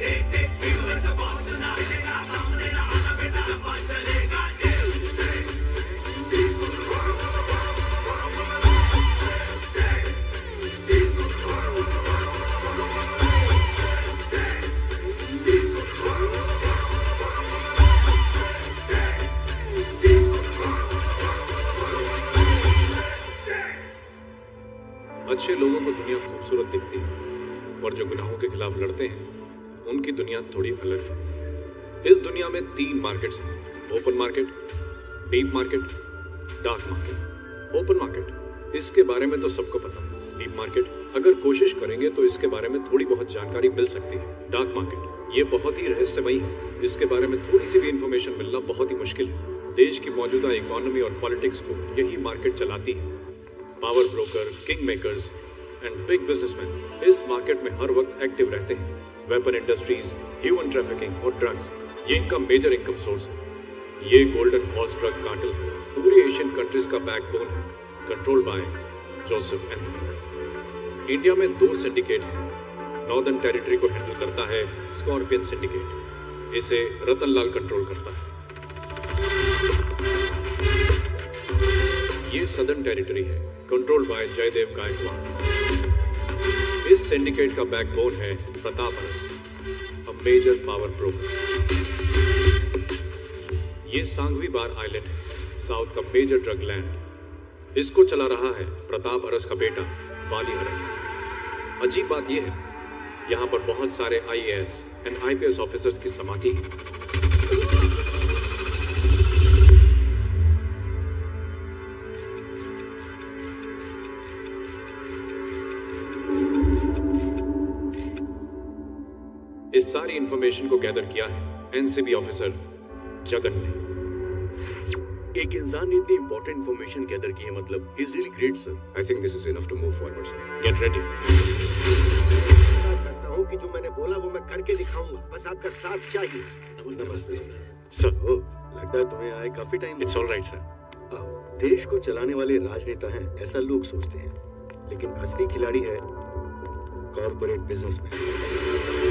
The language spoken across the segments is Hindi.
अच्छे लोगों को दुनिया खूबसूरत दिखती है, और जो गुनाहों के खिलाफ लड़ते हैं उनकी दुनिया थोड़ी अलग है। इस दुनिया में 3 मार्केट्स हैं, open market, deep market, dark market. Open market, इसके बारे में तो सबको पता है। डीप मार्केट, अगर कोशिश करेंगे तो इसके बारे में थोड़ी बहुत जानकारी मिल सकती है। डार्क मार्केट, ये बहुत ही रहस्यमयी है, इसके बारे में थोड़ी सी भी इंफॉर्मेशन मिलना बहुत ही मुश्किल है। देश की मौजूदा इकोनॉमी और पॉलिटिक्स को यही मार्केट चलाती है। Power broker, king makers and big businessman इस मार्केट में हर वक्त एक्टिव रहते हैं। वेपन इंडस्ट्रीज, ह्यूमन ट्रैफिकिंग और ड्रग्स, ये इनका मेजर इनकम सोर्स है। ये गोल्डन हॉर्स ड्रग कार्टेल पूरी एशियन कंट्रीज का बैकबोन है, controlled by Joseph Anthony. India में 2 सिंडिकेट हैं। नॉर्दर्न टेरिटरी को हैंडल करता है स्कॉर्पियन सिंडिकेट, इसे रतन लाल कंट्रोल करता है। ये सदर्न टेरिटरी है, कंट्रोल्ड बाय जयदेव गायकवाड़। इस सिंडिकेट का बैकबोन है Pratap Aras, a major power broker. ये सांगवी बार आइलैंड है, साउथ का मेजर ड्रग लैंड। इसको चला रहा है प्रताप अरस का बेटा वाली अरस। अजीब बात यह है, यहाँ पर बहुत सारे IAS एंड IPS ऑफिसर्स की समाधि है। इस सारी इंफॉर्मेशन को गैदर किया है NCB ऑफिसर जगन ने। एक इंसान ने इतनी इंपॉर्टेंट इंफॉर्मेशन गैदर की है, मतलब is really great sir. I think this is enough to move forward sir. Get ready. करता हूँ कि जो मैंने बोला वो मैं करके दिखाऊंगा, बस आपका साथ चाहिए। नमस्ते सर। लगता है तुम्हें आए काफी टाइम। It's alright sir. देश को चलाने वाले राजनेता हैं ऐसा लोग सोचते हैं, लेकिन असली खिलाड़ी है कॉर्पोरेट बिजनेसमैन।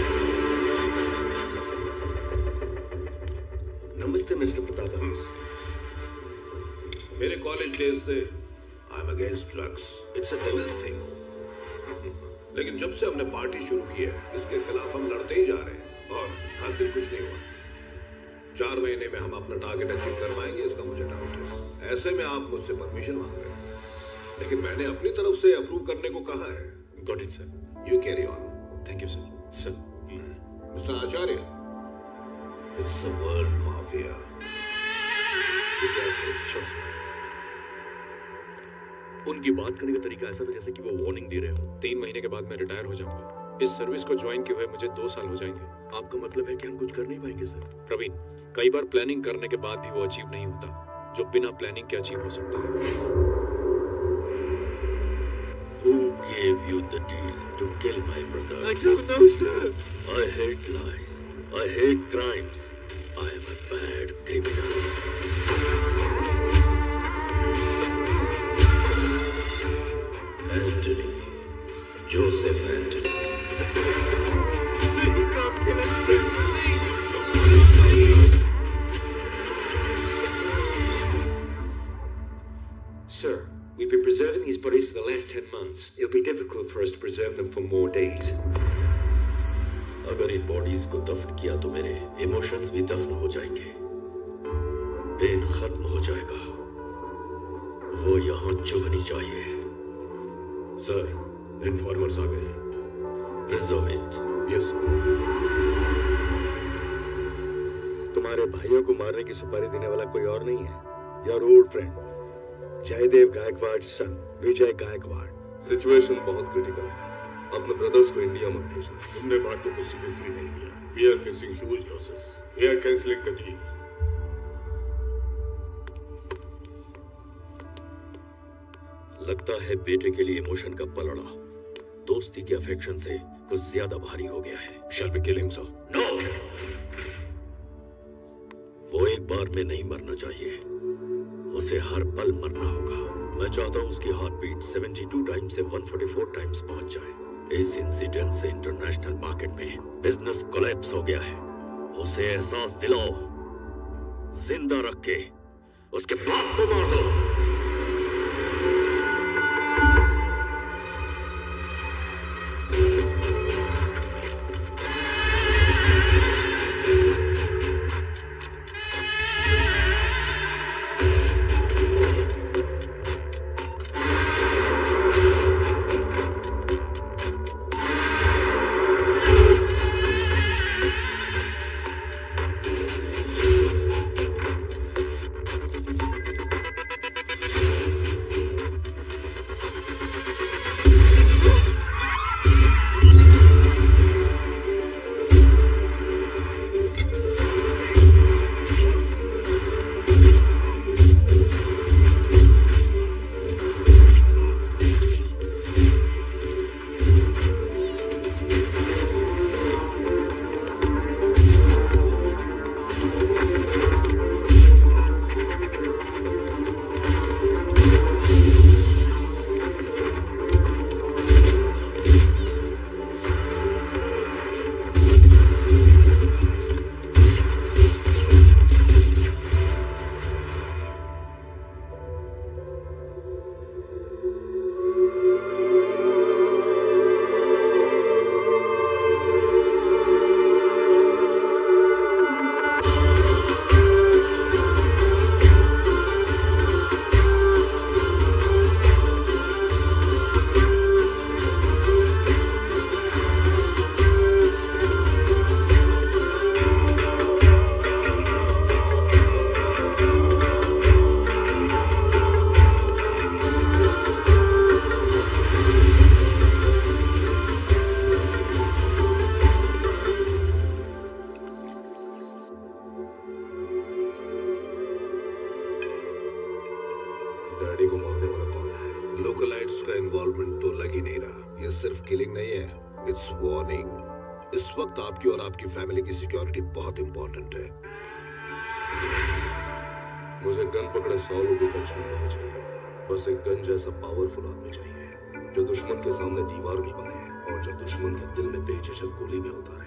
नमस्ते मिस्टर प्रताप अरस। मेरे कॉलेज डेज से I am against drugs, it's a devil's thing. लेकिन जब से हमने पार्टी शुरू की है, इसके खिलाफ हम लड़ते ही जा रहे हैं और हासिल कुछ नहीं हुआ। 4 महीने में हम अपना टारगेट अचीव कर पाएंगे, इसका मुझे डाउट है। ऐसे में आप मुझसे परमिशन मांग रहे हैं, लेकिन मैंने अपनी तरफ से अप्रूव करने को कहा है। Got it sir. You carry on. Thank you sir. Sir. Mister Acharya, it's a world mafia. उनकी बात करने का तरीका ऐसा था जैसे कि वो वार्निंग दे रहे हो। 3 महीने के बाद मैं रिटायर हो जाऊंगा। इस सर्विस को ज्वाइन किए हुए मुझे 2 साल हो जाएंगे। आपका मतलब है कि हम कुछ कर नहीं पाएंगे सर? प्रवीण, कई बार प्लानिंग करने के बाद भी वो अचीव नहीं होता जो बिना प्लानिंग के अचीव हो सकता है। Who gave you the deal to kill my brother? I don't know, sir. I hate lies. I hate crimes. I am a bad criminal. Anthony. Joseph Anthony. Please don't kill us, please. Sir, we've been preserving these bodies for the last 10 months. It'll be difficult for us to preserve them for more days. अगर इन बॉडीज को दफन किया तो मेरे इमोशंस भी दफन हो जाएंगे, पेन खत्म हो जाएगा। वो यहाँ चुभनी चाहिए। सर, इन्फॉर्मर्स आ गए हैं। Preserve it. Yes sir. तुम्हारे भाइयों को मारने की सुपारी देने वाला कोई और नहीं है। Your old friend Jaidev Gaikwad son Vijay Gaikwad. Situation बहुत क्रिटिकल है। अपने ब्रदर्स को इंडिया मत भेजना। हमने बातों को सीरियसली नहीं लिया। We are facing huge losses. We are cancelling the deal. लगता है बेटे के लिए इमोशन का पलड़ा दोस्ती के अफेक्शन से कुछ ज्यादा भारी हो गया है। Shall we kill him, sir? No, वो एक बार में नहीं मरना चाहिए, उसे हर पल मरना होगा। मैं चाहता हूँ उसकी हार्ट बीट 72 टाइम्स से 144 टाइम्स पहुंच जाए। इस इंसिडेंट से इंटरनेशनल मार्केट में बिजनेस कोलैप्स हो गया है, उसे एहसास दिलाओ, जिंदा रख के उसके बाप को मार दो। इस वक्त आपकी और आपकी फैमिली की सिक्योरिटी बहुत इंपॉर्टेंट है। मुझे गन पकड़े 100 लोगों का झुंड नहीं चाहिए, बस एक गन जैसा पावरफुल आदमी चाहिए जो दुश्मन के सामने दीवार भी बने और जो दुश्मन के दिल में बेझिझक गोली भी उतारे।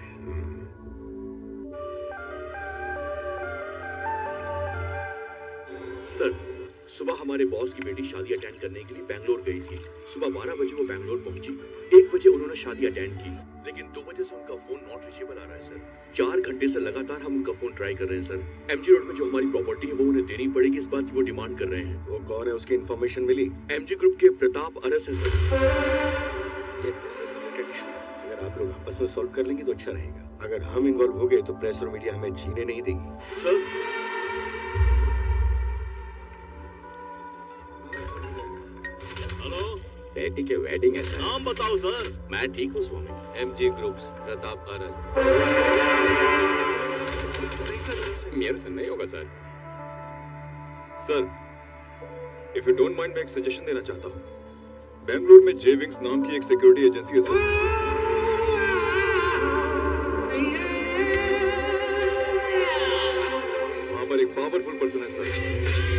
सर, सुबह हमारे बॉस की बेटी शादी अटेंड करने के लिए बैंगलोर गई थी। सुबह 12 बजे वो बैंगलोर पहुंची। 1 बजे उन्होंने शादी अटेंड की, लेकिन 2 बजे से उनका फोन नॉट रीचेबल आ रहा है सर। 4 घंटे से लगातार हम उनका फोन ट्राई कर रहे हैं सर। एमजी रोड में जो हमारी प्रॉपर्टी है वो उन्हें देनी पड़ेगी, इस बात की वो डिमांड कर रहे हैं। वो कौन है, उसकी इन्फॉर्मेशन मिली? एमजी ग्रुप के प्रताप अरस है सर। ये बिजनेस रिलेटेड इशू है, अगर आप लोग आपस में सॉल्व कर लेंगे तो अच्छा रहेगा। अगर हम इन्वॉल्व हो गए तो प्रेस और मीडिया हमें जीने नहीं देगी। सर, बेटी के वेडिंग है सर। नाम बताओ सर। मैं ठीक हूँ स्वामी। MG groups, Pratap Aras. मेरे से नहीं होगा sir. Sir, if you don't mind मैं एक सजेशन देना चाहता हूँ। बेंगलुरु में जे विंग्स नाम की एक सिक्योरिटी एजेंसी है सर। वहां पर एक पावरफुल पर्सन है सर।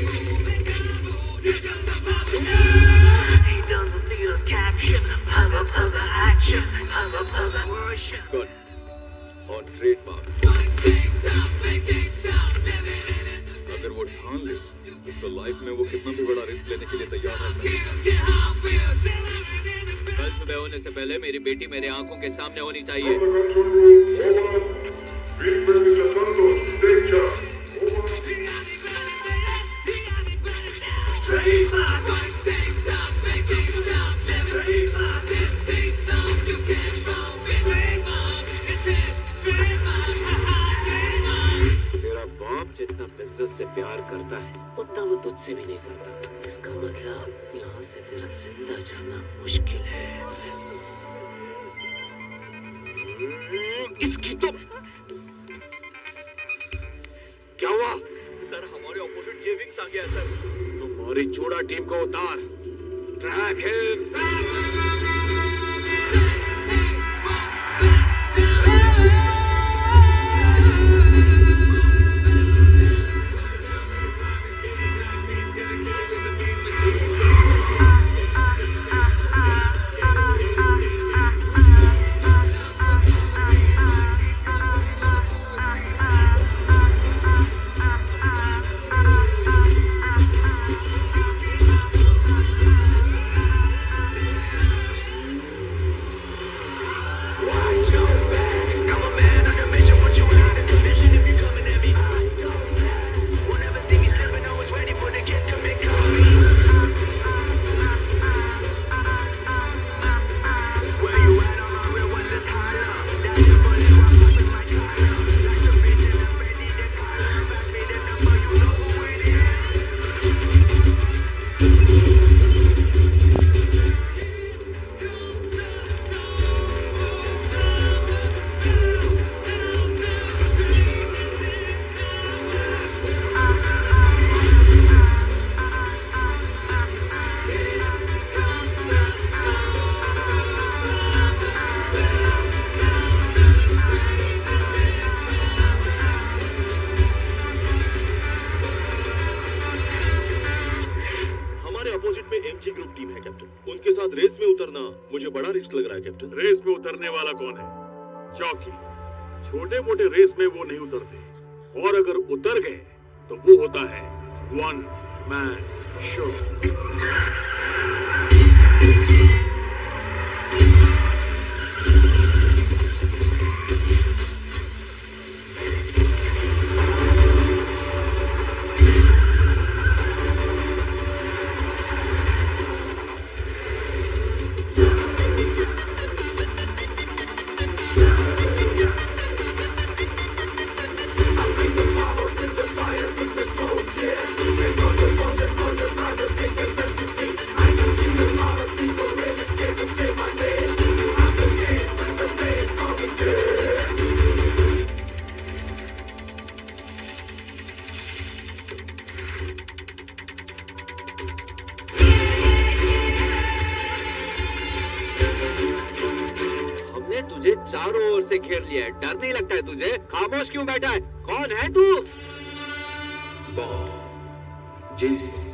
और ट्रेडमार्क, अगर वो ठान ले तो लाइफ में वो कितना भी बड़ा रिस्क लेने के लिए तैयार है। कल सुबह होने से पहले मेरी बेटी मेरे आंखों के सामने होनी चाहिए। तेरा बाप जितना बिजनेस से प्यार करता है उतना वो तुझसे भी नहीं करता। इसका मतलब यहाँ से तेरा जिंदा जाना मुश्किल है। इसकी तो क्या हुआ सर? हमारे ऑपोजिट जे विंग्स आ गया सर। हमारी चूड़ा टीम को उतार। Track hill. मुझे बड़ा रिस्क लग रहा है कैप्टन। रेस में उतरने वाला कौन है? चौकी। छोटे मोटे रेस में वो नहीं उतरते, और अगर उतर गए तो वो होता है वन मैन शो। डर नहीं लगता है तुझे? खामोश क्यों बैठा है? कौन है तू? Bond, James Bond.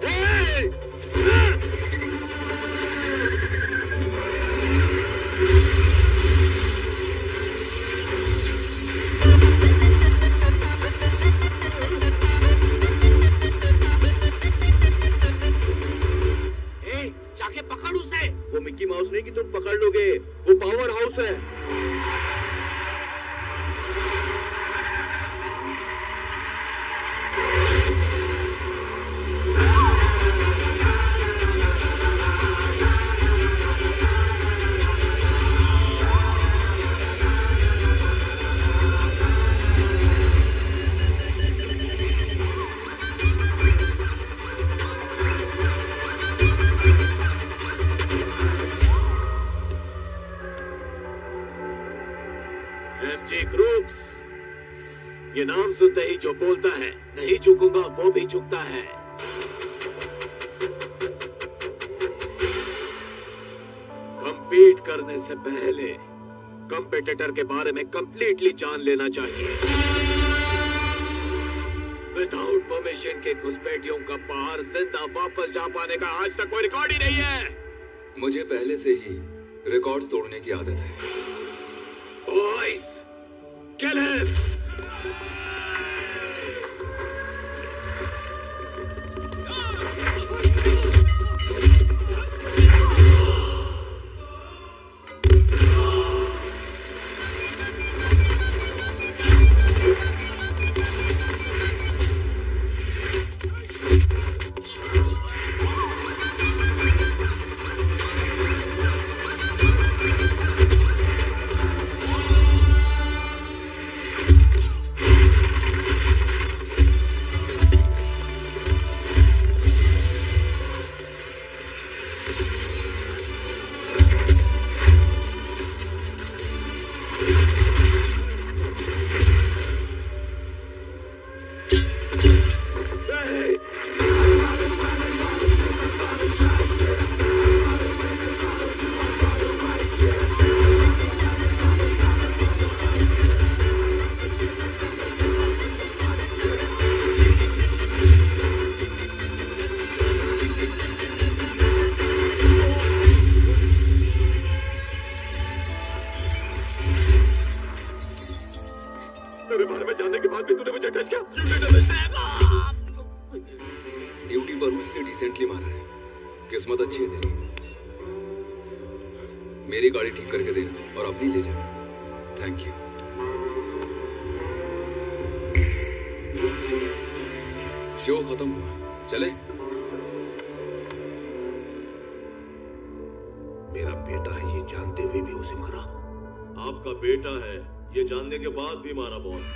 जाके पकड़ उसे। वो मिक्की माउस नहीं कि तुम पकड़ लोगे, वो पावर हाउस है। ये नाम सुनते ही जो बोलता है नहीं झुकूंगा वो भी झुकता है। कंपीट करने से पहले कंपेटिटर के बारे में कंप्लीटली जान लेना चाहिए। विदाउट परमिशन के घुसपैठियों का बाहर जिंदा वापस जा पाने का आज तक कोई रिकॉर्ड ही नहीं है। मुझे पहले से ही रिकॉर्ड्स तोड़ने की आदत है। Boys, kill him. ड्यूटी पर हूं इसलिए डिसेंटली मारा है। किस्मत अच्छी है तेरी। मेरी गाड़ी ठीक करके देना और अपनी ले जाना। Thank you. शो खत्म हुआ, चले? मेरा बेटा है ये जानते हुए भी उसे मारा। आपका बेटा है ये जानने के बाद भी मारा बॉस।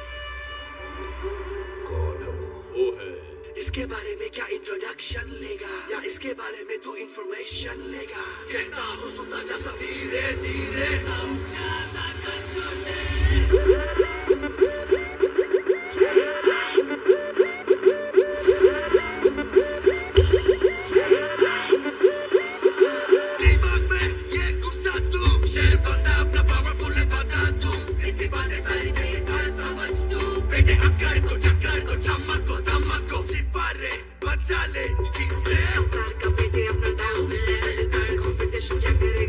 कौन है वो? वो है। इसके बारे में क्या इंट्रोडक्शन लेगा या इसके बारे में तू इंफॉर्मेशन लेगा? कहता हूँ सुनता जा सब धीरे धीरे। दिमाग में ये गुस्सा तू शेर बता अपना पावरफुल है बता तू। इसकी बातें सारी तेरी बात समझ तू। बेटे अक्कड़ को चक्कर को चमक को दमक को सिपारे बचा ले ठीक से। का बेटे अपना डाउन ले कंपटीशन क्या करे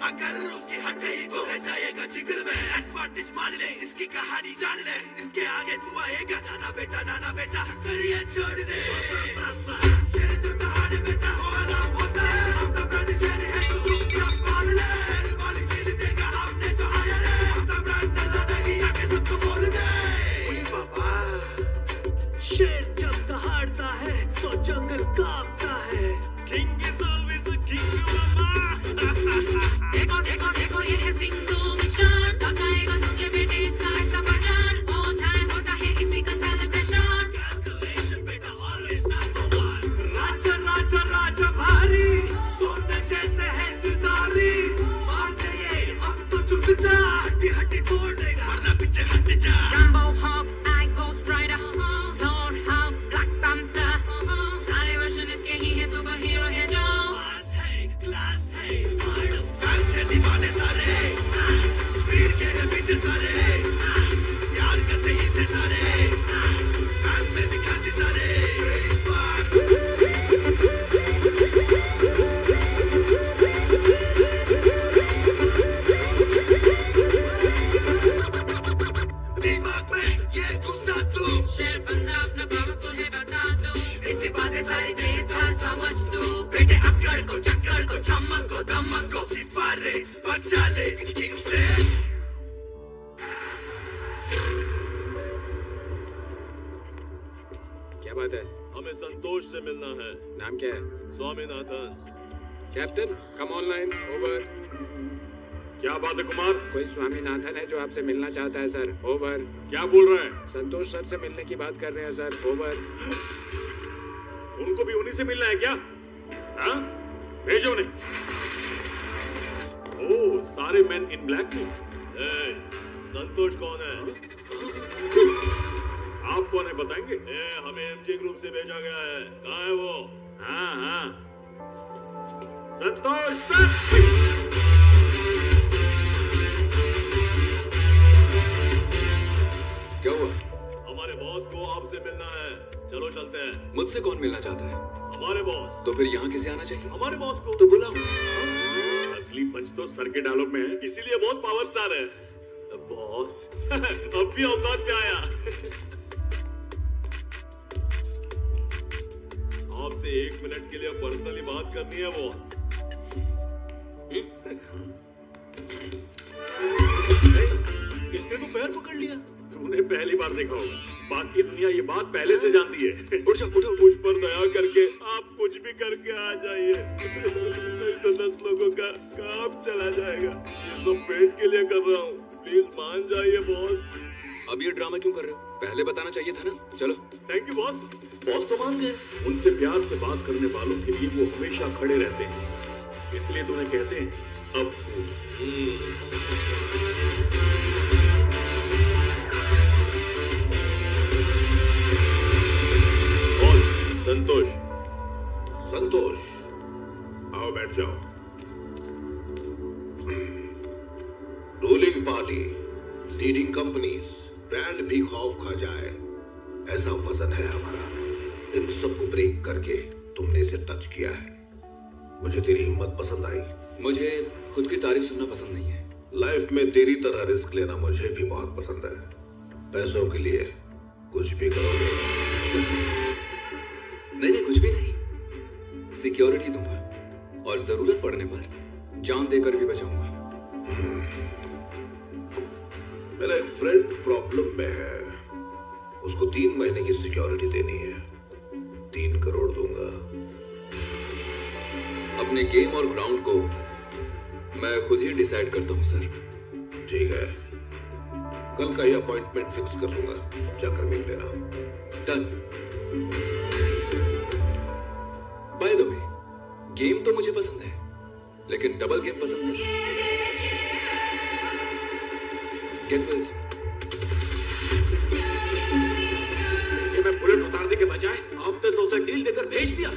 अगर उसकी हट गई तो रह जाएगा जिगर में। एडवांटेज मान ले, इसकी कहानी जान ले, इसके आगे तू आएगा नाना बेटा करिए छोड़ दे। शेर जो कहानी बेटा हो आराम होता है, अपना ब्रांड शेर है तो क्या मान ले। शेर वाली फील देगा सामने जो आया रे, अपना ब्रांड डाला नहीं जाके सबको बोल दे। बाबा शेर जब दहाड़ता है तो जंगल कांपता है। King is always a king मामा। देखो ये है सिंधु मिशन, पकाएगा सुन ले बेटे इसका ऐसा भजन। ऑन टाइम होता है इसी का सेलिब्रेशन। कैलकुलेशन बेटा ऑलवेज नंबर वन। राजा भारी सोने जैसे है दिलदारी। मान ये अब तो चुप जा, हड्डी तोड़ देगा वरना पीछे हट जा। Rambo Hawk, I Ghost Rider, Thor, Hulk, Black Panther, सारे वर्जन इसके ही है, सुपर हीरो है जो। मास है, क्लास है, फैंस है दीवाने सारे, स्पीड के है पीछे सारे, प्यार करते ही से सारे, फैन में भी खासी सारे। दिमाग में ये गुस्सा तू, शेर बंदा अपना पावरफुल है बता दो, इसकी बातें सारी तेज था समझ तू। बेटे अक्कड़ को चक्कर को चमक को दमक को सिपारे बचा ले किंग से। क्या बात है? हमें संतोष से मिलना है। नाम क्या है? Swaminathan. Captain come online. Over. क्या बात है कुमार? कोई स्वामीनाथन है जो आपसे मिलना चाहता है सर। ओवर। क्या बोल रहे हैं? संतोष सर से मिलने की बात कर रहे हैं सर। ओवर। उनको भी उन्हीं से मिलना है क्या? हाँ? भेजो उन्हें। ओह, सारे मैन इन ब्लैक में। संतोष कौन है? आप कौन है बताएंगे? हमें एमजे ग्रुप से भेजा गया है। कहाँ है वो? हाँ। संतोष सर। क्या हुआ? हमारे बॉस को आपसे मिलना है। चलो चलते हैं। मुझसे कौन मिलना चाहता है? हमारे बॉस। तो फिर यहाँ किसे आना चाहिए? हमारे बॉस को। तो बुलाओ। असली पंच तो सर के डायलॉग में है, इसीलिए बॉस पावर स्टार है। बॉस अब भी औकात पे आया। आपसे 1 मिनट के लिए पर्सनली बात करनी है बॉस। इसने तो पैर पकड़ लिया। तूने पहली बार देखा होगा, बाकी दुनिया ये बात पहले से जानती है। उठो। मुझ पर दया करके आप कुछ भी करके आ जाइए, नहीं तो 10 लोगों का काम चला जाएगा। ये सब पेट के लिए कर रहा हूँ, प्लीज मान जाइए बॉस। अब ये ड्रामा क्यों कर रहे हो? पहले बताना चाहिए था ना। चलो। Thank you boss. बॉस तो मान गए। उनसे प्यार से बात करने वालों के लिए वो हमेशा खड़े रहते हैं, इसलिए तो उन्हें कहते हैं अब। संतोष आओ बैठ जाओ। Ruling party, leading companies, brand भी खौफ खा जाए, ऐसा वजन है हमारा। इन सबको ब्रेक करके तुमने इसे टच किया है। मुझे तेरी हिम्मत पसंद आई। मुझे खुद की तारीफ सुनना पसंद नहीं है। लाइफ में तेरी तरह रिस्क लेना मुझे भी बहुत पसंद है। पैसों के लिए कुछ भी करोगे? नहीं, कुछ भी नहीं। सिक्योरिटी दूंगा और जरूरत पड़ने पर जान देकर भी बचाऊंगा। मेरा एक फ्रेंड प्रॉब्लम में है, उसको 3 महीने की सिक्योरिटी देनी है। 3 करोड़ दूंगा। अपने गेम और ग्राउंड को मैं खुद ही डिसाइड करता हूं सर। ठीक है, कल का ही अपॉइंटमेंट फिक्स कर लूंगा, जाकर मिल लेना। Done. By the way, game तो मुझे पसंद है, लेकिन डबल गेम पसंद है। Get well. मैं बुलेट उतारने के बजाय आपने तो उसे डील देकर भेज दिया।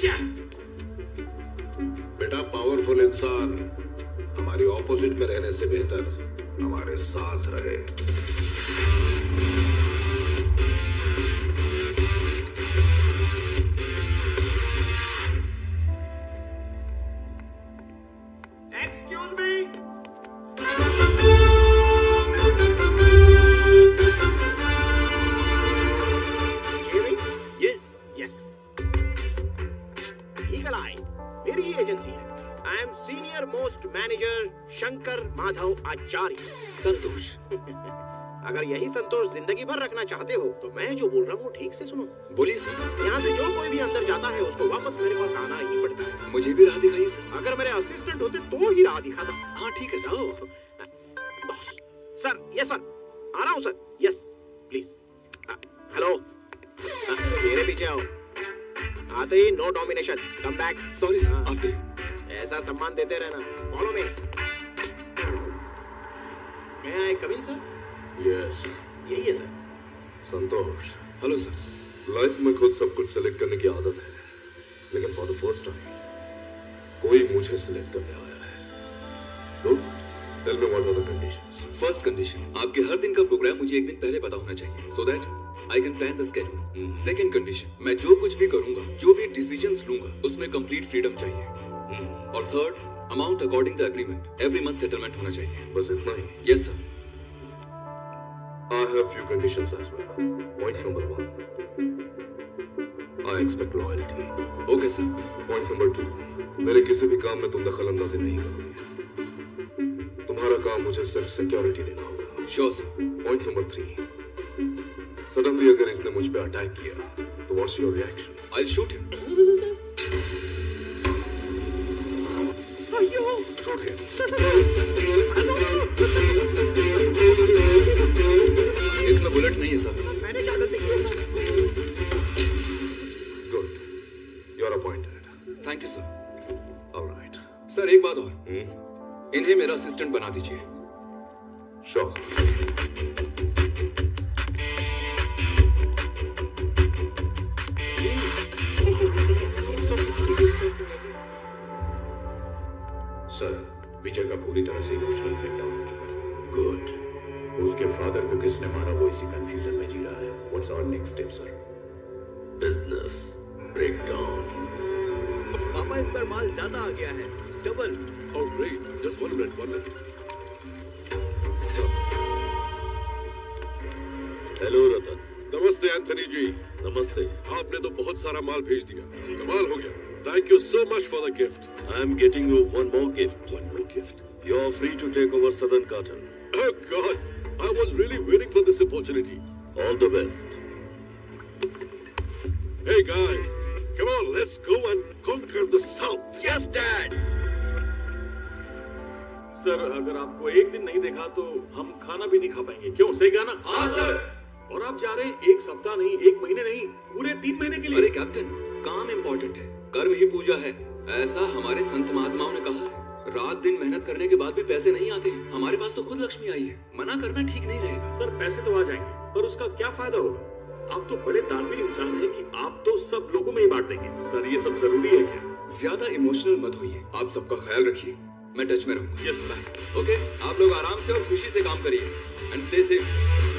बेटा, पावरफुल इंसान हमारी ऑपोजिट में रहने से बेहतर हमारे साथ रहे। Excuse me, Shankar Madhav Acharya. संतोष। अगर यही संतोष जिंदगी भर रखना चाहते हो तो मैं जो बोल रहा हूँ ठीक से सुनो। बोलिए सर। यहाँ से जो कोई भी अंदर जाता है उसको वापस मेरे पास आना ही पड़ता है। मुझे भी राह दिखाइए सर। अगर मेरे असिस्टेंट होते तो ही राह दिखाता। हाँ ठीक है sir. Boss sir, yes sir, आ रहा हूँ सर, यस प्लीज। हेलो, मेरे पीछे आओ। आते ही no domination, come back. Sorry sir, after you. ऐसा सम्मान देते रहना। Follow me. मैं I come in sir? Yes, यही है sir. Santosh. Hello sir. Life में खुद सब कुछ सिलेक्ट करने की आदत है, लेकिन फॉर द फर्स्ट टाइम कोई मुझे सिलेक्ट करने आया है। Good, tell me what are the conditions. First condition, आपके हर दिन का प्रोग्राम मुझे एक दिन पहले पता होना चाहिए, so that I can plan the schedule. Second condition, मैं जो कुछ भी करूंगा, जो भी डिसीजंस लूंगा, उसमें कंप्लीट फ्रीडम चाहिए। और third, amount according the agreement, every month settlement होना चाहिए। बस इतना ही? Yes sir. I have few conditions as well. Point number 1, I expect loyalty. Okay sir. Point number 2, मेरे किसी भी काम में तुम दखल अंदाजी नहीं करोगे। तुम्हारा काम मुझे सिर्फ सिक्योरिटी देना होगा। Sure sir. Point number 3, suddenly अगर इसने मुझ पे अटैक किया तो what's your reaction? I'll shoot him. Shoot him. इसमें बुलेट नहीं है सर। मैंने क्या गलती की? Good. You're appointed. Thank you sir. All right. Sir एक बात और, इन्हें मेरा असिस्टेंट बना दीजिए। Sure. सर, विजय का पूरी तरह से इमोशनल ब्रेकडाउन हो चुका है। गुड। उसके फादर को किसने मारा वो इसी कंफ्यूजन में जी रहा है। What's our next step sir? Business breakdown. पापा इस बार माल ज्यादा आ गया है, डबल। Oh great, just one minute. Hello Ratan. नमस्ते एंथनी जी। नमस्ते। आपने तो बहुत सारा माल भेज दिया, कमाल हो गया। Thank you so much for the gift. I am getting you one more gift. One more gift? You are free to take over Southern Cotton. Oh God, I was really waiting for this opportunity. All the best. Hey guys, come on, let's go and conquer the South. Yes, Dad. Sir, अगर आपको एक दिन नहीं देखा तो हम खाना भी नहीं खा पाएंगे। क्यों, सही कहा ना? हाँ सर। और आप जा रहे हैं एक सप्ताह नहीं, एक महीने नहीं, पूरे 3 महीने के लिए। अरे कैप्टन, काम इम्पोर्टेंट है, कर्म ही पूजा है, ऐसा हमारे संत महात्माओं ने कहा है। रात दिन मेहनत करने के बाद भी पैसे नहीं आते। हमारे पास तो खुद लक्ष्मी आई है, मना करना ठीक नहीं रहेगा। सर, पैसे तो आ जाएंगे, पर उसका क्या फायदा होगा? आप तो बड़े दानवीर इंसान हैं कि आप तो सब लोगों में ही बांट देंगे। सर, ये सब जरूरी है क्या? ज्यादा इमोशनल मत होइए, आप सबका ख्याल रखिए, मैं टच में रहूंगा। Yes bye. ओके, आप लोग आराम से और खुशी से काम करिए एंड स्टे सेफ।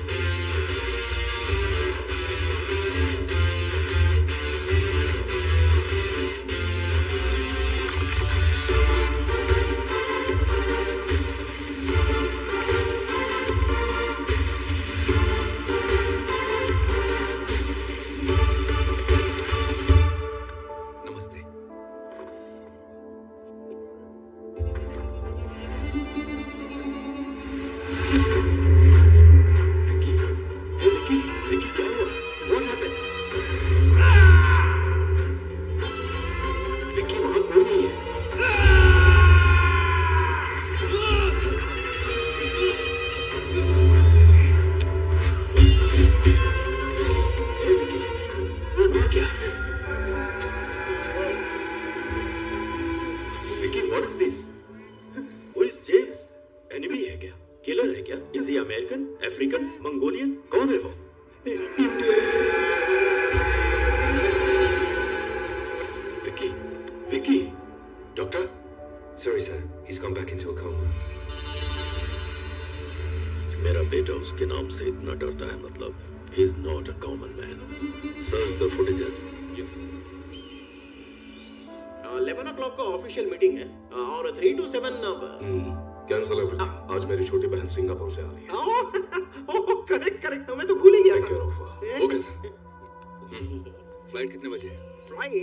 सिंगापुर से आ रही है। करेक्ट, मैं तो भूल ही गया। Okay sir. फ्लाइट कितने बजे है? फ्लाइट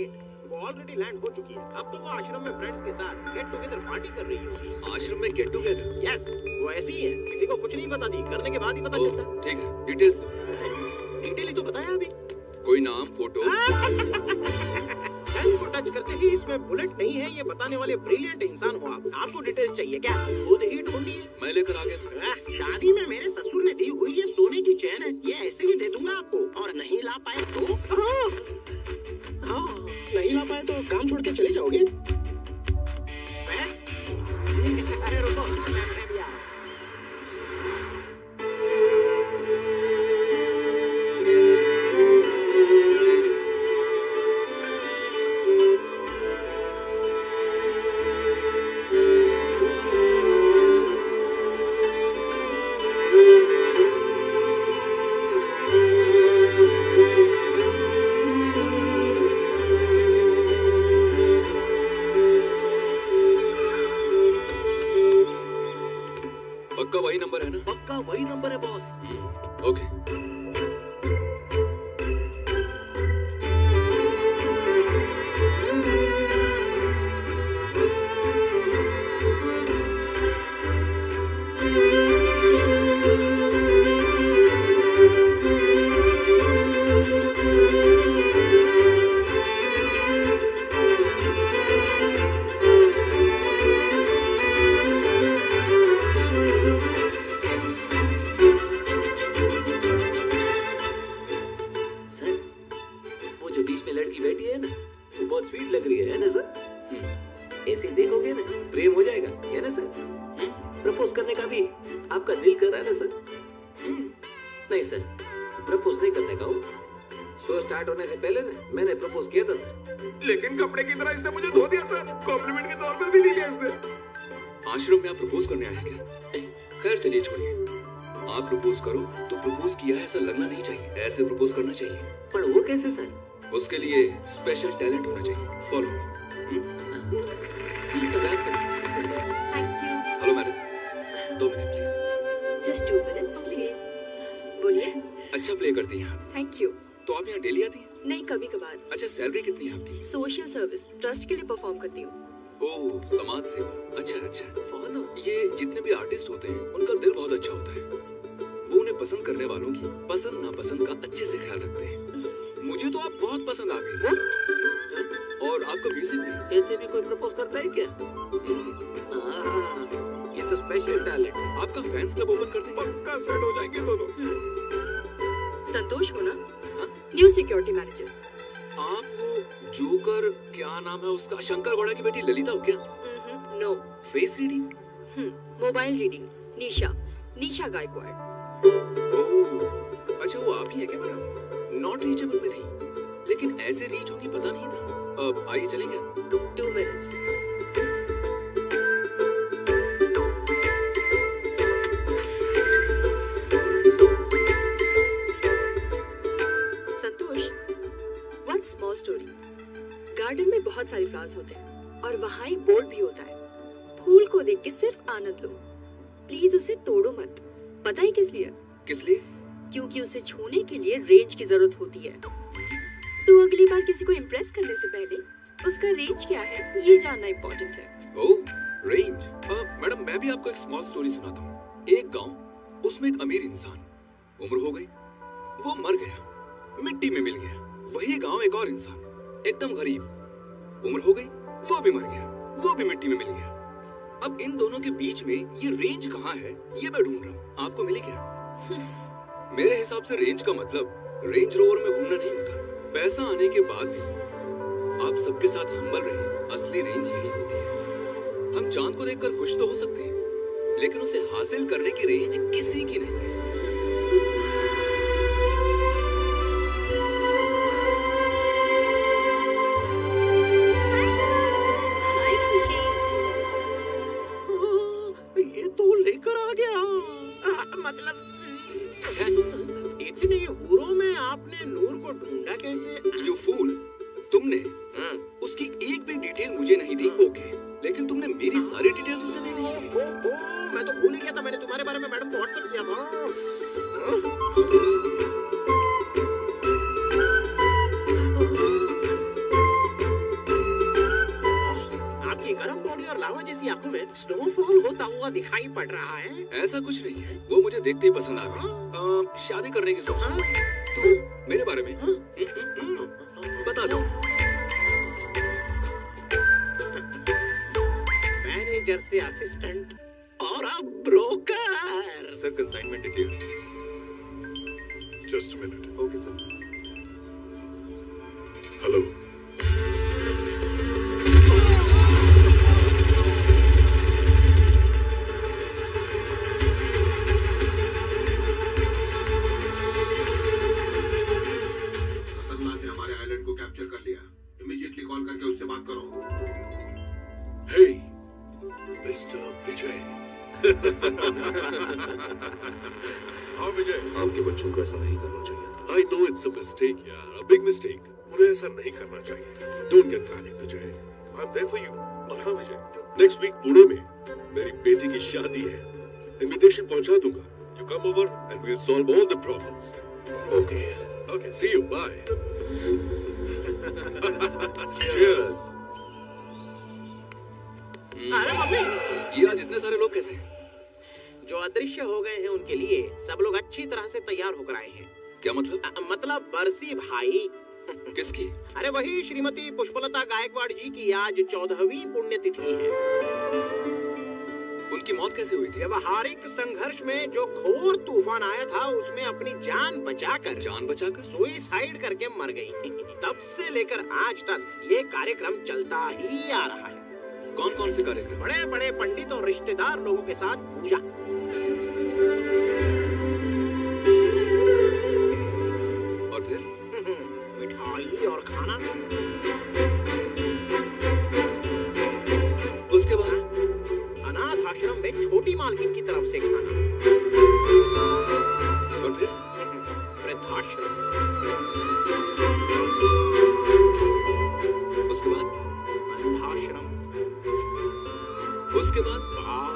वो ऑलरेडी लैंड हो चुकी है। अब तो वो आश्रम में फ्रेंड्स के साथ गेट टुगेदर पार्टी कर रही होगी। आश्रम में गेट टुगेदर? यस, वो ऐसी ही है, किसी को कुछ नहीं बताती, करने के बाद ही पता चलता। ठीक है, डिटेल्स दो। डिटेल ही तो बताया अभी। कोई नाम, फोटो? हेल्थ को टच करते ही इसमें बुलेट नहीं है, ये बताने वाले ब्रिलियंट इंसान हो आप। आपको डिटेल्स चाहिए क्या? खुद ही ढूंढिए। मैं लेकर आ गया। शादी में मेरे ससुर ने दी हुई ये सोने की चैन है, ये ऐसे ही दे दूंगा आपको। और नहीं ला पाए तो नहीं ला पाए तो काम छोड़ के चले जाओगे? अरे रुको, मैं भी आ रहा हूं। पक्का वही नंबर है ना? पक्का वही नंबर है बॉस। ओके। ऐसे देखोगे ना प्रेम हो जाएगा, है ना सर? प्रपोज करने का भी आपका दिल कर रहा है ना सर? नहीं सर, प्रपोज नहीं करने का। शो स्टार्ट होने से पहले ना मैंने प्रपोज किया था सर, लेकिन कपड़े की तरह इसने मुझे धो दिया सर। कॉम्प्लीमेंट के तौर पर भी ले लिया इसने। आश्रम में आप प्रपोज करने आए क्या? खैर चलिए छोड़िए। आप प्रपोज करो तो प्रपोज किया है ऐसा लगना नहीं चाहिए, ऐसे प्रपोज करना चाहिए। पर वो कैसे सर? उसके लिए स्पेशल टैलेंट होना चाहिए। Follow me. Hello madam, 2 minute please. Just 2 minutes please. बोलिए। अच्छा प्ले करती हैं आप? Thank you. तो आप यहाँ डेली आती हैं? नहीं, कभी कभार। अच्छा, सैलरी कितनी है आपकी? सोशल सर्विस ट्रस्ट के लिए परफॉर्म करती हूँ। ओह, समाज सेवा। अच्छा अच्छा। ये जितने भी आर्टिस्ट होते हैं उनका दिल बहुत अच्छा होता है। वो उन्हें पसंद करने वालों की पसंद नापसंद का अच्छे से ख्याल रखते हैं। मुझे तो आप बहुत पसंद आ गई। और आपका म्यूजिक भी। ऐसे भी कोई प्रपोज करता है क्या? ये तो स्पेशल टैलेंट है। आपका फैंस क्लब ओपन कर दें, पक्का सेट हो जाएंगे दोनों। संतोष हो ना? New security manager. आप वो जोकर, क्या नाम है उसका, शंकर गौड़ा की बेटी ललिता हो क्या? No. Face reading? Mobile reading. Nisha Gaikwad. Oh, अच्छा वो आप ही है क्या मैडम? नॉट रीचेबल में थी, लेकिन ऐसे रीच होगी पता नहीं था। अब आइए चलेंगे। 2 minutes. Santosh, one small story. Garden में बहुत सारे फ्लावर्स होते हैं और वहाँ एक बोर्ड भी होता है। फूल को देख के सिर्फ आनंद लो, प्लीज उसे तोड़ो मत। पता है किस लिए? किस लिए? क्योंकि उसे छूने के लिए रेंज की जरूरत होती है। तो अगली बार किसी को इम्प्रेस करने से पहले उसका रेंज क्या है ये जानना इम्पोर्टेंट है। ओह, रेंज। मैडम मैं भी आपको एक स्मॉल स्टोरी सुनाता हूँ। एक गांव, उसमें एक अमीर इंसान, उम्र हो गई, वो मर गया, मिट्टी में मिल गया। वही गांव एक और इंसान, एकदम गरीब, उम्र हो गई, वो भी मर गया, वो भी मिट्टी में मिल गया। अब इन दोनों के बीच में ये रेंज कहाँ है ये मैं ढूंढ रहा हूँ। आपको मिली क्या? मेरे हिसाब से रेंज का मतलब रेंज रोवर में घूमना नहीं होता। पैसा आने के बाद भी आप सबके साथ हम्बल रहे, असली रेंज यही होती है। हम चांद को देखकर खुश तो हो सकते हैं, लेकिन उसे हासिल करने की रेंज किसी की नहीं है। ये तो लेकर आ गया। मतलब इतने हूरों में आपने नूर को ढूंढा कैसे? You fool! तुमने उसकी एक भी डिटेल मुझे नहीं दी, ओके, लेकिन तुमने मेरी सारी डिटेल्स उसे दे दी। मैं तो भूल ही गया था, मैंने तुम्हारे बारे में मैडम को व्हाट्सएप किया था। स्नोफॉल होता हुआ दिखाई पड़ रहा है। ऐसा कुछ नहीं है, वो मुझे देखते ही पसंद आ गई। शादी करने की सोच रहा हूं। तो मेरे बारे में बता दो। मैनेजर से असिस्टेंट और अब broker. Sir consignment detail. Just a minute. Okay sir. Hello. खतरनाक ने हमारे आइलैंड को कैप्चर कर लिया। इमीडिएटली कॉल करके उससे बात करो। Hey mister Vijay. हाँ विजय। आपके बच्चों को ऐसा नहीं करना चाहिए था। I know it's a mistake यार, a big mistake. उन्हें ऐसा नहीं करना चाहिए था। Don't get panic Vijay. I'm there for you. और हाँ विजय, next week पुणे में मेरी बेटी की शादी है। Invitation पहुंचा दूंगा। You come over and we'll solve all the problems. Okay. Okay, see you. Bye. Cheers. अरे मम्मी, ये आज इतने सारे लोग कैसे हैं? जो अदृश्य हो गए हैं उनके लिए सब लोग अच्छी तरह से तैयार होकर आए हैं। क्या मतलब? मतलब बरसी भाई। किसकी? अरे वही श्रीमती पुष्पलता गायकवाड़ जी की आज 14वीं पुण्यतिथि है। उनकी मौत कैसे हुई थी? व्यवहारिक संघर्ष में जो घोर तूफान आया था उसमें अपनी जान बचाकर सुइसाइड करके मर गई। तब से लेकर आज तक ये कार्यक्रम चलता ही आ रहा है। कौन कौन से कार्यक्रम? बड़े बड़े पंडित और रिश्तेदार लोगों के साथ पूजा। और फिर मिठाई और खाना। उसके बाद अनाथ आश्रम में छोटी मालकिन की तरफ से खाना। और फिर वृद्धाश्रम। उसके बाद अनाथाश्रम। उसके बाद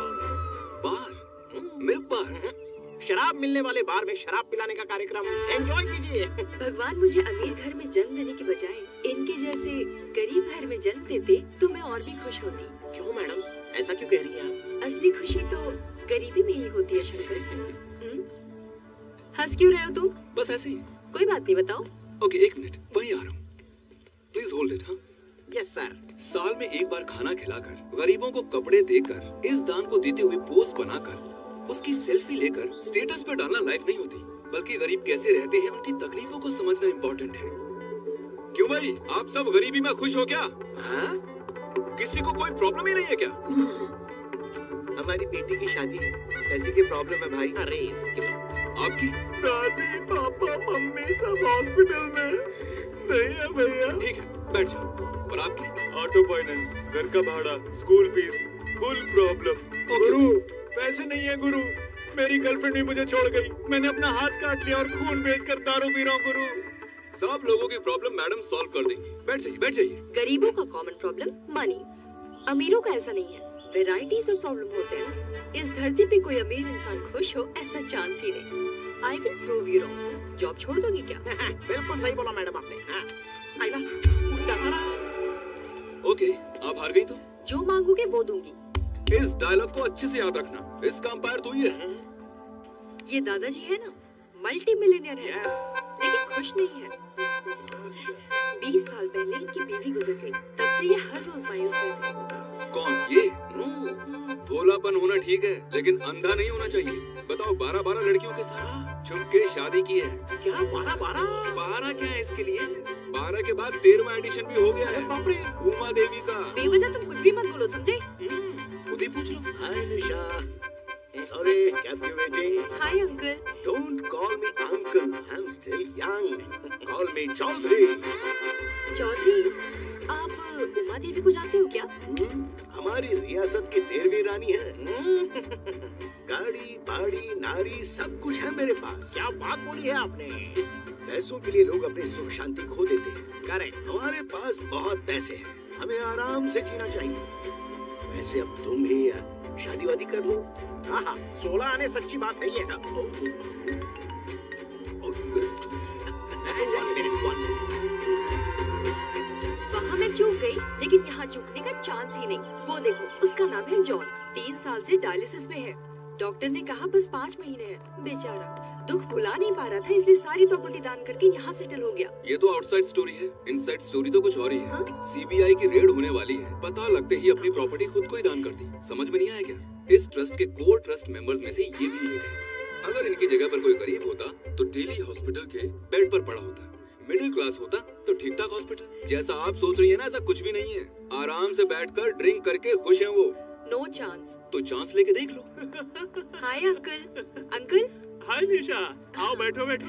बार मिल्क बार। शराब मिलने वाले बार में शराब पिलाने का कार्यक्रम। एंजॉय कीजिए। भगवान मुझे अमीर घर में जन्म देने की बजाय इनके जैसे गरीब घर में जन्म देते तो मैं और भी खुश होती। क्यों मैडम, ऐसा क्यों कह रही हैं आप? असली खुशी तो गरीबी में ही होती है शंकर। हंस क्यों रहे हो तुम? बस ऐसे ही। कोई बात नहीं, बताओ। ओके, एक मिनट, वहीं आ रहा हूँ। Please hold it. हाँ यस सर। साल में एक बार खाना खिलाकर, गरीबों को कपड़े देकर, इस दान को देते हुए पोस्ट बनाकर, उसकी सेल्फी लेकर स्टेटस पर डालना लाइफ नहीं होती, बल्कि गरीब कैसे रहते हैं उनकी तकलीफों को समझना इम्पोर्टेंट है। क्यों भाई, आप सब गरीबी में खुश हो क्या? हाँ? किसी को कोई प्रॉब्लम ही नहीं है क्या? हमारी बेटी की शादी है, पैसे की प्रॉब्लम है भाई। अरे इसकी आपकी? दादी, पापा, मम्मी सब हॉस्पिटल में नहीं है भैया। ठीक है, बैठ जाओ। और आपकी? ऑटो फाइनेंस, घर का भाड़ा, स्कूल फीस, फुल प्रॉब्लम। गुरु, पैसे नहीं है गुरु। मेरी गर्लफ्रेंड भी मुझे छोड़ गई। मैंने अपना हाथ काट लिया और खून बेचकर दारू पी रहा हूँ गुरु। सब लोगों की प्रॉब्लम मैडम सॉल्व कर देंगी। बैठ जाइए, बैठ जाइए। गरीबों का कॉमन प्रॉब्लम मनी, अमीरों का ऐसा नहीं है। वेराइटीज ऑफ प्रॉब्लम होते हैं। इस धरती पे कोई अमीर इंसान खुश हो ऐसा चांस ही नहीं। I will prove you wrong. Job छोड़ दोगी क्या? बिल्कुल सही बोला मैडम आपने। आइला, ओके, आप हार गई तो जो मांगोगे वो दूंगी। इस डायलॉग को अच्छे से याद रखना। इसका अंपायर तू ही है। ये दादाजी है ना, मल्टी मिलियनियर है, लेकिन खुश नहीं है। 20 साल पहले इनकी बीवी गुजर गई, तब से ये हर रोज मायूस रहते हैं। कौन ये? भोलापन होना ठीक है, लेकिन अंधा नहीं होना चाहिए। बताओ, 12 लड़कियों के साथ छुप के शादी की है। क्या 12 क्या है इसके लिए? 12 के बाद 13वां एडिशन भी हो गया है। उमा देवी का। बेवजह तुम कुछ भी मत बोलो, समझे? खुद ही पूछ लो। हाय निशा, sorry, kept you waiting. Hi uncle. Don't call me uncle. I'm still young. Call me Chaudhary. Chaudhary, आप उमा देवी को जानते हो क्या? हमारी रियासत की 13वीं रानी है। गाड़ी, बाड़ी, नारी सब कुछ है मेरे पास। क्या बात बोली है आपने? पैसों के लिए लोग अपनी सुख शांति खो देते हैं। करेक्ट। हमारे पास बहुत पैसे हैं, हमें आराम से जीना चाहिए। वैसे अब तुम भी शादी वादी कर लो। हाँ, 16 आने सच्ची बात है ये। वहाँ मैं चूक गई, लेकिन यहाँ चूकने का चांस ही नहीं। वो देखो, उसका नाम है जॉन। 3 साल से डायलिसिस में है। डॉक्टर ने कहा बस 5 महीने हैं। बेचारा दुख भुला नहीं पा रहा था, इसलिए सारी प्रॉपर्टी दान करके यहाँ सेटल हो गया। ये तो आउटसाइड स्टोरी है, इनसाइड स्टोरी तो कुछ और ही है। सीबीआई की रेड होने वाली है, पता लगते ही अपनी प्रॉपर्टी खुद को ही दान कर दी। समझ में नहीं आया क्या? इस ट्रस्ट के कोर ट्रस्ट मेंबर्स में से ये भी एक है। अगर इनकी जगह पर कोई गरीब होता तो डेली हॉस्पिटल के बेड पर पड़ा होता। मिडिल क्लास होता तो ठीक ठाक हॉस्पिटल। जैसा आप सोच रही है ना, ऐसा कुछ भी नहीं है। आराम से बैठकर ड्रिंक करके खुश हैं वो। No chance. तो चांस लेके देख लो। Hi uncle. अंकल। हाय निशा, आओ बैठो बैठो।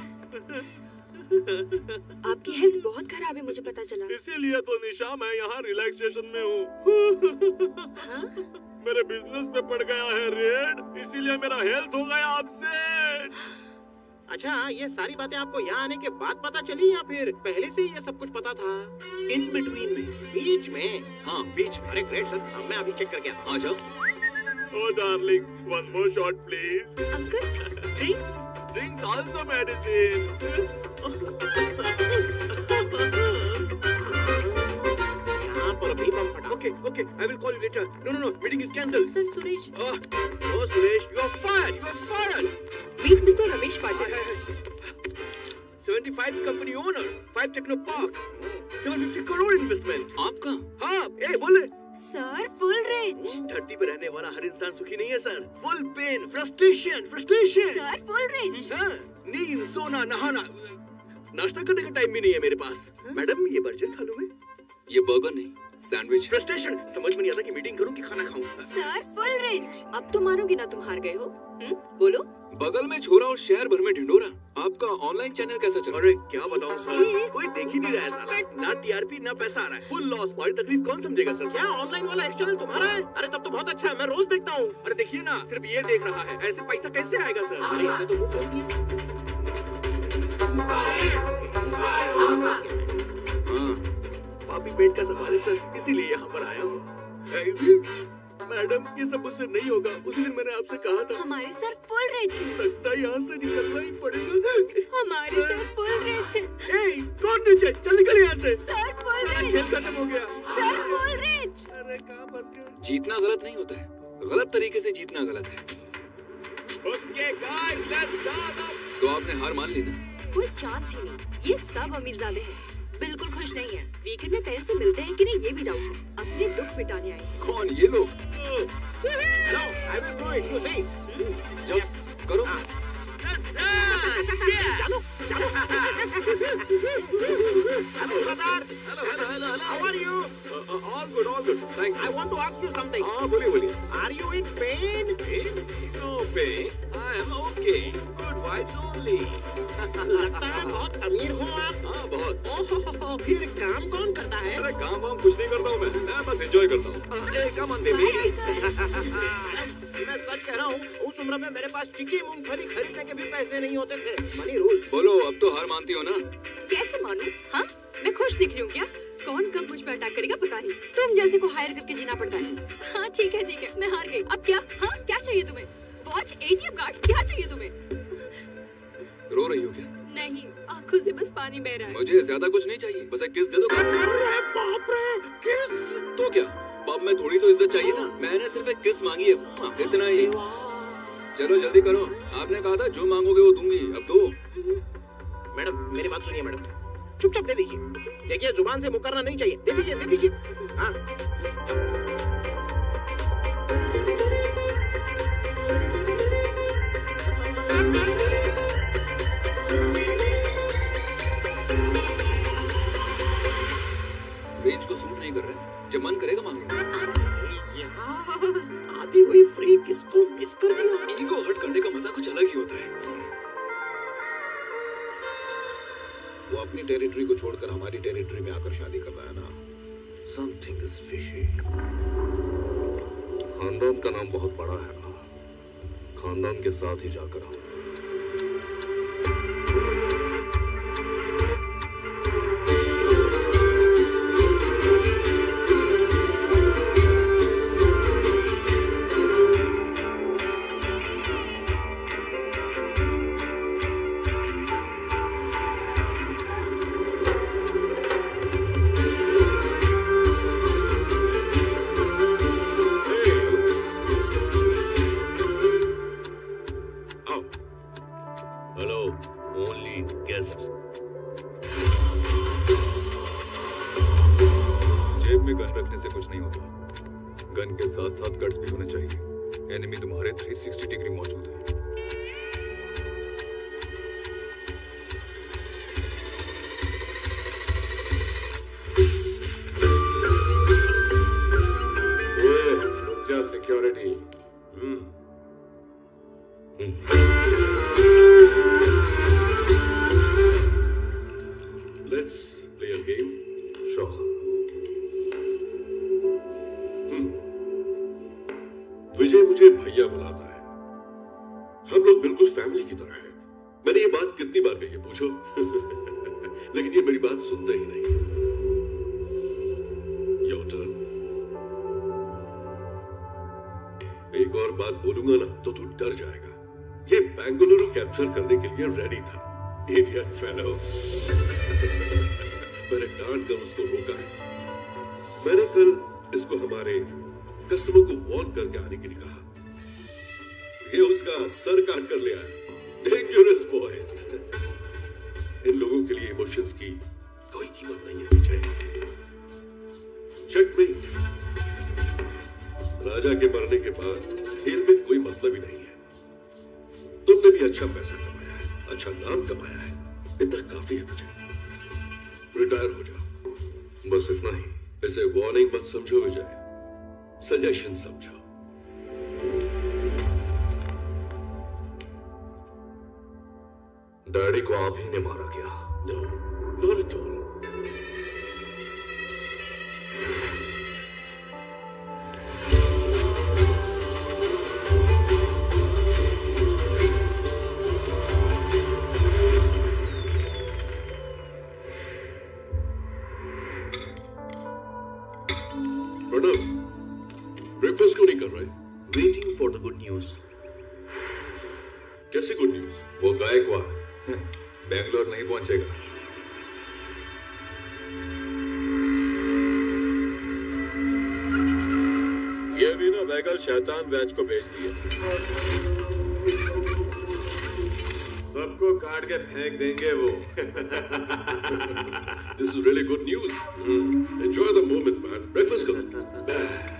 आपकी हेल्थ बहुत खराब है, मुझे पता चला। इसीलिए तो निशा मैं यहाँ रिलैक्सेशन में हूँ। हाँ? मेरे बिजनेस पे पड़ गया है रेड, इसीलिए मेरा हेल्थ हो गया अपसेट। अच्छा, ये सारी बातें आपको यहाँ आने के बाद पता चली या फिर पहले से ये सब कुछ पता था? इन बिटवीन में। बीच में? हाँ, बीच में। अरे ग्रेट सर, मैं अभी चेक करके आता हूँ। आ जाओ। Oh darling, one more shot please. Uncle, drinks? Drinks also medicine. यहाँ पर भी बम फटा। Okay, okay, I will call you later. No, meeting is cancelled. Sir, Suresh. Oh, Suresh, you are fired. You are fired. Meet Mr. Ramesh Patil. 75 company owner, 5 Techno Park, 750 crore investment. आपका? हाँ, बोले। Sir full rich. धरती पर रहने वाला हर इंसान सुखी नहीं है सर। Full pain, frustration. Sir full rich. हाँ, नींद, सोना, नहाना, नाश्ता करने का टाइम भी नहीं है मेरे पास। मैडम, ये बर्गर खा लूं मैं? ये बर्गर नहीं, सैंडविच। फ्रस्ट्रेशन, समझ में नहीं आता कि मीटिंग करूं कि खाना खाऊं। Sir full rich. अब तो मानोगे ना, तुम हार गए हो। बोलो। बगल में छोरा और शहर भर में ढिंडोरा। आपका ऑनलाइन चैनल कैसा चल रहा है? अरे क्या बताऊं सर, कोई देख ही नहीं रहा है साला। ना टीआरपी ना पैसा आ रहा है, फुल लॉस। बड़ी तकलीफ कौन समझेगा सर? क्या ऑनलाइन वाला एक चैनल तुम्हारा है? अरे तब तो बहुत अच्छा है, मैं रोज देखता हूँ। अरे देखिए ना, सिर्फ ये देख रहा है, ऐसे पैसा कैसे आएगा सर? अरे इसने तो मुंह खोल दिया। हाँ, पापी पेट का सवाल है सर, इसीलिए यहाँ पर आया हूँ। मैडम, ये सब मुझसे नहीं होगा। उस दिन मैंने आपसे कहा था। हमारे सर फुल रिच। लगता है यहाँ से निकलना ही पड़ेगा। हमारे सर फुल रिच। कौन रिच है? चल निकल यहाँ से। Sir full rich. खेल खत्म हो गया। Sir full rich. अरे कहाँ फंस गए? जीतना गलत नहीं होता है, गलत तरीके से जीतना गलत है। Okay, guys, let's start up. तो आपने हार मान ली ना? कोई चांस ही नहीं। ये सब अमीरजादे हैं, बिल्कुल खुश नहीं है। वीकेंड में पेरेंट्स से मिलते हैं कि नहीं ये भी डाउट है। अपने दुख मिटाने आए। कौन ये लोग? Hello, I will do it. You see? जब करो। Let's dance. Yeah. चलो, चलो. Hello, brother. Hello. How are you? All good. Thanks. I want to ask you something. हाँ, बोलिए. Are you in pain? No pain. I am okay. Good vibes only. लगता है बहुत अमीर हो आप। हाँ, बहुत। ओह, फिर काम कौन करता है? अरे काम वाम कुछ नहीं करता हूँ मैं बस एंजॉय करता हूँ। Come on, baby. मैं सच कह रहा हूँ, उस उम्र में मेरे पास चिकी मूंगफली खरीदने के भी पैसे नहीं होते थे। Money rules. बोलो, अब तो हार मानती हो ना? कैसे मानूं? हाँ, मैं खुश दिख रही हूँ क्या? कौन कब मुझ पर अटैक करेगा पता नहीं। तुम जैसे को हायर करके जीना पड़ता है। हाँ ठीक है, मैं हार गई। अब क्या? हाँ, क्या चाहिए तुम्हें? वॉच, ATM कार्ड, क्या चाहिए तुम्हें? रो रही हो क्या? नहीं, आंखों से बस पानी बह रहा है। मुझे ज्यादा कुछ नहीं चाहिए, बस एक किस दे दो। अरे बाप रे, किस? तो क्या, पब में थोड़ी तो इज्जत चाहिए ना? मैंने सिर्फ एक किस मांगी है, इतना ही। चलो जल्दी करो, आपने कहा था जो मांगोगे वो दूंगी, अब दो। मैडम, मेरी बात सुनिए मैडम, चुपचाप दे दीजिए। देखिए, जुबान से मुकरना नहीं चाहिए। दे दीजिए। हाँ। रेंज को सूट नहीं कर रहा, जब मन करेगा मांग लो। आती हुई फ्री किसको मिस कर दिया? ईगो हर्ट करने का मजा कुछ अलग ही होता है। वो अपनी टेरिटरी को छोड़कर हमारी टेरिटरी में आकर शादी कर रहा है ना। Something is fishy. खानदान का नाम बहुत बड़ा है ना, खानदान के साथ ही जाकर हम। Receive guests. जेब में गन रखने से कुछ नहीं होता। गन के साथ साथ गट्स भी होने चाहिए। एनिमी तुम्हारे 360 डिग्री मौजूद है। Security let's play a game. Sure. Vijay मुझे भैया बुलाता है। हम लोग बिल्कुल फैमिली की तरह हैं। मैंने ये बात कितनी बार कही है पूछो। लेकिन ये मेरी बात सुनते ही नहीं। Your turn. एक और बात बोलूंगा ना तो तू डर जाएगा। ये बेंगलुरु कैप्चर करने के लिए रेडी था। Idiot fellow. मैंने डांट कर उसको रोका है। मैंने कल इसको हमारे कस्टमर को वॉर्न करके आने के लिए कहा। ये उसका सर काट कर ले आया। Dangerous boys. इन लोगों के लिए इमोशंस की कोई कीमत नहीं है विजय। चेकमेट। राजा के मरने के बाद खेल में कोई मतलब ही नहीं है। तुमने भी अच्छा पैसा कमाया है, अच्छा नाम कमाया है। इतना काफी है विजय। रिटायर हो जाओ। बस इतना ही। इसे वार्निंग मत समझो विजय, सजेशन समझो। डैडी को आप ही ने मारा क्या? No, not at all. Breakfast क्यों नहीं कर रहे? Waiting for the good news. कैसी गुड न्यूज? वो गायकवाड़ बेंगलोर नहीं पहुंचेगा। ये भी ना बैगल शैतान वैज को भेज दिया। सबको काट के फेंक देंगे वो। This is really good news. Enjoy the moment, man. Breakfast करो।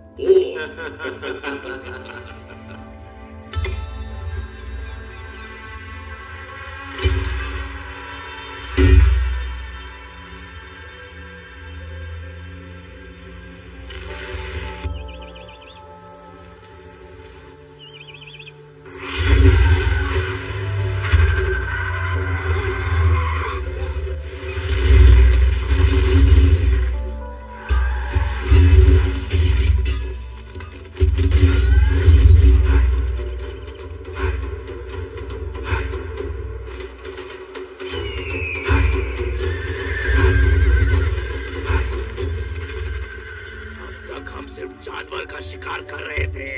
जानवर का शिकार कर रहे थे।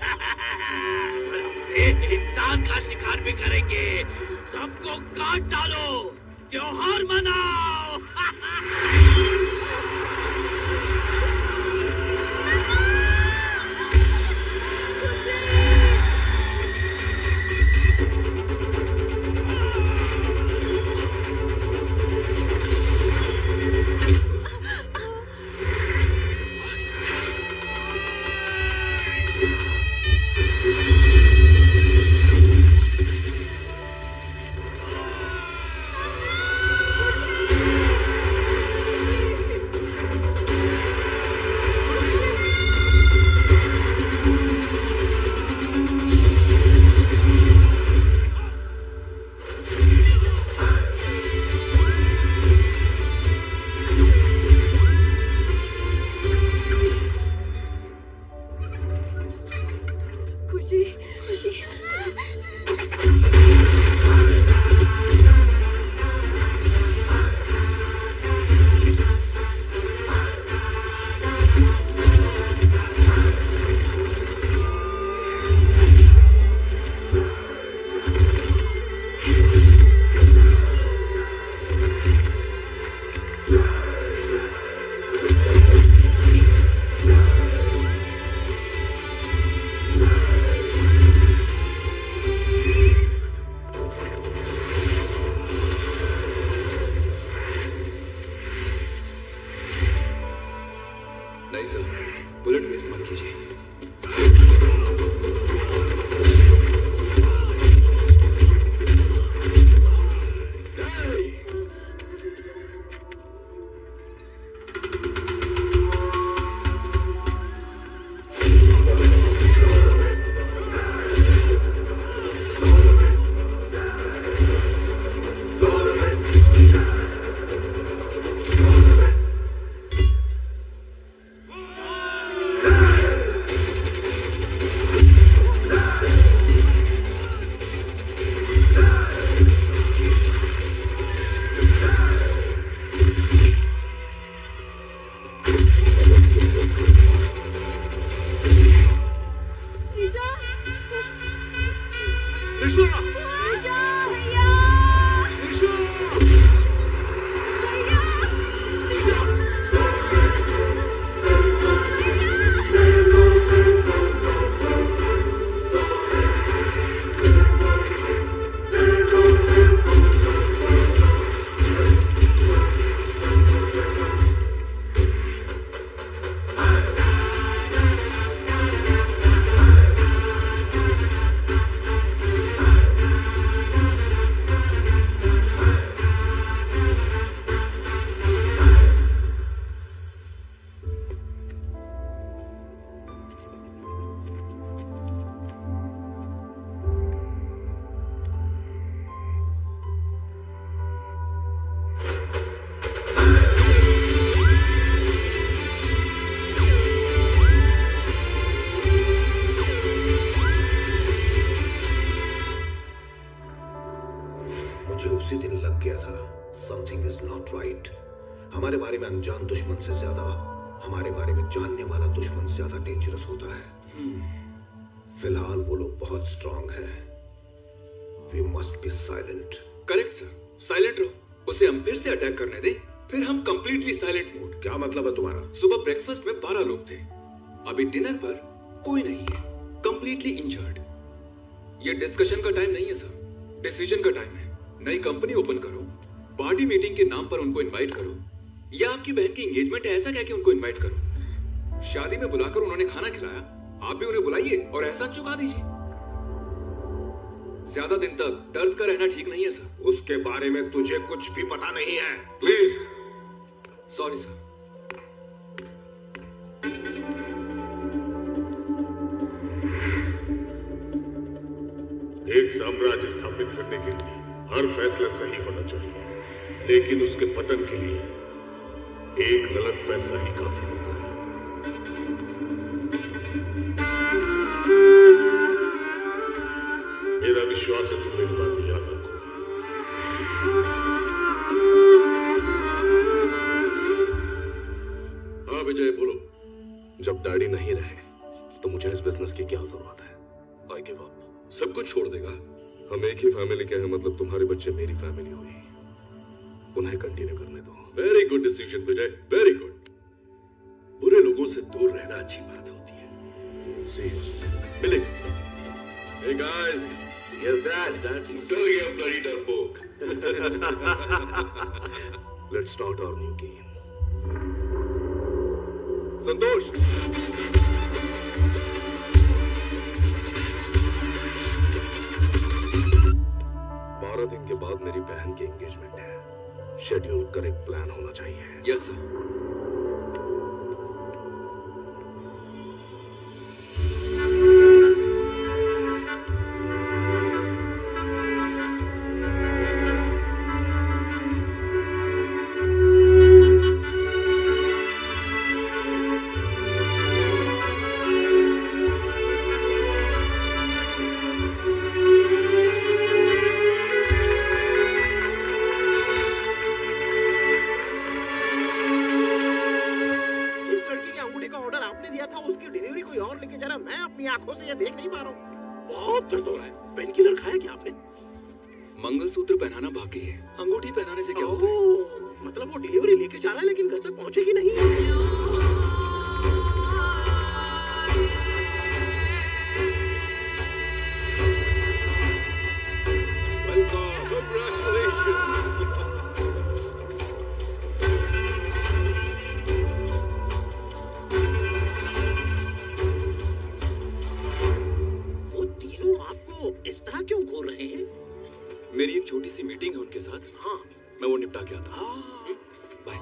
हमसे इंसान का शिकार भी करेंगे। सबको काट डालो, त्योहार मनाओ। मुझे उसी दिन लग गया था समथिंग इज नॉट राइट। हमारे बारे में अनजान दुश्मन से ज्यादा हमारे बारे में जानने वाला दुश्मन ज्यादा डेंजरस होता है। फिलहाल वो लोग बहुत स्ट्रांग हैं। We must be silent. Correct sir, silent रहो। उसे हम फिर से अटैक करने दें, फिर हम कंप्लीटली साइलेंट मोड। क्या मतलब है तुम्हारा? सुबह ब्रेकफास्ट में 12 लोग थे, अभी डिनर पर कोई नहीं है, कंप्लीटली इंजर्ड। ये डिस्कशन का टाइम नहीं है सर, डिसीजन का टाइम है। नई कंपनी ओपन करो, पार्टी मीटिंग के नाम पर उनको इनवाइट करो, या आपकी बहन की एंगेजमेंट है ऐसा कह के उनको इनवाइट करो। शादी में बुलाकर उन्होंने खाना खिलाया, आप भी उन्हें बुलाइए और एहसान चुका दीजिए। ज्यादा दिन तक दर्द का रहना ठीक नहीं है सर। उसके बारे में तुझे कुछ भी पता नहीं है। प्लीज। Sorry sir. एक साम्राज्य स्थापित करने के लिए हर फैसला सही होना चाहिए, लेकिन उसके पतन के लिए एक गलत फैसला ही काफी होता है। मेरा विश्वास है तुम मेरी बात याद रखो। हाँ विजय बोलो। जब डैडी नहीं रहे तो मुझे इस बिजनेस की क्या जरूरत है? I give up. सब कुछ छोड़ देगा। हम एक ही फैमिली के हैं, मतलब तुम्हारे बच्चे मेरी फैमिली हुई, उन्हें कंटिन्यू करने दो। Very good decision Vijay, very good. बुरे लोगों से दूर रहना अच्छी बात होती है। See you. मिलेंगे। Hey guys. Yes, Dad. डर गया bloody डरपोक। Let's start our new game. संतोष। 12 दिन के बाद मेरी बहन की एंगेजमेंट है। शेड्यूल करेक्ट प्लान होना चाहिए। Yes sir. मंगलसूत्र पहनाना बाकी है, अंगूठी पहनाने से क्या होता है? मतलब वो डिलीवरी लेके जा रहा है लेकिन घर तक पहुंचेगी नहीं। वो तीनों आपको इस तरह क्यों घूर रहे हैं? मेरी एक छोटी सी मीटिंग है उनके साथ। हाँ, मैं वो निपटा के आता हूँ। Bye.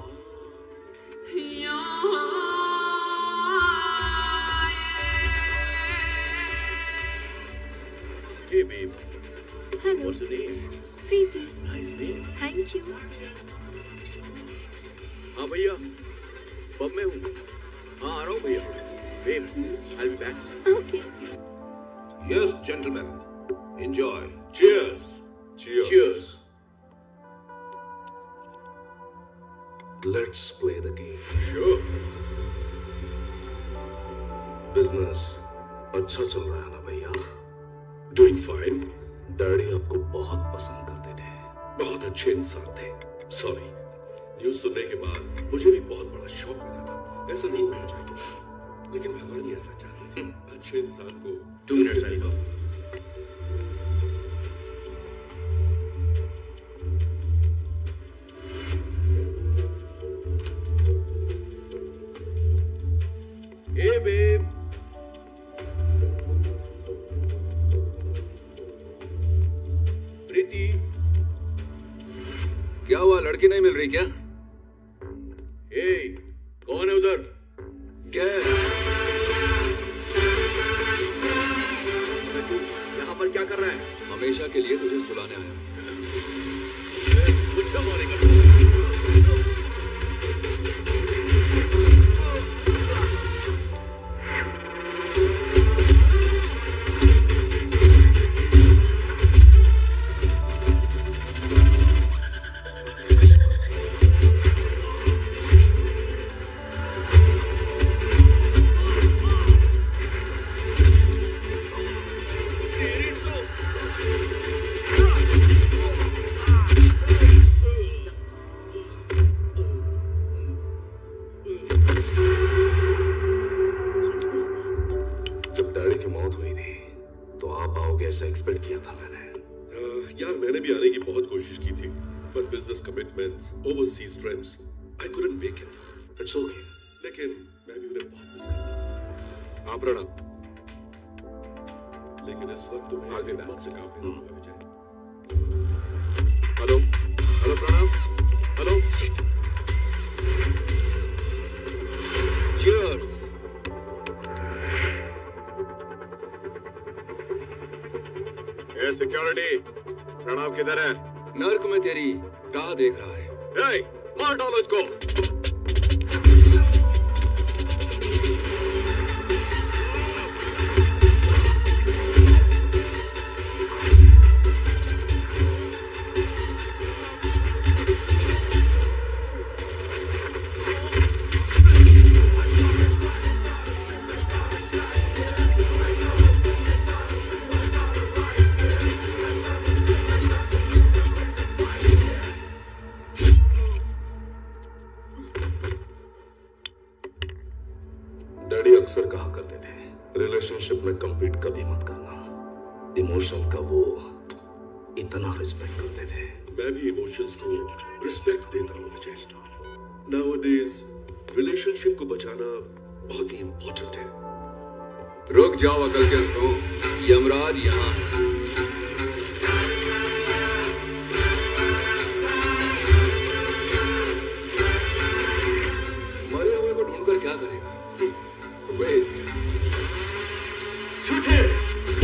Hey babe. Hello. What's your name? Preeti. Nice name. Thank you. हाँ भैया, पब में हूँ। हाँ आ रहा हूँ भैया। Babe, I'll be back. Okay. Yes, gentlemen. Enjoy. Cheers. Cheers. Let's play the game. Sure. Business अच्छा चल रहा है ना भैया? Doing fine. डैडी आपको बहुत पसंद करते थे, बहुत अच्छे इंसान थे। सॉरी, न्यूज सुनने के बाद मुझे भी बहुत बड़ा शौक लगा था। ऐसा नहीं होना चाहिए था, लेकिन भगवान ही ऐसा चाहते थे। अच्छे इंसान को 2 मिनट्स आएगा। Hey babe. प्रीति, क्या हुआ? लड़की नहीं मिल रही क्या? hey, कौन है उधर? क्या यहाँ पर क्या कर रहा है? हमेशा के लिए तुझे सुलाने आया। मुझसे मारेगा। overseas trips, I couldn't make it. It's okay. लेकिन मैं भी उन्हें बहुत मिस करता हूँ। हाँ प्रणव। लेकिन इस वक्त तुम्हें आगे बात से काम नहीं होगा Vijay. Hello, hello Pranav, hello. Cheers. ए सिक्योरिटी, प्रणव किधर है? नर्क में तेरी राह देख रहा है। मार डालो इसको। अक्सर कहा करते थे, रिलेशनशिप में कंपीट कभी मत करना। इमोशन का वो इतना रिस्पेक्ट करते थे। मैं भी इमोशंस को रिस्पेक्ट देता हूँ विजय। नाउअडेज रिलेशनशिप को बचाना बहुत ही इंपॉर्टेंट है। रुक जाओ अकल के अंतों, यमराज यहाँ है। मरे हुए को ढूंढकर क्या करेगा? Waste. Shoot him.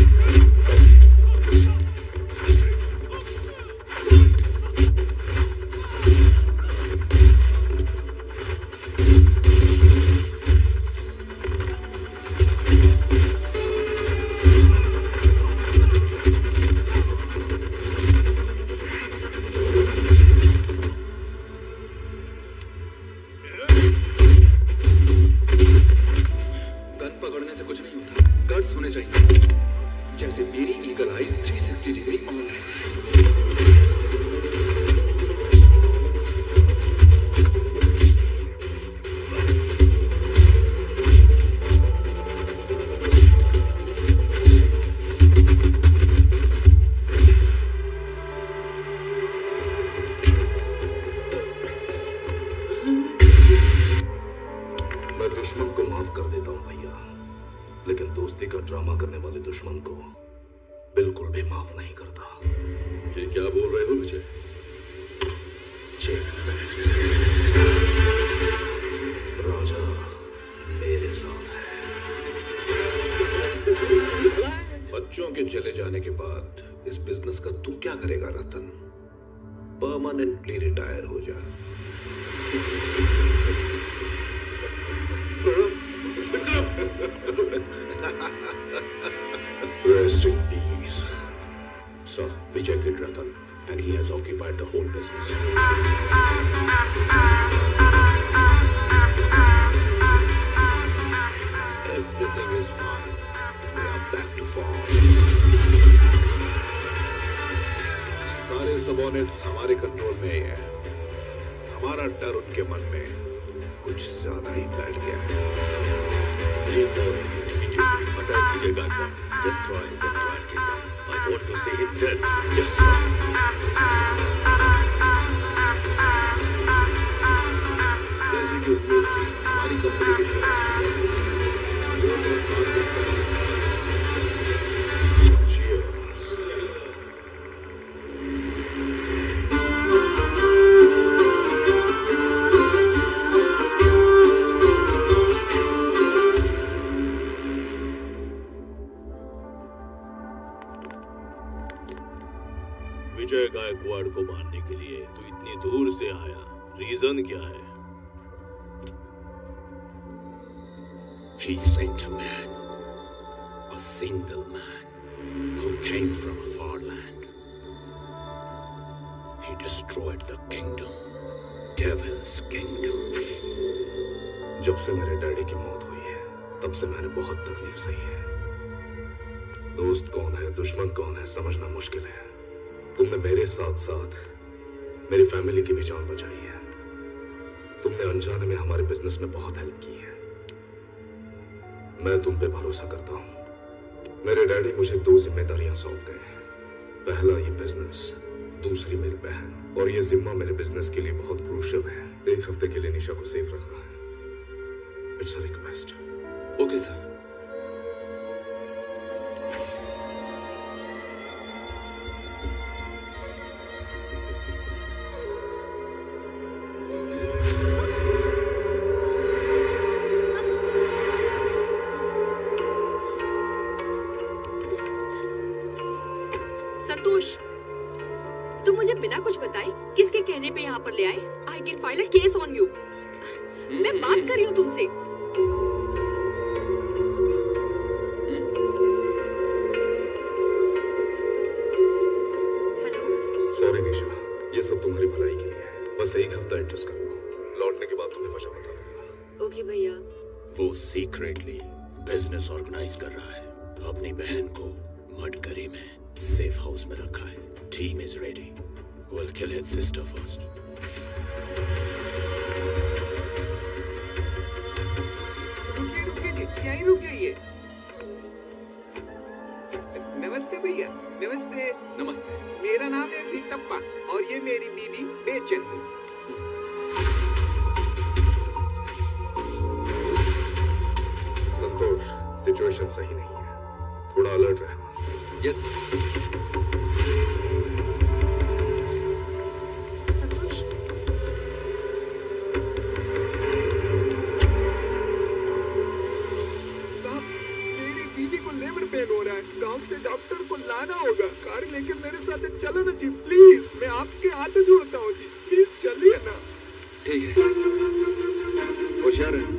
Permanently retire हो जा। Rest in peace. So, Vijay killed Ratan, and he has occupied the whole business. Everything is fine. We are back to farm. Components हमारे कंट्रोल में ही है। हमारा डर उनके मन में कुछ ज्यादा ही बैठ गया है। I want to see him dead. Yes, sir. जैसे कि उद्योग जी हमारी कंपनी के विजय गायकवाड़ को मारने के लिए तू इतनी दूर से आया, रीजन क्या है? He sent a man, a single man, who came from a far land. He destroyed the kingdom, Devil's Kingdom. जब से मेरे डैडी की मौत हुई है, तब से मैंने बहुत तकलीफ सही है। दोस्त कौन है, दुश्मन कौन है, समझना मुश्किल है। तुमने मेरे साथ साथ मेरी फैमिली की भी जान बचाई है। तुमने अनजाने में हमारे बिजनेस में बहुत हेल्प की है। मैं तुम पे भरोसा करता हूँ। मेरे डैडी मुझे 2 जिम्मेदारियां सौंप गए हैं। पहला ये बिजनेस, दूसरी मेरी बहन। और ये जिम्मा मेरे बिजनेस के लिए बहुत क्रूशियल है। 1 हफ्ते के लिए निशा को सेफ रखना है। It's a request. Okay sir. Santosh, तुम मुझे बिना कुछ बताए किसके कहने पे यहाँ पर ले आए? I can file a case on you. मैं बात कर रही हूँ तुमसे। हेलो। सॉरी निशा, ये सब तुम्हारी भलाई के लिए है। बस 1 हफ्ता एडजस्ट कर लो। लौटने के बाद तुम्हें वजह बता दूंगा। ओके भैया। वो सीक्रेटली बिजनेस ऑर्गेनाइज कर रहा है। अपनी बहन को मडकरी में सेफ हाउस में रखा है। Team is ready. We'll kill his sister first. रुकिए, यहीं रुकिए। नमस्ते भैया। नमस्ते। नमस्ते। मेरा नाम है भीतप्पा और ये मेरी बीवी बेचन। संतोष, सिचुएशन सही नहीं है। थोड़ा अलर्ट रहना। यस हो रहा है। गांव से डॉक्टर को लाना होगा। कार लेके मेरे साथ चलो ना जी, प्लीज। मैं आपके हाथ जोड़ता हूँ जी, प्लीज चलिए ना। ठीक है, होशियार है।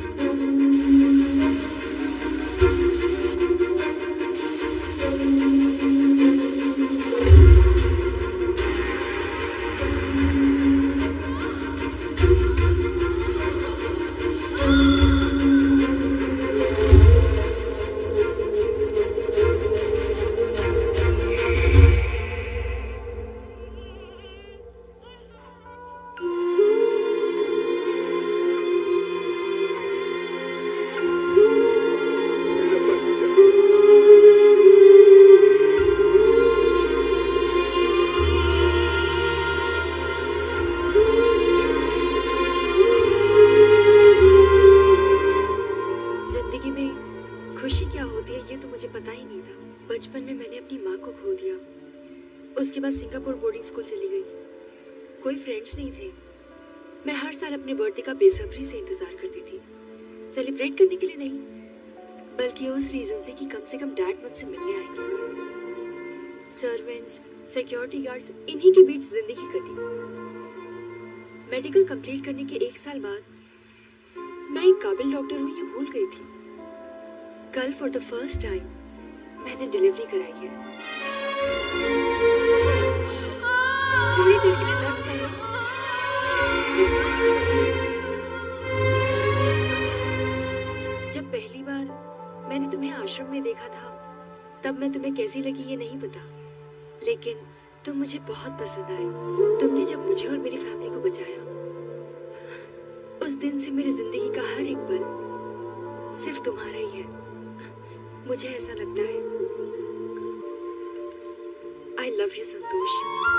उसके बाद सिंगापुर बोर्डिंग स्कूल चली गई। कोई फ्रेंड्स नहीं थे। मैं हर साल अपने बर्थडे का बेसब्री से इंतजार करती थी, सेलिब्रेट करने के लिए नहीं, बल्कि उस रीजन से कि कम से कम डैड मुझसे मिलने आएंगे। सर्वेंट्स, सिक्योरिटी गार्ड्स, इन्हीं के बीच जिंदगी कटी। मेडिकल कंप्लीट करने के 1 साल बाद मैं एक काबिल डॉक्टर हूँ ये भूल गई थी। कल फॉर द फर्स्ट टाइम मैंने डिलीवरी कराई है। थोड़ी देर के लिए दर्द सही। जब पहली बार मैंने तुम्हें आश्रम में देखा था, तब मैं तुम्हें कैसी लगी ये नहीं पता, लेकिन तुम मुझे बहुत पसंद आए। तुमने जब मुझे और मेरी फैमिली को बचाया, उस दिन से मेरी जिंदगी का हर एक पल सिर्फ तुम्हारा ही है। मुझे ऐसा लगता है। I love you Santosh.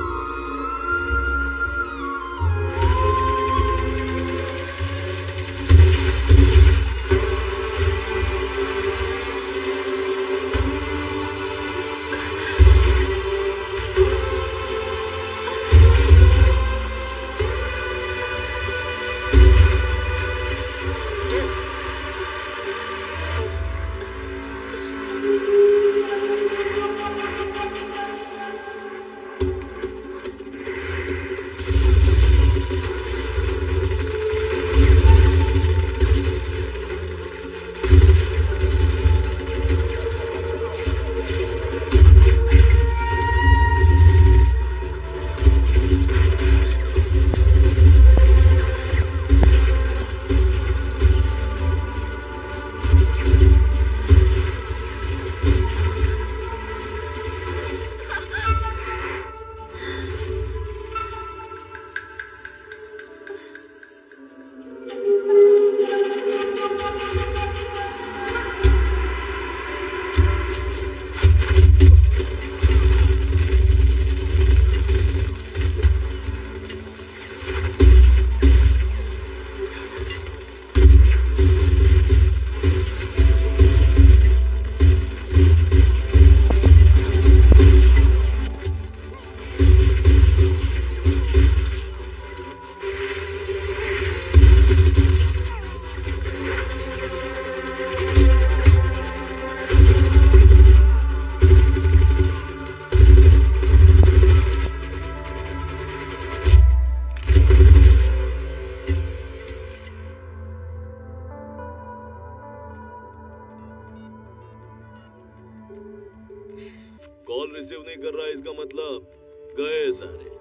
Call receive नहीं कर रहा, इसका मतलब गए सारे।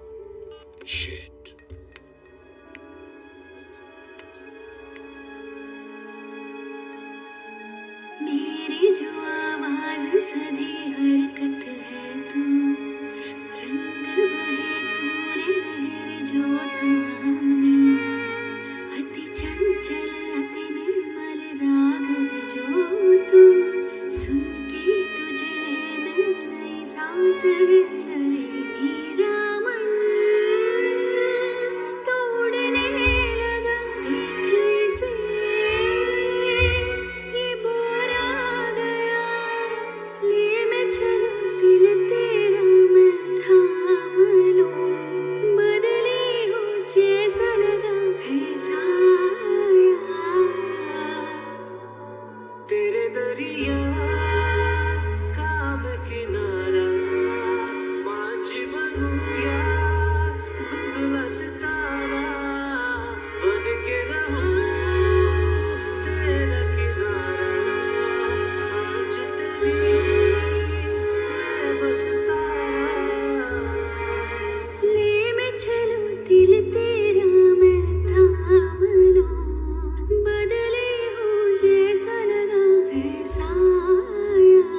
शिट। मेरी जो आवाज सधी हरकत है तू, रंग बहे तूने लहर जो थमानी, अति चंचल अति निर्मल राग है जो तू, सुन के तुझे ले मैं नई सांस है। अरे हीरा मन तोड़ने लगा, देख इसे ये बोर आ गया, ले मैं चलूं दिल तेरा मैं थाम लूं, बदली हूँ जैसा लगा है साया, तेरे दरिया काम किनारा, पाँच बनूया धुंधला सितारा, बन के रहूं तेरा किनारा, सांझ तेरी मैं बस तारा, ले मैं चलूं दिल तेरा मैं थाम लूं, बदले हूँ जैसा लगा है साया।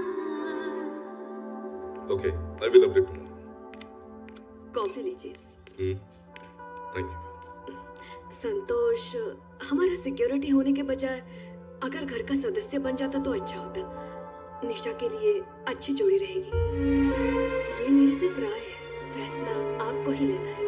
Okay, I will update tomorrow. Coffee लीजिए। Thank you. संतोष, हमारा सिक्योरिटी होने के बजाय अगर घर का सदस्य बन जाता तो अच्छा होता। निशा के लिए अच्छी जोड़ी रहेगी। ये मेरी सिर्फ राय है, फैसला आपको ही लेना है।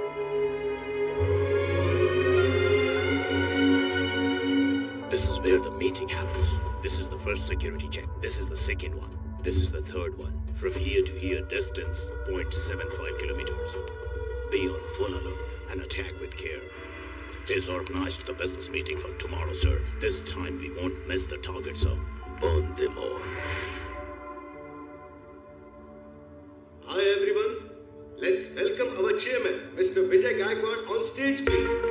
This is where the meeting happens. This is the first security check. This is the second one. This is the third one. From here to here distance 0.75 kilometers. Be on full alert and attack with care. He's organized the business meeting for tomorrow, sir. This time we won't miss the target, sir. Burn them all. Hi everyone. Let's welcome our chairman, Mr. Vijay Gaikwad, on stage, please.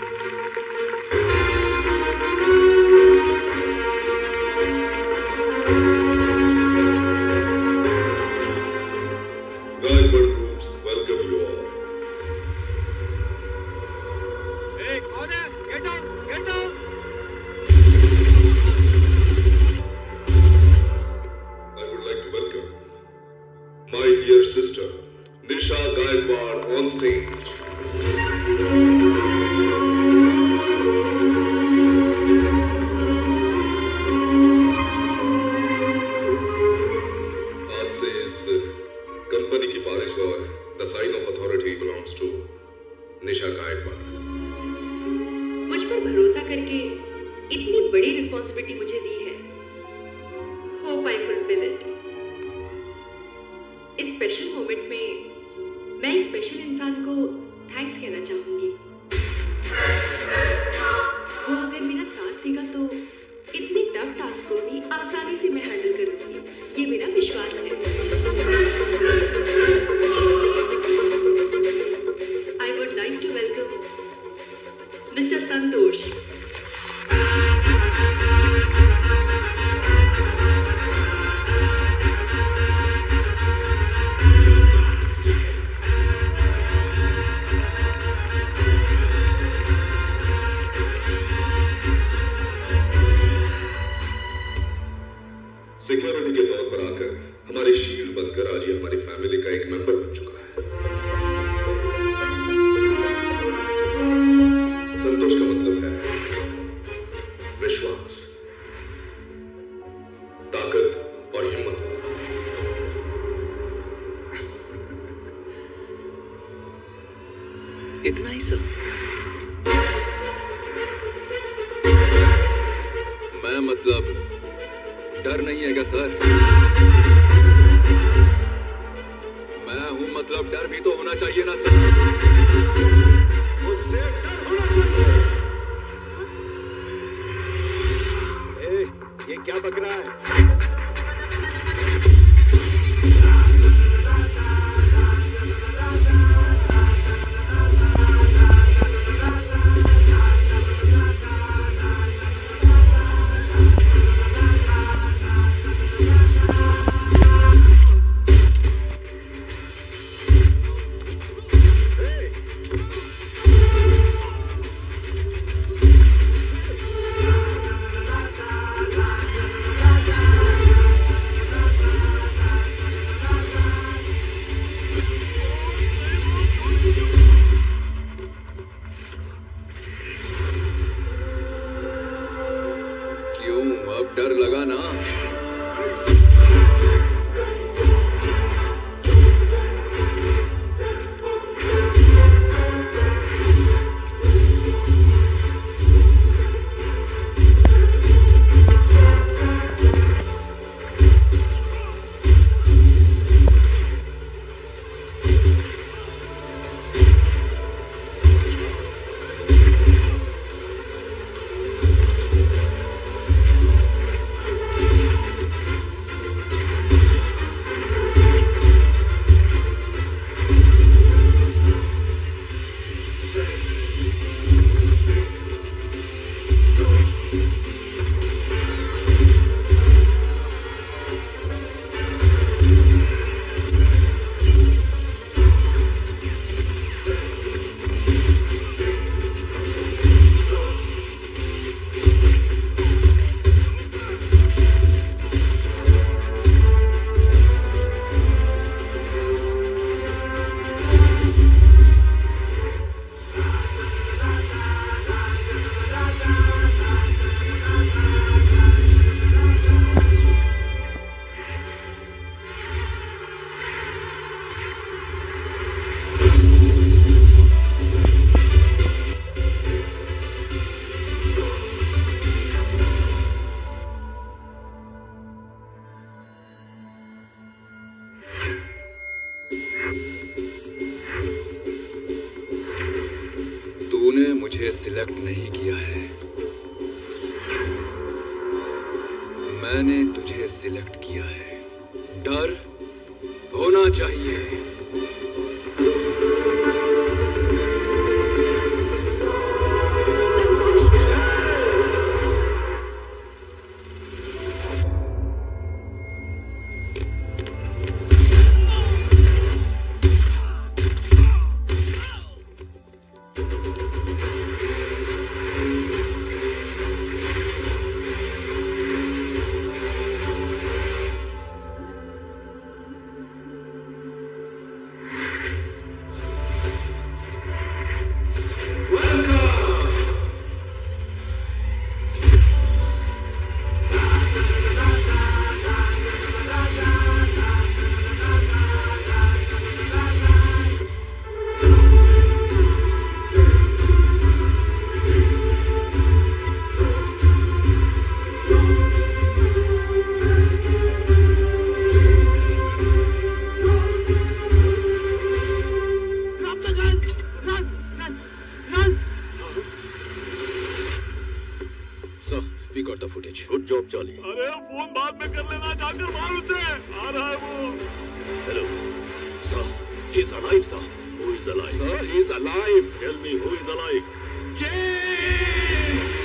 Gaikwad Groups welcome you all. Hey, कौन है? Get down! Get down! I would like to welcome my dear sister, Nisha Gaikwad on stage. आज से इस कंपनी की पॉलिसी और the sign off authority belongs to Nisha Gaikwad. मुझ पर भरोसा करके इतनी बड़ी रिस्पॉन्सिबिलिटी मुझे दी है। Hope I fulfil it. इस स्पेशल मोमेंट में मैं एक स्पेशल इंसान को थैंक्स कहना चाहूंगी। वो अगर मेरा साथ देगा तो इतने टफ टास्क को भी आसानी से मैं हैंडल कर लूंगी, ये मेरा विश्वास है। I would like to welcome mister Santosh. Security के तौर पर आकर हमारी शील्ड बनकर आज ये हमारी फैमिली का एक मेंबर बन चुका है। संतोष का मतलब है विश्वास, ताकत और हिम्मत। इतना ही सब? मैं मतलब डर नहीं है क्या सर? मैं हूं मतलब डर भी तो होना चाहिए ना सर? मुझसे डर होना चाहिए। ये क्या बक रहा है? डर लगा ना? तूने मुझे सिलेक्ट नहीं किया है, मैंने तुझे सिलेक्ट किया है। डर होना चाहिए। जॉली? अरे फोन बाद में कर लेना, जाकर मार उसे, आ रहा है वो। Hello Sir, he's alive, sir. Who is alive? Sir, he's alive. Tell me who is alive? James!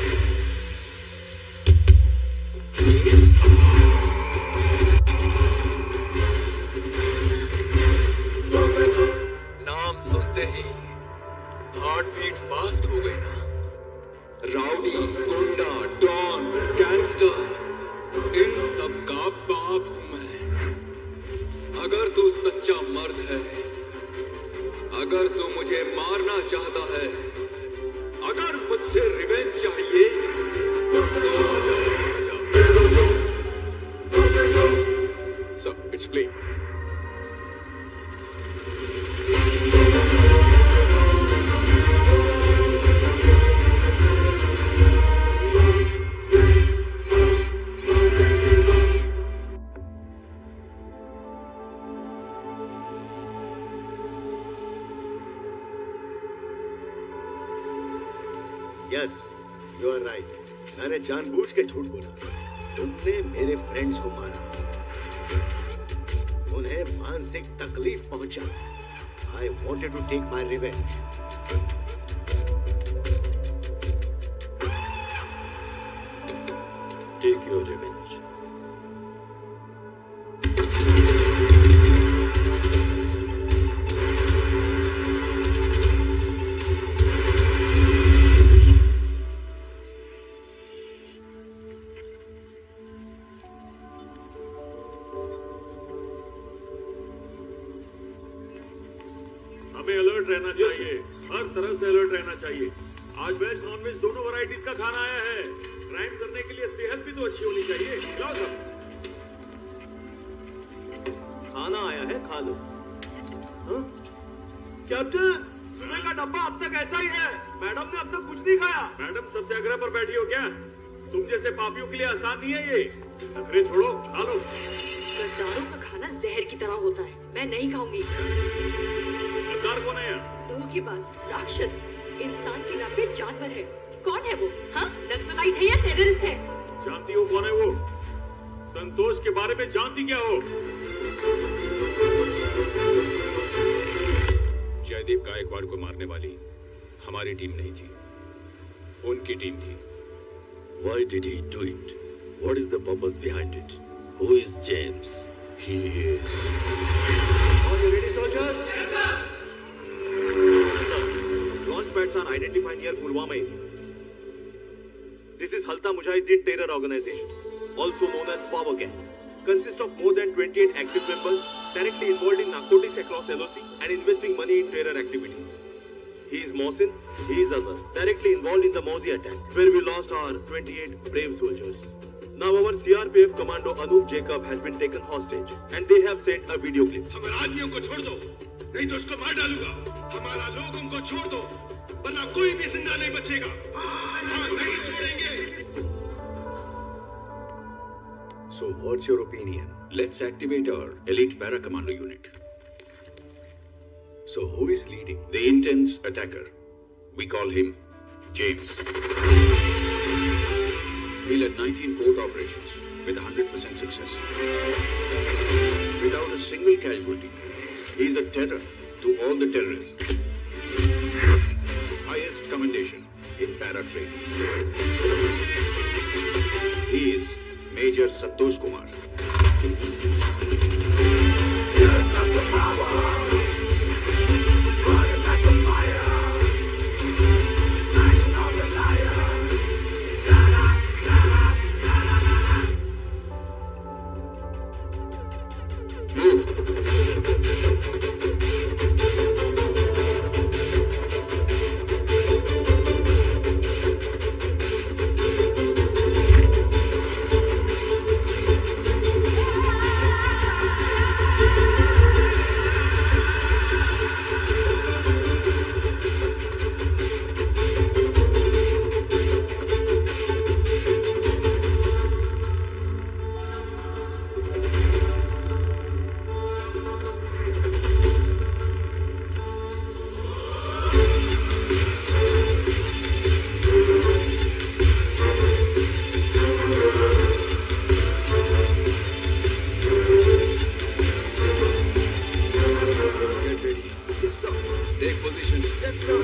नाम सुनते ही हार्ट बीट फास्ट हो गई ना। राउडी, गुंडा, डॉन, गैंगस्टर, इन सब का बाप हूं मैं। अगर तू सच्चा मर्द है, अगर तू मुझे मारना चाहता है, अगर मुझसे रिवेंज चाहिए तो आ जा। Sir, it's clean. Yes, you are right. मैंने जानबूझ के झूठ बोला। तुमने मेरे फ्रेंड्स को मारा, उन्हें मानसिक तकलीफ पहुंचा। I wanted to take my revenge. Take your revenge. हमें अलर्ट रहना चाहिए, हर तरह से अलर्ट रहना चाहिए। आज वेज नॉन वेज दोनों वैरायटीज का खाना आया है। क्राइम करने के लिए सेहत भी तो अच्छी होनी चाहिए। खिलाओ सब। खाना आया है, खा लो। कैप्टन, सुबह का डब्बा अब तक ऐसा ही है। मैडम ने अब तक कुछ नहीं खाया। मैडम सत्याग्रह पर बैठी हो क्या? तुम जैसे पापियों के लिए आसान नहीं है ये। नखरे छोड़ो, खा लो। गद्दारों का खाना जहर की तरह होता है, मैं नहीं खाऊंगी। गद्दार कौन है यार? धोखेबाज, राक्षस, इंसान के नाम पे जानवर है। कौन है वो? हाँ, नक्सलाइट है या टेररिस्ट है? जानती हो कौन है वो? संतोष के बारे में जानती क्या हो? जयदेव गायकवाड़ को मारने वाली हमारी टीम नहीं थी, उनकी टीम थी। Why did he do it? What is the purpose behind it? Who is James? He is. Are you ready, soldiers? Launch pads are identified near Pulwama area. This is Halta Mujahideen terror organization, also known as Power Gang. Consists of more than 28 active members directly involved in narcotics across LOC and investing money in terror activities. He is Mohsin, he is Azhar, directly involved in the Mauzi attack, where we lost our 28 brave soldiers. Now our CRPF commando Anup Jacob has been taken hostage, and they have sent a video clip. हमारे आदमियों को छोड़ दो, नहीं तो उसको मार डालूंगा। हमारा लोगों को छोड़ दो, वरना कोई भी जिंदा नहीं बचेगा। नहीं छोड़ेंगे। So what's your opinion? Let's activate our elite para commando unit. So who is leading? The intense attacker. We call him James. He led 19 court operations with 100% success. Without a single casualty. He is a terror to all the terrorists. Highest commendation in para training. He is Major Santosh Kumar. Get ready. Yes, sir. Take position. Yes, sir.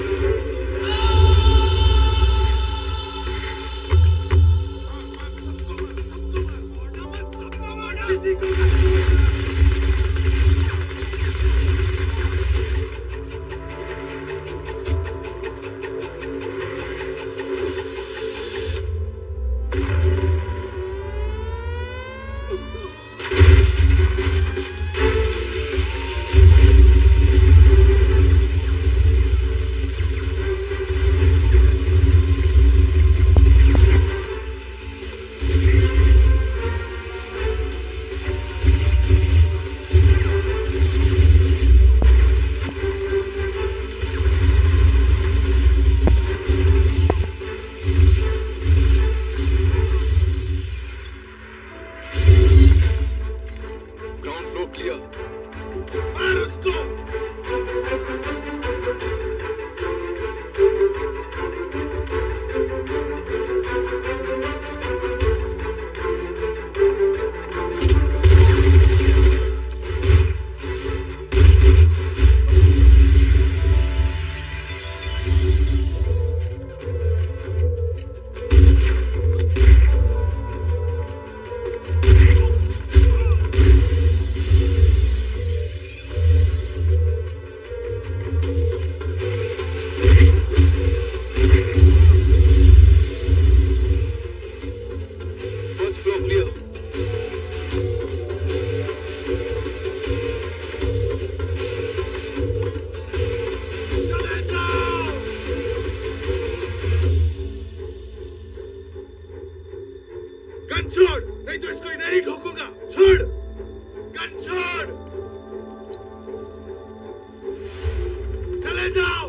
Gun छोड़, नहीं तो इसको इधर ही ठोकूंगा। छोड़, गन छोड़, चले जाओ,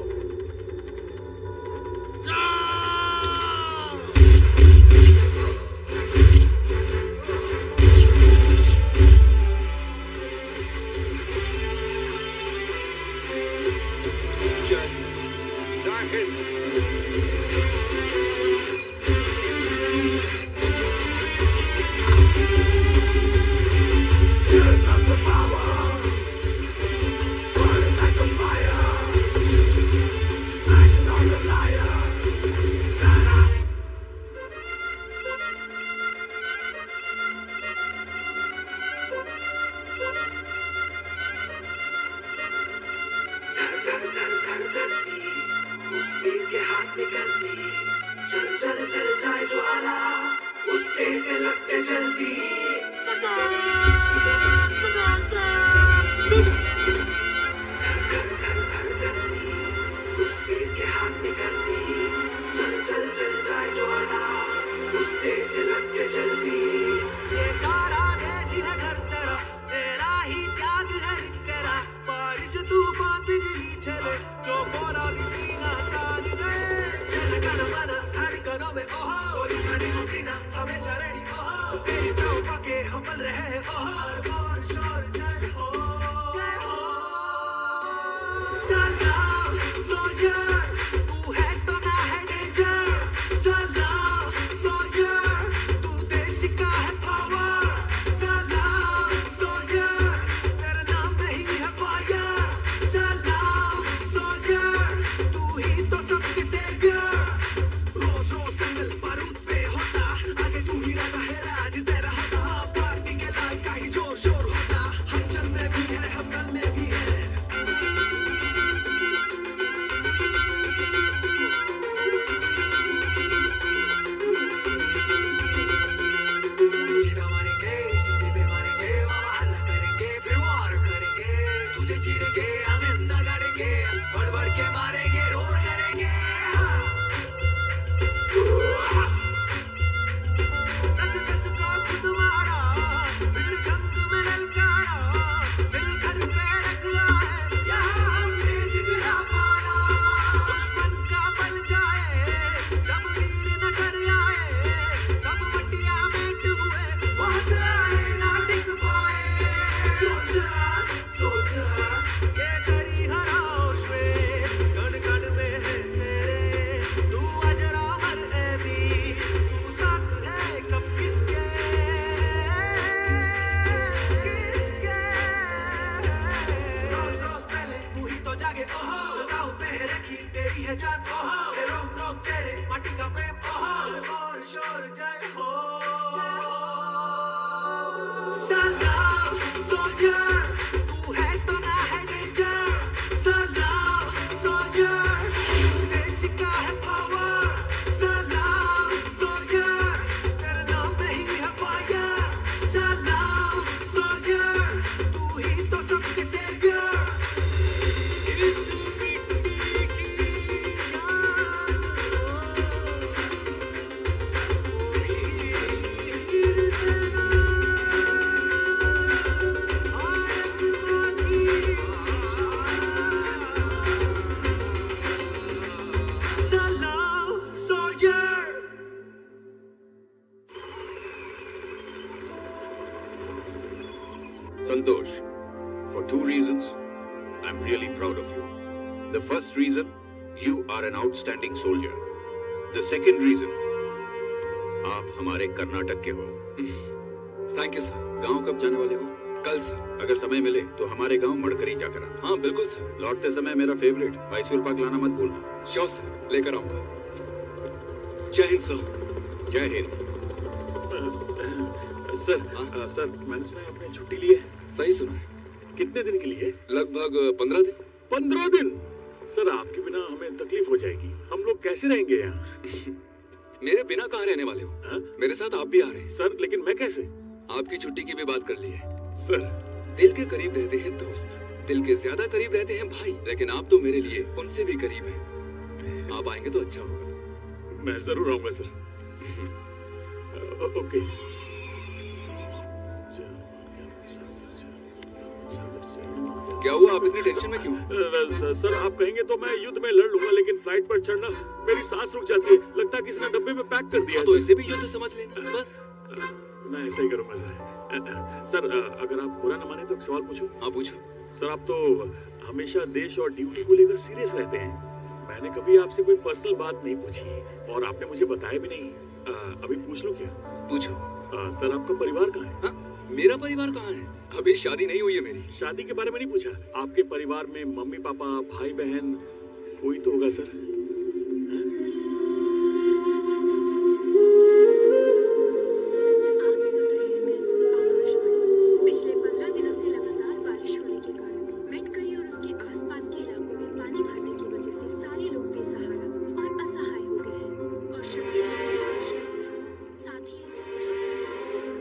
है जान ओहो ये रोम रोम तेरे माटी का प्रेम ओहो और शोर जय हो सलाम सोल्जर तू है तो ना है डेंजर सलाम सोल्जर देश का है पावर सलाम सोल्जर तेरे नाम में ही है फायर सलाम सोल्जर तू ही तो सबके सेवियर इस मिट्टी की जान सलाम soldier Santosh, for two reasons, I'm really proud of you. The first reason, you are an outstanding soldier. The second reason, आप हमारे कर्नाटक के हो। Thank you sir. गांव कब जाने वाले हो? कल सर। अगर समय मिले तो हमारे गांव मड़करी जाकर आना। हाँ बिल्कुल सर। लौटते समय मेरा फेवरेट मैसूर पाक लाना मत भूलना। श्योर सर, लेकर आऊंगा। जय हिंद सर। जय हिंद। सर मैंने सुना है आपने छुट्टी ली है। सही सुना है। कितने दिन के लिए? लगभग 15 दिन। 15 दिन? सर आपके बिना हमें तकलीफ हो जाएगी। हम लोग कैसे रहेंगे यहाँ? मेरे बिना कहाँ रहने वाले हो? मेरे साथ आप भी आ रहे हैं। सर लेकिन मैं कैसे? आपकी छुट्टी की भी बात कर ली है। सर दिल के करीब रहते हैं दोस्त, दिल के ज्यादा करीब रहते हैं भाई, लेकिन आप तो मेरे लिए उनसे भी करीब हैं। आप आएंगे तो अच्छा होगा। मैं जरूर आऊंगा सर। ओके। क्या हुआ, आप इतनी टेंशन में क्यों? सर आप कहेंगे तो मैं युद्ध में लड़ लूंगा, लेकिन फ्लाइट पर चढ़ना मेरी सांस रुक जाती है। लगता है किसी ने डब्बे में पैक कर दिया। तो इसे भी युद्ध समझ लेना बस। मैं ऐसा ही करूंगा सर। अगर आप बुरा न माने तो एक सवाल पूछूं? हाँ पूछो। सर आप तो हमेशा देश और ड्यूटी को लेकर सीरियस रहते हैं। मैंने कभी आपसे कोई पर्सनल बात नहीं पूछी और आपने मुझे बताया भी नहीं। अभी पूछ लूं क्या? पूछो। सर आपका परिवार कहाँ है? हाँ? मेरा परिवार कहाँ है? अभी शादी नहीं हुई है मेरी। शादी के बारे में नहीं पूछा। आपके परिवार में मम्मी पापा भाई बहन कोई तो होगा सर। पिछले 15 दिनों से लगातार बारिश होने के कारण मेटकरी और उसके आसपास के इलाकों में पानी भरने की वजह से सारे लोग बेसहारा और असहाय हो गए हैं और शक्ति की बारिश साथ ही ऐसे बहुत सारे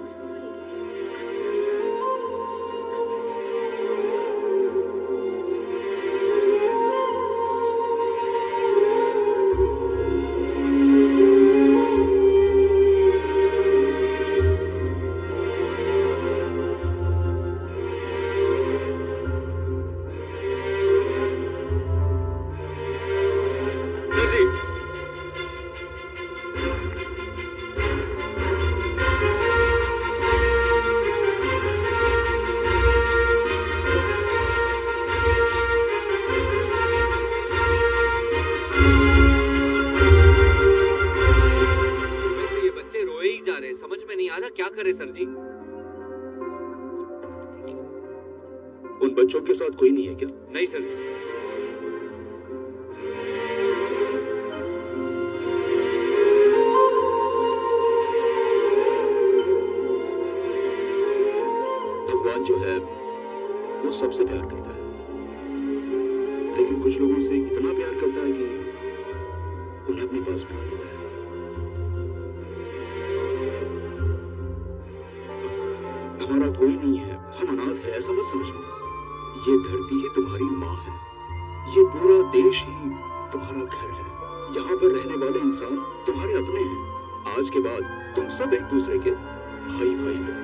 क्या करे सर जी? उन बच्चों के साथ कोई नहीं है क्या? नहीं सर जी। भगवान जो है वो सबसे प्यार करता है, लेकिन कुछ लोगों से इतना प्यार करता है कि उन्हें अपने पास बुला लेता है। हमारा कोई नहीं है, हम अनाथ है, ऐसा मत समझो। ये धरती ही तुम्हारी माँ है, ये पूरा देश ही तुम्हारा घर है। यहाँ पर रहने वाले इंसान तुम्हारे अपने हैं। आज के बाद तुम सब एक दूसरे के भाई भाई हो।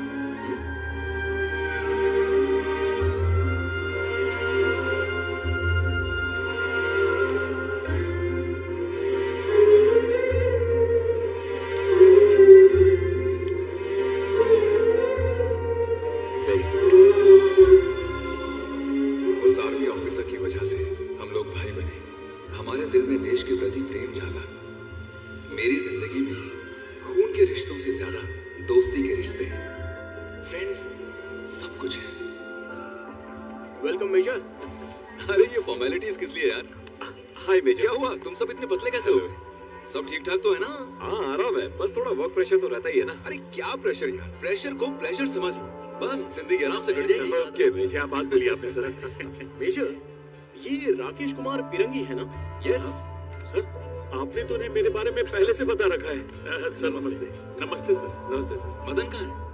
उस आर्मी ऑफिसर की वजह से हम लोग भाई बने। हमारे दिल में देश के प्रति प्रेम जागा। मेरी जिंदगी में खून के रिश्तों से ज्यादा दोस्ती के रिश्ते हैं, फ्रेंड्स, सब कुछ है। Welcome major. अरे ये फॉर्मेलिटीज किस लिए यार? Hi major. क्या हुआ? तुम सब इतने पतले कैसे हो गए? सब ठीक ठाक तो है ना? हाँ आराम है, बस थोड़ा वर्क प्रेशर तो रहता ही है ना। अरे क्या प्रेशर यार, प्रेशर को प्लेजर समझ लो, बस जिंदगी आराम से कट जाएगी। Okay major. क्या बात बोली आपने सर। मेजर, ये राकेश कुमार पिरंगी है ना? यस सर, आपने तो उन्हें मेरे बारे में पहले से बता रखा है। सर नमस्ते। नमस्ते सर। नमस्ते सर। मदन कहाँ है?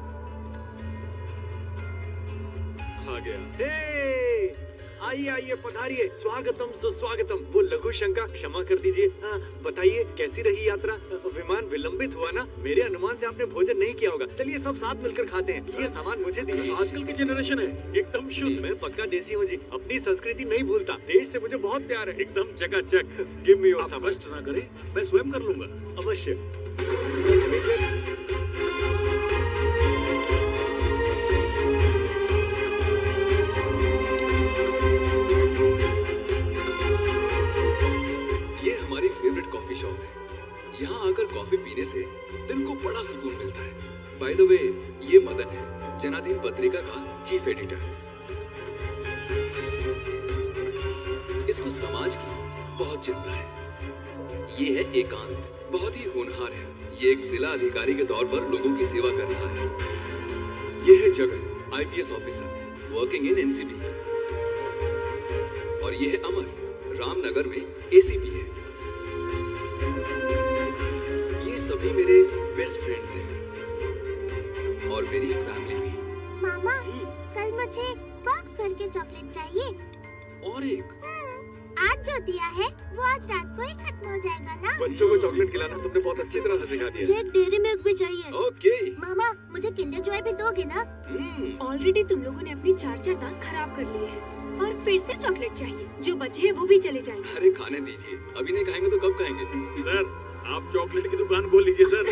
आ गया। हे, आइए आइए पधारिए, स्वागतम सुस्वागतम। वो लघु शंका क्षमा कर दीजिए। बताइए कैसी रही यात्रा? विमान विलंबित हुआ ना? मेरे अनुमान से आपने भोजन नहीं किया होगा। चलिए सब साथ मिलकर खाते हैं। ये सामान मुझे दीजिए। आजकल की जनरेशन है एकदम शुद्ध। मैं पक्का देसी हूँ जी, अपनी संस्कृति नहीं भूलता। देश से मुझे बहुत प्यार है। एकदम चकाचक। गिव मी योर आप सामान। कष्ट ना करें, मैं स्वयं कर लूंगा। अवश्य। ये हमारी फेवरेट कॉफी शॉप है। यहाँ आकर कॉफी पीने से दिल को बड़ा सुकून मिलता है। बाय द वे, ये मदन है, जनाधीन पत्रिका का चीफ एडिटर। इसको समाज की बहुत चिंता है। ये है एकांत, बहुत ही होनहार है। ये एक जिला अधिकारी के तौर पर लोगों की सेवा कर रहा है। ये है Jagan, IPS officer, working in NCB। और ये है अमर, रामनगर में ACP है। ये सभी मेरे बेस्ट फ्रेंड्स हैं और मेरी फैमिली भी। मामा, कल मुझे बॉक्स भर के चॉकलेट चाहिए। और एक आज जो दिया है वो आज रात को ही खत्म हो जाएगा ना? बच्चों को चॉकलेट खिलाना तुमने बहुत अच्छी तरह से सिखा दिया। मुझे डेयरी मिल्क भी चाहिए। ओके। मामा, मुझे किंडर जॉय भी दोगे ना? ऑलरेडी तुम लोगों ने अपनी 4 दांत खराब कर लिए हैं और फिर से चॉकलेट चाहिए। जो बचे हैं वो भी चले जाएंगे। अरे खाने दीजिए, अभी नहीं खाएंगे तो कब खाएंगे? सर, आप चॉकलेट की दुकान खोल लीजिए सर।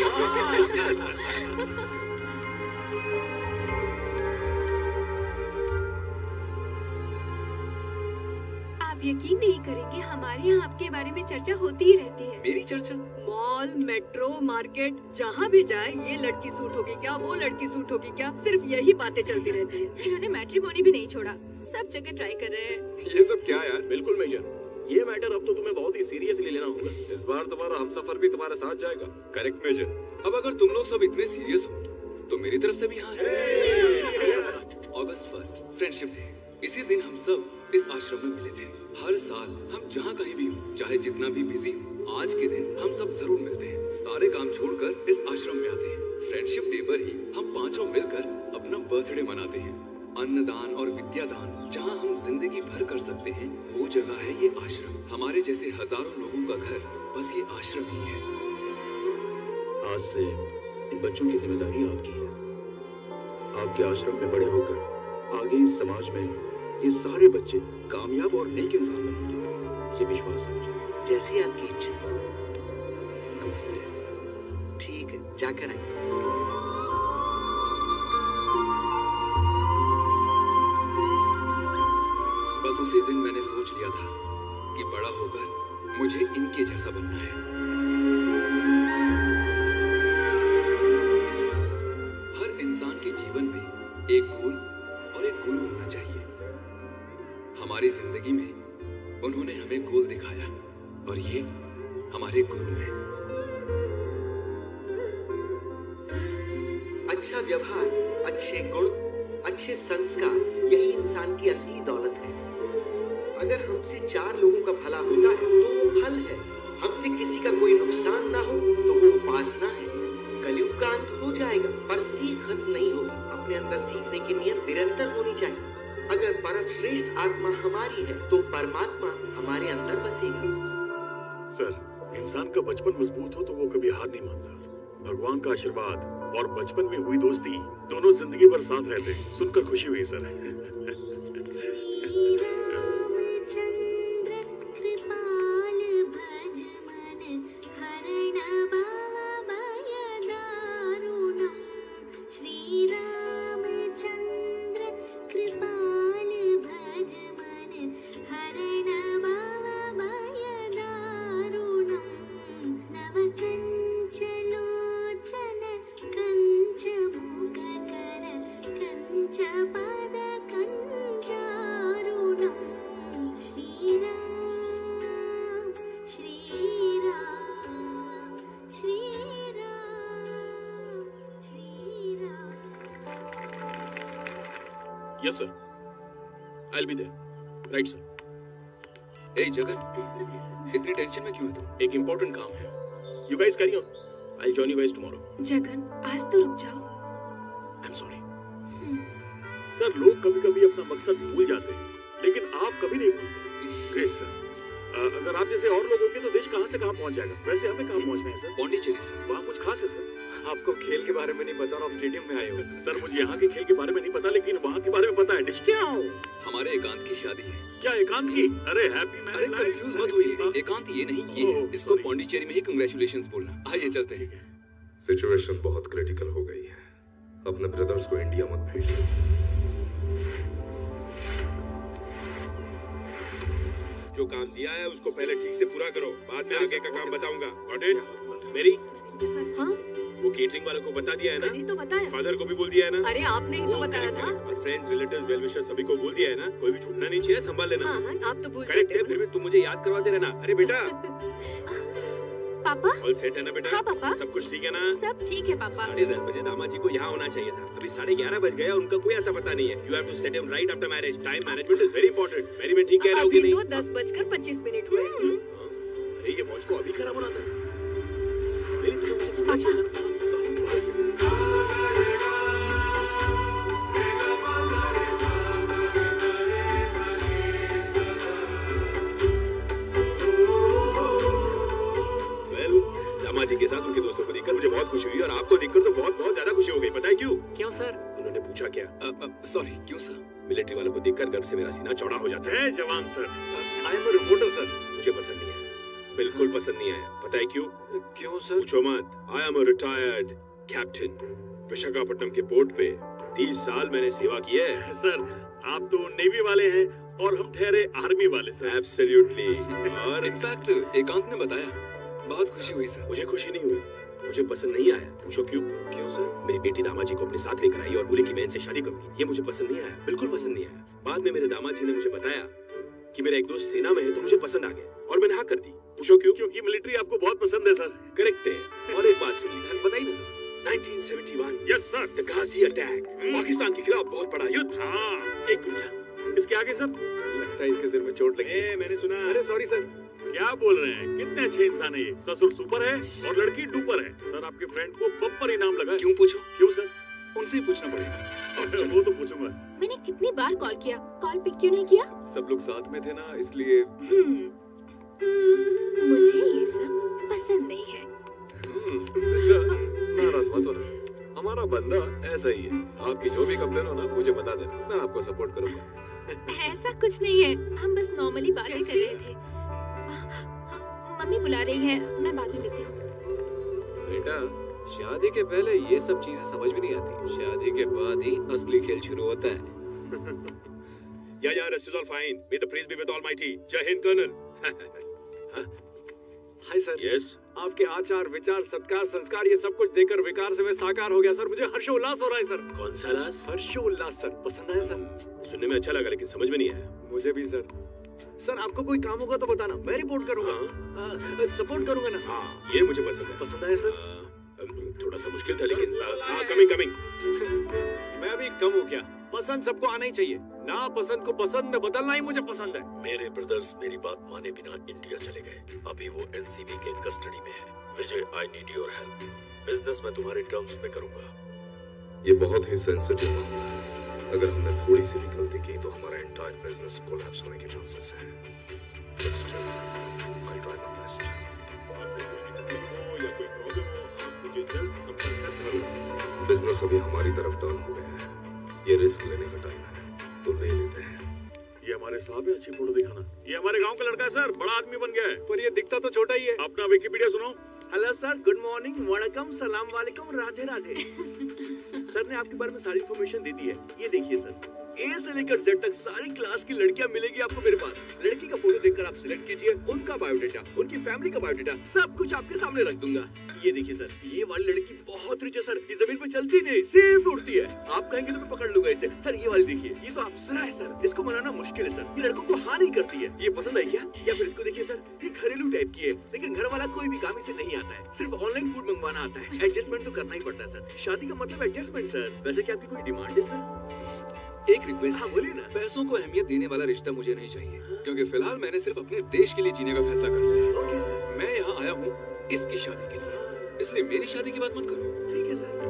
आप यकीन नहीं करेंगे, हमारे यहाँ आपके बारे में चर्चा होती ही रहती है। मेरी चर्चा? मॉल, मेट्रो, मार्केट, जहाँ भी जाए ये लड़की सूट होगी क्या, वो लड़की सूट होगी क्या, सिर्फ यही बातें चलती रहती है। इन्होंने मैट्रिमोनी भी नहीं छोड़ा, सब जगह ट्राई कर रहे हैं। ये सब क्या यार? बिल्कुल मेजर, ये मैटर अब तो तुम्हें बहुत ही सीरियसली लेना होगा। इस बार तुम्हारा हमसफर भी तुम्हारे साथ जाएगा। Correct major. अब अगर तुम लोग सब इतने सीरियस हो तो मेरी तरफ से भी हाँ है। अगस्त 1 फ्रेंडशिप डे। इसी दिन हम सब इस आश्रम में मिले थे। हर साल हम जहाँ कहीं भी हो, चाहे जितना भी बिजी हो, आज के दिन हम सब जरूर मिलते हैं। सारे काम छोड़कर इस आश्रम में आते हैं। फ्रेंडशिप डे पर ही हम पांचों मिलकर अपना बर्थडे मनाते हैं। अन्नदान और विद्यादान जहाँ हम जिंदगी भर कर सकते हैं, वो जगह है ये आश्रम। हमारे जैसे हजारों लोगों का घर बस ये आश्रम ही है। आज से इन बच्चों की जिम्मेदारी आपकी है। आपके आश्रम में बड़े होकर आगे इस समाज में ये सारे बच्चे कामयाब और नेक इंसान बनेंगे, ये विश्वास है मुझे। जैसी आपकी इच्छा। नमस्ते। ठीक है, जाकर आइए। बस उसी दिन मैंने सोच लिया था कि बड़ा होकर मुझे इनके जैसा बनना है। हर इंसान के जीवन में एक गोल और एक गुरु होना चाहिए। हमारी जिंदगी में उन्होंने हमें गोल दिखाया और ये हमारे गुरु हैं। अच्छा व्यवहार, अच्छे गुण, अच्छे संस्कार, यही इंसान की असली दौलत है। अगर हमसे 4 लोगों का भला होता है तो वो फल है। हमसे किसी का कोई नुकसान ना हो तो वो उपासना है। कलयुग का अंत हो जाएगा पर सीख खत्म नहीं होगी। अपने अंदर सीखने की नियत निरंतर होनी चाहिए। अगर परम श्रेष्ठ आत्मा हमारी है तो परमात्मा हमारे अंदर बसेगा। सर, इंसान का बचपन मजबूत हो तो वो कभी हार नहीं मानता। भगवान का आशीर्वाद और बचपन में हुई दोस्ती दोनों जिंदगी भर साथ रहते हैं। सुनकर खुशी हुई सर। कंच yes sir, I will be there. Right sir. ए जगन, इतनी टेंशन में क्यों है तुम? एक इम्पोर्टेंट काम है। You guys carry on, I will join you guys tomorrow. Jagan, आज तो रुक जाओ। आई एम सॉरी सर, लोग कभी-कभी अपना मकसद भूल जाते हैं, लेकिन आप कभी नहीं भूलते। Great sir. अगर आप जैसे और लोग होंगे तो देश कहां से कहां पहुंच जाएगा। वैसे हमें कहां पहुंचना है सर? पौंडीचेरी सर। वहाँ कुछ खास है सर? आपको खेल के बारे में नहीं पता और आप स्टेडियम में आए हो। सर मुझे यहाँ के खेल के बारे में नहीं पता, लेकिन वहाँ के बारे में पता है। डिश क्या हो? हमारे एकांत की शादी है। क्या एकांत की? अरे हैप्पी मैरिज। अरे कंफ्यूज मत होइए, एकांत ये नहीं ये है। इसको पौंडीचेरी में ही कांग्रेचुलेशंस बोलना। आइए चलते हैं। सिचुएशन बहुत क्रिटिकल हो गई है। अपने ब्रदर्स को इंडिया मत भेजिए। जो काम दिया है उसको पहले ठीक से पूरा करो, बाद में आगे का काम बताऊंगा। Got it? मेरी हाँ? वो केटरिंग वालों को बता दिया है ना? नहीं तो बताया। फादर को भी बोल दिया है ना? अरे आपने ही तो बताया था। और फ्रेंड्स, रिलेटिव्स, वेल विशर्स सभी को बोल दिया है ना? कोई भी छूटना नहीं चाहिए, संभाल लेना। हाँ, आप तो भूल करेक्ट है, फिर भी तुम मुझे याद करवाते रहना। अरे बेटा। पापा? ऑल सेट है ना बेटा? हाँ पापा। सब कुछ ठीक है ना? सब ठीक है पापा। 10:30 बजे दामाद जी को यहाँ होना चाहिए था। अभी 11:30 बज गया, उनका कोई ऐसा पता नहीं है। You have to set him right after marriage. Time management is very important. मेरी में ठीक कह रहा हूँ कि नहीं? अभी तो 10:25 हुए। अरे ये वॉच को अभी खराब होना था। मेरी तो मुझे बोलना अच्छा। चाहिए। दामाद जी के साथ उनके दोस्तों को देखकर मुझे बहुत खुशी हुई और आपको देखकर तो बहुत ज्यादा खुशी हो गई। पता है क्यों? क्यों सर? उन्होंने पूछा क्या? सॉरी, क्यों सर? मिलिट्री वालों को देखकर गर्व से मेरा सीना चौड़ा हो जाता है। जवान sir. I am a reporter sir. मुझे पसंद नहीं आया, बिल्कुल पसंद नहीं आया। पता है क्यों? क्यों सर? पूछो मत। I am a retired captain. Visakhapatnam के पोर्ट पे 30 साल मैंने सेवा की है। सर आप तो नेवी वाले हैं और हम ठहरे आर्मी वाले सर। एब्सोल्युटली। और इनफैक्ट एकांत ने बताया, बहुत खुशी हुई सर। मुझे खुशी नहीं हुई, मुझे पसंद नहीं आया। पूछो क्यों? क्यों सर? मेरी बेटी दामाद जी को अपने साथ लेकर आई और बोली कि मैं इनसे शादी करूंगी। ये मुझे पसंद नहीं आया, बिल्कुल पसंद नहीं आया। बाद में मेरे दामाद जी ने मुझे बताया कि मेरा एक दोस्त सेना में है, तो मुझे पसंद आ गया और मैंने हाँ कर दी। पूछो क्यों? क्योंकि मिलिट्री आपको बहुत पसंद है सर। करेक्ट है। और एक बात सुन लीजिए, बताइए ना sir. 1971 yes sir, the Ghazi attack, Pakistan के खिलाफ बहुत बड़ा युद्ध। हाँ। एक मिनट, इसके आगे सर? लगता है इसके सिर में चोट लगी। मैंने सुना। अरे सॉरी सर। क्या बोल रहे हैं? कितने अच्छे इंसान है ये। ससुर सुपर है और लड़की डुपर है। सर आपके फ्रेंड को बम्पर इनाम लगा। क्यों पूछो? क्यों सर? उनसे ही पूछना पड़ेगा। वो तो पूछूंगा। मैंने कितनी बार कॉल किया, कॉल पिक क्यों नहीं किया? सब लोग साथ में थे ना, इसलिए। मुझे ये सब पसंद नहीं है। सिस्टर, नाराज मत होना। हमारा बंदा ऐसा ही है। आपकी जो भी कंप्लेन हो ना, मुझे बता देना, मैं आपको सपोर्ट करूंगा। ऐसा कुछ नहीं है, हम बस नॉर्मली बातें कर रहे थे। मम्मी बुला रही है, मैं बाद में मिलती हूँ। बेटा, शादी के पहले ये सब चीजें समझ में नहीं आती। शादी के बाद ही असली खेल शुरू होता है। Yeah, rest is all fine. May the praise be with Almighty. जय हिंद कर्नल। Hi sir. यस। आपके आचार, विचार, सत्कार, संस्कार ये सब कुछ देखकर विकार से मैं साकार हो गया सर। मुझे हर्षोल्लास हो रहा है सर। कौन सा रास? हर्षोल्लास सर। पसंद आया सर? सुनने में अच्छा लगा, लेकिन समझ में नहीं आया। मुझे भी सर। सर आपको कोई काम होगा तो बताना, मैं रिपोर्ट करूंगा। सपोर्ट करूंगा ना। हाँ, ये मुझे पसंद है। पसंद आया सर? थोड़ा सा मुश्किल था, लेकिन कमिंग। मैं भी कम हूँ क्या? पसंद सबको आना ही चाहिए। ना पसंद को पसंद में बदलना ही मुझे पसंद है। मेरे ब्रदर्स मेरी बात माने बिना इंडिया चले गए। अभी वो एनसीबी के कस्टडी में है। Vijay, I need your help. Business में तुम्हारे टर्म्स पे करूंगा। ये बहुत ही सेंसिटिव मामला है। अगर हमने थोड़ी सी भी गलती की तो हमारा एंटायर बिजनेस कोलैप्स होने के चांसेस हैं। But still, I'll try my best. Business अभी हमारी तरफ टर्न हो गया है। ये रिस्क लेने का टाइम है, तो ले लेते हैं। ये हमारे साहब है, अच्छी फोटो दिखाना। ये हमारे गांव का लड़का है सर, बड़ा आदमी बन गया है। पर ये दिखता तो छोटा ही है। अपना विकिपीडिया सुनो। हेलो सर, गुड मॉर्निंग, वणकम, सलाम वालेकुम, राधे राधे। सर ने आपके बारे में सारी इन्फॉर्मेशन दे दी है। ये देखिए सर, ए से लेकर जेड तक सारी क्लास की लड़कियां मिलेगी आपको मेरे पास। लड़की का फोटो देखकर आप सिलेक्ट कीजिए, उनका बायोडेटा, उनकी फैमिली का बायोडेटा, सब कुछ आपके सामने रख दूंगा। ये देखिए सर, ये वाली लड़की बहुत रिच है सर। ये जमीन पे चलती नहीं, सिर्फ उड़ती है। आप कहेंगे तो मैं पकड़ लूंगा इसे। सर ये वाली देखिए, ये तो अप्सरा है सर। इसको मनाना मुश्किल है सर। ये लड़कों को हाँ नहीं करती है। ये पसंद आई क्या? या फिर इसको देखिए सर, ये घरेलू टाइप की है, लेकिन घर वाला कोई भी काम इसे नहीं आता है। सिर्फ ऑनलाइन फूड मंगवाना आता है। एडजस्टमेंट तो करना ही पड़ता है सर। शादी का मतलब एडजस्टमेंट सर। वैसे क्या आपकी कोई डिमांड है सर? एक रिक्वेस्ट है, बोलिए ना। पैसों को अहमियत देने वाला रिश्ता मुझे नहीं चाहिए, क्योंकि फिलहाल मैंने सिर्फ अपने देश के लिए जीने का फैसला कर लिया है। Okay sir. मैं यहाँ आया हूँ इसकी शादी के लिए, इसलिए मेरी शादी की बात मत करो। ठीक है सर।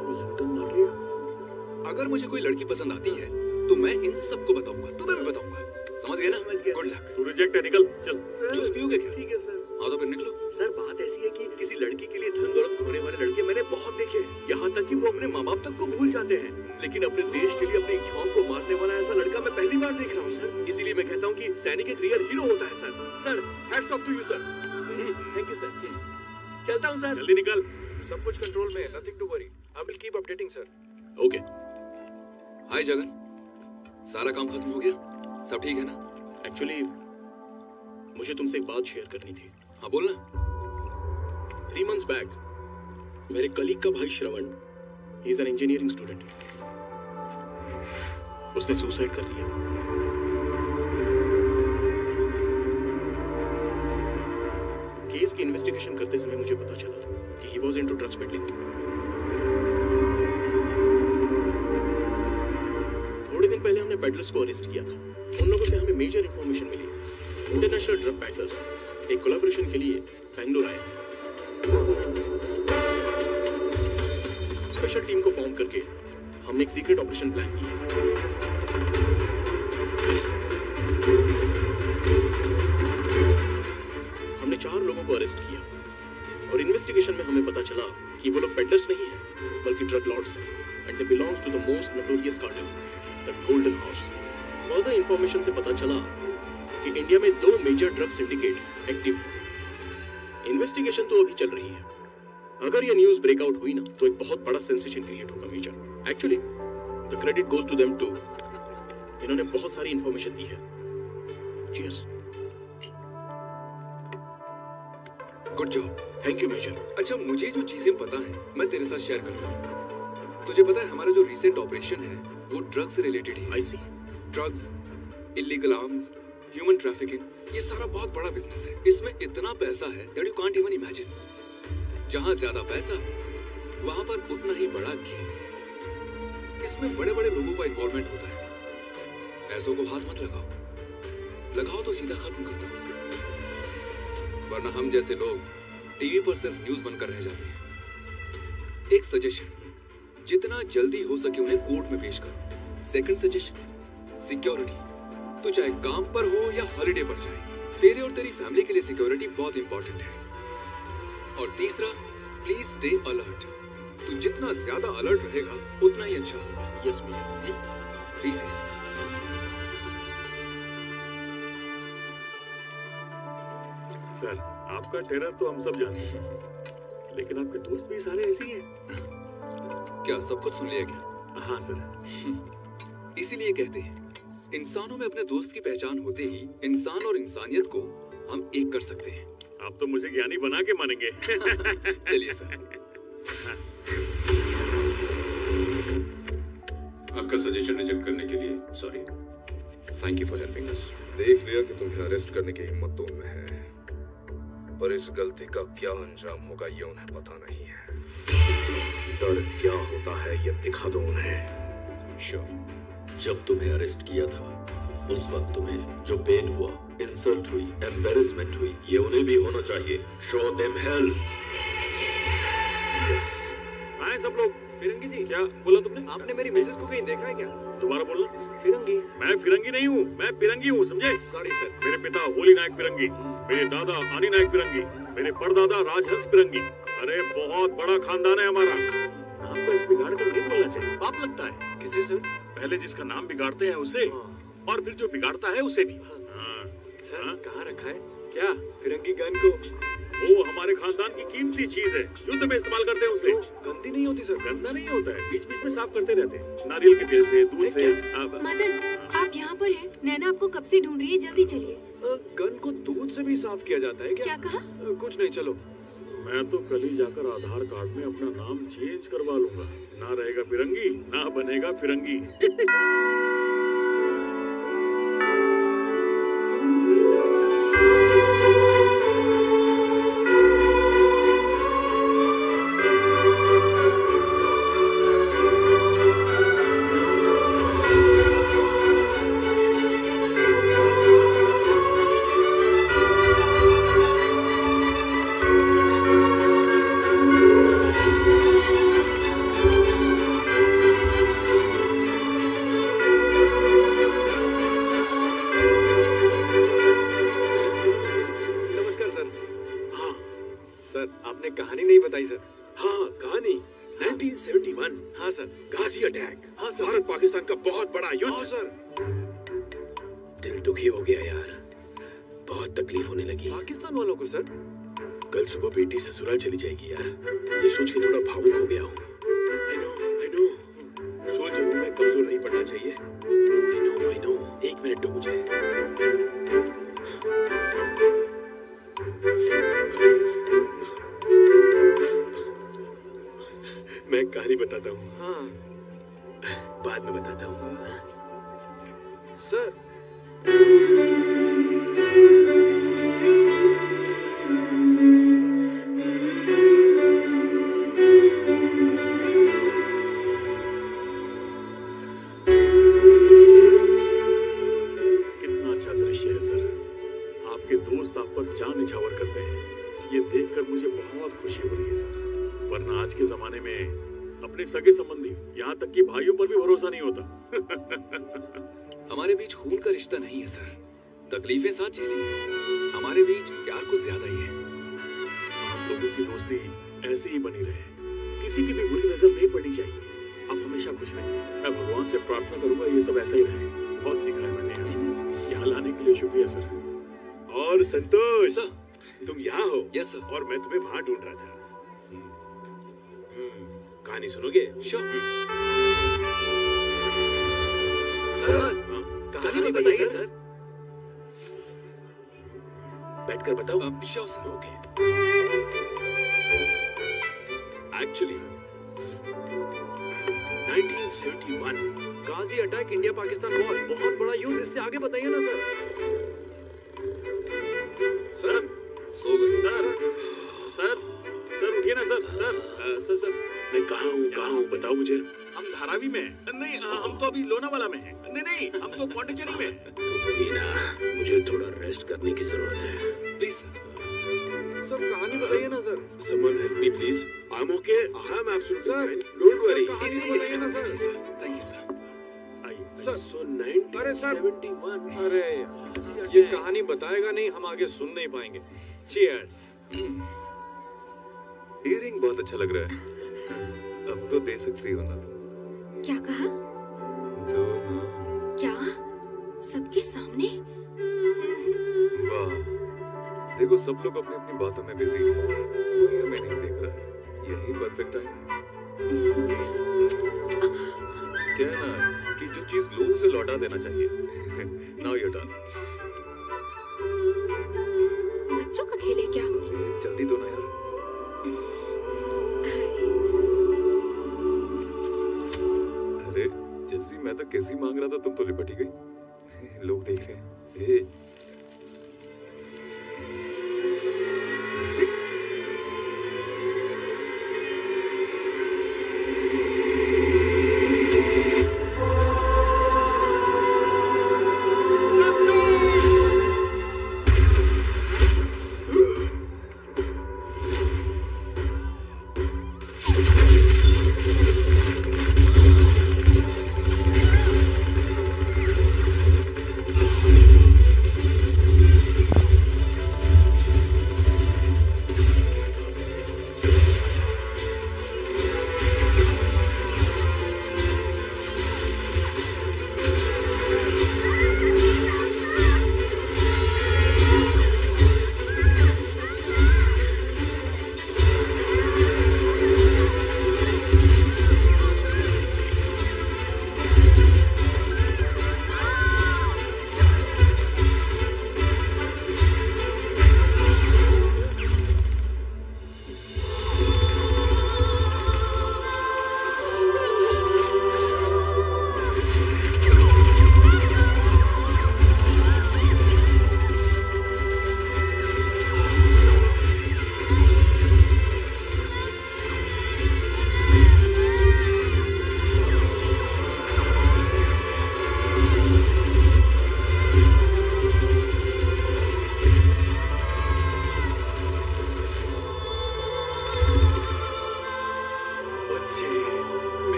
अगर मुझे कोई लड़की पसंद आती है तो मैं इन सबको बताऊंगा, तुम्हें भी बताऊंगा। समझ गए ना? Good luck. तू रिजेक्ट है, निकल चल। जूस पियोगे क्या? ठीक है सर। हाँ तो फिर निकलो। सर बात ऐसी है कि किसी लड़की के लिए धन दौलत खोने वाले लड़के मैंने बहुत देखे हैं, यहाँ तक कि वो अपने माँ बाप तक को भूल जाते हैं, लेकिन अपने देश के लिए अपनी इच्छाओं को मारने वाला ऐसा लड़का मैं पहली बार देख रहा हूँ सर। इसीलिए मैं कहता हूँ कि सैनिक एक रियल हीरो होता है sir. Sir hats off to you sir. Thank you sir. चलता हूँ सर। जल्दी निकल। सब कुछ कंट्रोल में है, nothing to worry. I will keep updating sir. Okay. Hi Jagan, सारा काम खत्म हो गया? सब ठीक है ना? एक्चुअली मुझे तुमसे एक बात शेयर करनी थी। हाँ बोलना। 3 months बैक मेरे कलीग का भाई Shravan, he is an engineering student, उसने सुसाइड कर लिया। केस की इन्वेस्टिगेशन करते समय मुझे पता चला कि he was into drugs peddling. थोड़े दिन पहले हमने पेडलर्स को अरेस्ट किया था। उन लोगों से हमें मेजर इंफॉर्मेशन मिली। इंटरनेशनल ड्रग पेडलर्स एक कोलैबोरेशन के लिए बेंगलुरु आए। स्पेशल टीम को फॉर्म करके हमने एक सीक्रेट ऑपरेशन प्लान किया। हमने 4 लोगों को अरेस्ट किया और इन्वेस्टिगेशन में हमें पता चला कि वो लोग पेडलर्स नहीं हैं, बल्कि ड्रग लॉर्ड्स हैं and they belongs to the most notorious cartel, the golden horse. Further information से पता चला कि इंडिया में 2 मेजर ड्रग सिंडिकेट एक्टिव हैं। इन्वेस्टिगेशन तो अभी चल रही है। अगर ये न्यूज़ ब्रेकआउट हुई ना तो एक बहुत बड़ा सेंसेशन क्रिएट होगा major. Actually the credit goes to them too. इन्होंने बहुत सारी इंफॉर्मेशन दी है। Cheers. Good job. Thank you major. अच्छा, मुझे जो चीजें पता है मैं तेरे साथ शेयर करता हूँ। तुझे पता है हमारा जो रिसेंट ऑपरेशन है वो ड्रग्स से रिलेटेड है। I see. Drugs, illegal arms, human trafficking, ये सारा बहुत बड़ा बिजनेस है। इसमें इतना पैसा है that you can't even imagine. जहाँ ज्यादा पैसा वहां पर उतना ही बड़ा गेम। इसमें बड़े बड़े लोगों का इन्वॉल्वमेंट होता है। पैसों को हाथ मत लगाओ, लगाओ तो सीधा खत्म कर दो, वरना हम जैसे लोग टीवी पर सिर्फ न्यूज बनकर रह जाते हैं। एक सजेशन, जितना जल्दी हो सके उन्हें कोर्ट में पेश करो। Second suggestion, security. तो चाहे काम पर हो या हॉलिडे पर जाए, तेरे और तेरी फैमिली के लिए सिक्योरिटी बहुत इंपॉर्टेंट है। और तीसरा, प्लीज स्टे अलर्ट। तू जितना ज्यादा अलर्ट रहेगा उतना ही अच्छा होगा। यस भैया। प्लीज। सर आपका टेरर तो हम सब जानते हैं, लेकिन आपके दोस्त भी सारे ऐसे ही हैं। क्या सब कुछ सुन लिया क्या? हाँ सर। इसीलिए कहते हैं इंसानों में अपने दोस्त की पहचान होते ही इंसान और इंसानियत को हम एक कर सकते हैं। आप तो मुझे ज्ञानी बना के मानेंगे। चलिए सर। आपका सजेशन रिजेक्ट करने के लिए sorry. Thank you for helping us. देख लिया कि तुम्हें अरेस्ट करने की हिम्मत तो उनमें है, पर इस गलती का क्या अंजाम होगा ये उन्हें पता नहीं है। डर क्या होता है ये दिखा दो उन्हें। श्योर। जब तुम्हें अरेस्ट किया था उस वक्त तुम्हें जो पेन हुआ, इंसल्ट हुई, एम्बैरेसमेंट हुई, ये उन्हें भी होना चाहिए। Show them hell. आए सब लोग। फिरंगी जी, क्या बोला तुमने? आपने मेरी मिसेस को कहीं देखा है क्या? दोबारा बोलना। फिरंगी। मैं फिरंगी नहीं हूँ, मैं पिरंगी हूँ, समझे? Sorry sir. मेरे पिता होली नायक पिरंगी, मेरे दादा आनी नायक पिरंगी, मेरे परदादा राजहंस पिरंगी। अरे बहुत बड़ा खानदान है हमारा। नाम को ऐसे बिगाड़ कर नहीं बोलना चाहिए, पाप लगता है। किसे सर? पहले जिसका नाम बिगाड़ते हैं उसे, और फिर जो बिगाड़ता है उसे भी। सर कहाँ रखा है? क्या फिरंगी गन को? वो हमारे खानदान की कीमती चीज है, युद्ध में इस्तेमाल करते हैं उसे। गंदी नहीं होती सर? गंदा नहीं होता है, बीच बीच में साफ करते रहते हैं, नारियल के तेल से, दूध से। मदन, आप यहाँ पर हैं? नैना आपको कब से ढूंढ रही है, जल्दी चलिए। गन को दूध से भी साफ किया जाता है क्या? क्या कहा? कुछ नहीं, चलो। मैं तो कल ही जाकर आधार कार्ड में अपना नाम चेंज करवा लूंगा। ना रहेगा फिरंगी, ना बनेगा फिरंगी। सर आपने कहानी नहीं बताई सर। हाँ कहानी 1971। हाँ सर। गाजी अटैक। हाँ सर। भारत पाकिस्तान का बहुत बड़ा युद्ध। हाँ सर। दिल दुखी हो गया यार, बहुत तकलीफ होने लगी। पाकिस्तान वालों को सर? कल सुबह बेटी ससुराल चली जाएगी यार, ये सोच के थोड़ा भावुक हो गया हूँ। I know, सोल्जर हूँ मैं, कमजोर नहीं पड़ना चाहिए। I know, 1 मिनट दो मुझे। मैं कहानी बताता हूँ। हाँ। बाद में बताता हूँ। सर कितना अच्छा दृश्य है सर। आपके दोस्त आप पर जान निछावर करते हैं, ये देखकर मुझे बहुत खुशी हो रही है सर। वरना आज के जमाने में अपने सगे संबंधी, यहाँ तक कि भाइयों पर भी भरोसा नहीं होता। हमारे बीच खून का रिश्ता नहीं है सर, तकलीफें साथ झेलेंगे। हमारे बीच प्यार कुछ ज्यादा ही है। आप लोगों की दोस्ती ऐसी ही बनी रहे, किसी की भी बुरी नजर नहीं पड़नी चाहिए। आप हमेशा खुश रहें। मैं भगवान से प्रार्थना करूंगा ये सब ऐसा ही रहे। बहुत सीखा है मैंने, यहाँ लाने के लिए शुक्रिया सर। और संतोष तुम यहाँ हो? Yes sir. और मैं तुम्हें वहां ढूंढ रहा था। कहानी सुनोगे? श्योर। सर कहानी बताइए सर। बैठकर बताओ। Sure sir. Okay. Actually 1971 Ghazi attack, India Pakistan war, बहुत बड़ा युद्ध। इससे आगे बताइए ना सर। सर सो गए। सर उठिए ना सर। सर मैं कहाँ हूँ बताओ मुझे। हम धारावी में नहीं, हम तो अभी लोनावाला में हैं। नहीं हम तो पौंडीचेरी में। मुझे थोड़ा रेस्ट करने की जरूरत है। प्लीज सर कहानी बताइए ना sir. Someone help me please. I'm okay. I'm absolutely Sir, fine. Don't worry. कहानी बताइए ना sir. Thank you sir. Sir So 1971. अरे ये कहानी बताएगा नहीं, हम आगे सुन नहीं पाएंगे। Cheers। इयरिंग बहुत अच्छा लग रहा है। अब तो दे सकती हो ना। क्या कहा? दो ना। क्या? सबके सामने? वाह, देखो सब लोग अपनी अपनी बातों में बिजी हैं, कोई हमें नहीं देख रहा है। यही परफेक्ट टाइम है। क्या है ना कि जो चीज लोग से लौटा देना चाहिए। Now your turn. बच्चों का खेल है क्या? जल्दी दो ना यार। अरे जैसी मैं तो कैसी मांग रहा था, तुम तो लिपट ही गई। लोग देख रहे हैं।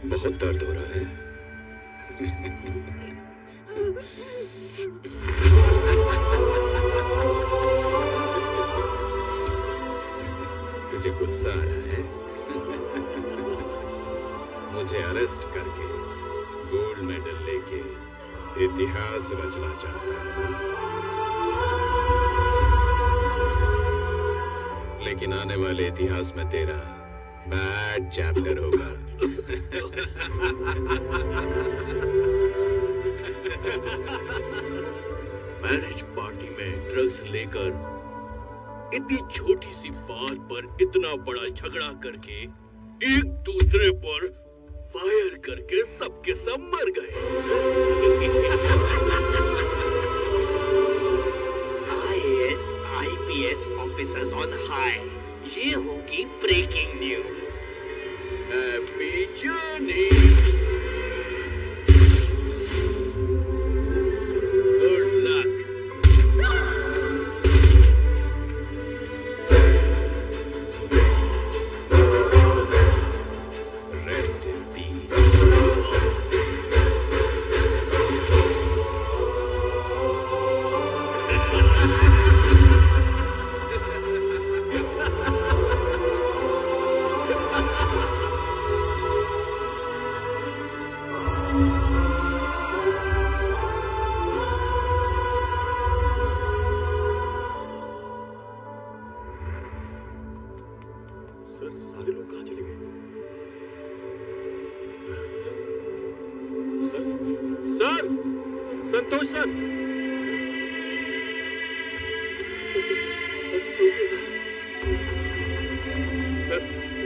बहुत दर्द हो रहा है। तुझे गुस्सा आ रहा है? मुझे अरेस्ट करके गोल्ड मेडल लेके इतिहास रचना चाहता है, लेकिन आने वाले इतिहास में तेरा बैड चैप्टर होगा। मैरिज पार्टी में ड्रग्स लेकर इतनी छोटी सी बात पर इतना बड़ा झगड़ा करके एक दूसरे पर फायर करके सबके सब मर गए। IAS, IPS officers on high, ये होगी breaking news. Happy journey. Good luck. Rest in peace. Sir सारे लोग कहाँ चले गए? Sir sir Santosh sir, sir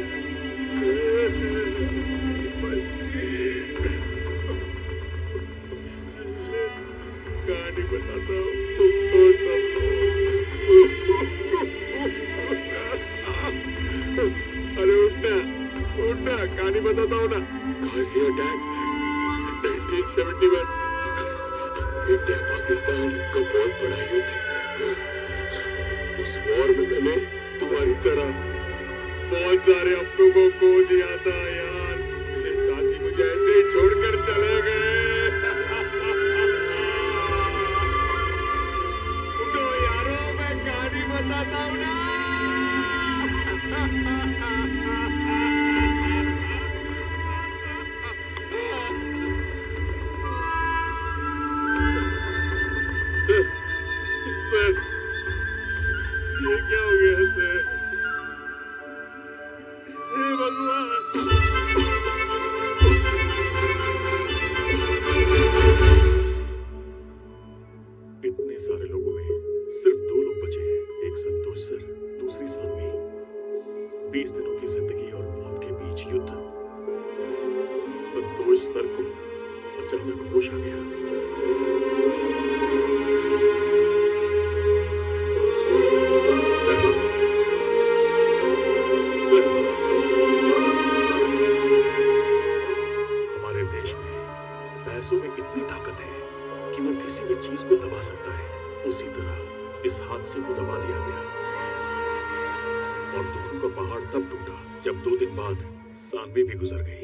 कहानी बताता हूँ। अरे उठना कहानी बताता हूँ ना। गाजी अटैक 1971, इंडिया पाकिस्तान का बहुत बड़ा युद्ध। उस वॉर में मैंने तुम्हारी तरह बहुत सारे अपनों को खो दिया था यार। मेरे साथी मुझे ऐसे ही छोड़कर चले गए। उठो यारो, मैं कहानी बताता हूँ ना। सर, ये क्या हो गया सर? हे भगवान! इतने सारे लोगों में सिर्फ 2 लोग बचे हैं। एक संतोष सर, दूसरी सानवी। 20 दिनों की जिंदगी और मौत के बीच युद्ध। संतोष सर को अचानक होश आ गया। हमारे देश में पैसों में इतनी ताकत है कि वो किसी भी चीज को दबा सकता है। उसी तरह इस हादसे को दबा दिया गया और दुखों का पहाड़ तब टूटा जब 2 दिन बाद सानवी भी गुजर गई।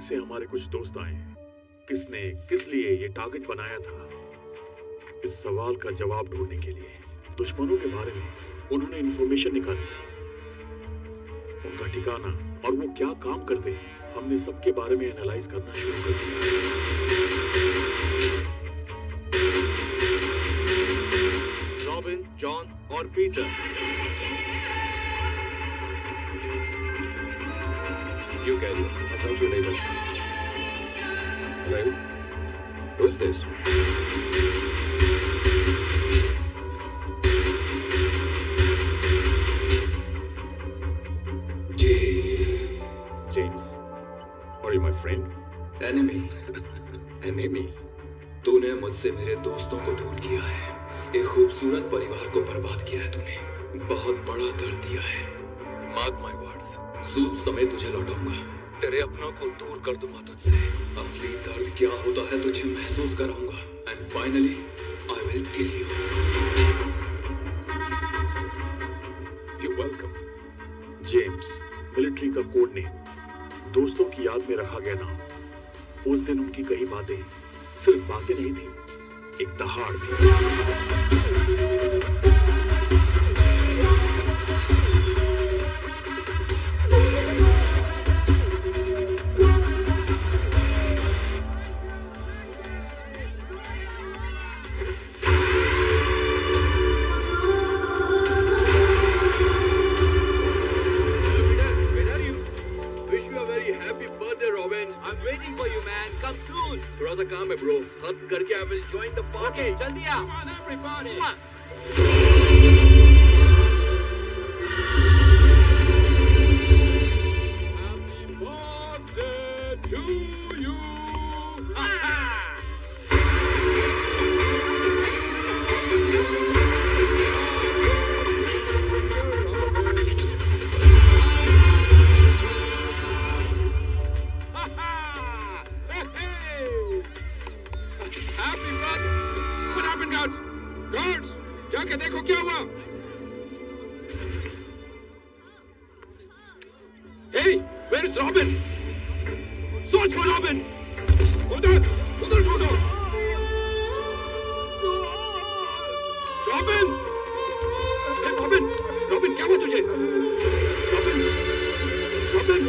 से हमारे कुछ दोस्त आए हैं। किसने किस लिए ये टारगेट बनाया था, इस सवाल का जवाब ढूंढने के लिए दुश्मनों के बारे में उन्होंने इंफॉर्मेशन निकाली, उनका ठिकाना और वो क्या काम करते हैं, हमने सबके बारे में एनालाइज करना शुरू कर दिया। रॉबिन, जॉन और Peter, You carry on. I'll talk to you later. Hello? Who's this? James. Are you my friend? Enemy. Enemy. तूने मुझसे मेरे दोस्तों को दूर किया है, एक खूबसूरत परिवार को बर्बाद किया है तूने, बहुत बड़ा दर्द दिया है। Mark my words. सूद समय तुझे लौटाऊंगा, तेरे अपनों को दूर कर दूंगा तुझसे, असली दर्द क्या होता है तुझे महसूस कराऊंगा, and finally I will kill you. You welcome. James, military का कोड नेम, दोस्तों की याद में रखा गया नाम। उस दिन उनकी कही बातें सिर्फ बातें नहीं थी, एक दहाड़ थी। थोड़ा सा काम है ब्रो, खत्म करके I will join the party. जल्दी आ। Come on everybody. Happy birthday to you. Guards, जाके देखो क्या हुआ। Hey, where is Robin? Search for Robin. उधर ढूंढो। Robin, hey Robin, क्या हुआ तुझे? Robin.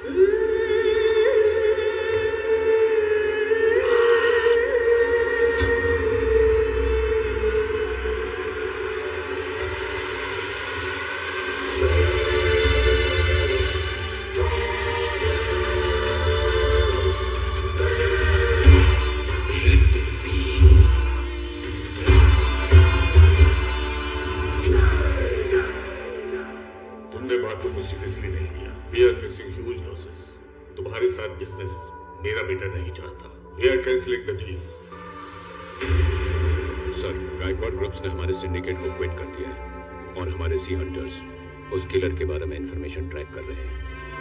उस किलर के बारे में इंफॉर्मेशन ट्रैक कर रहे हैं।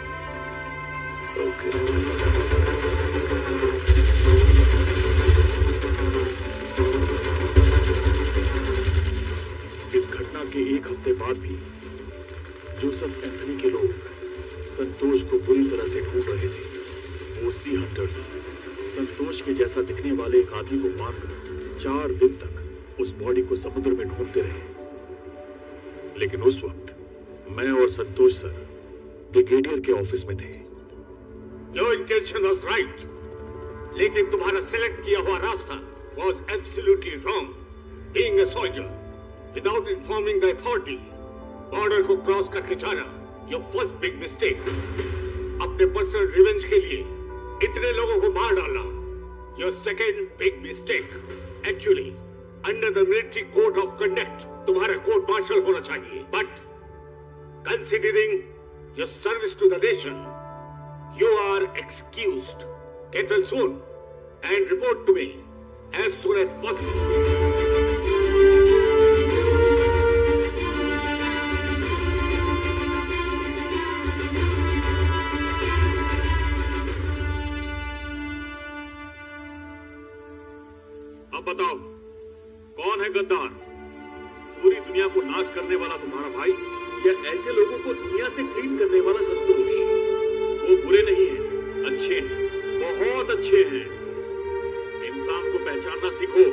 इस घटना के एक हफ्ते बाद भी जोसेफ एंथनी के लोग संतोष को बुरी तरह से ढूंढ रहे थे। वो सी हंटर्स संतोष के जैसा दिखने वाले एक आदमी को मारकर 4 दिन तक उस बॉडी को समुद्र में ढूंढते रहे। लेकिन उस वक्त मैं और संतोष सर ब्रिगेडियर के ऑफिस में थे। Your intention was right, लेकिन तुम्हारा सिलेक्ट किया हुआ रास्ता was absolutely wrong. Being a soldier, without informing the authority, border को क्रॉस करके जाना, your first big mistake. अपने पर्सनल रिवेंज के लिए इतने लोगों को मार डालना, your second big mistake. Actually, under the military code of conduct, तुम्हारा कोर्ट मार्शल होना चाहिए. But considering your service to the nation, you are excused. Get well soon and report to me as soon as possible. अब बताओ, कौन है गद्दार? पूरी दुनिया को नाश करने वाला तुम्हारा भाई या ऐसे लोगों को दुनिया से क्लीन करने वाला संतोष? वो बुरे नहीं हैं, अच्छे हैं, बहुत अच्छे हैं। इंसान को पहचानना सीखो।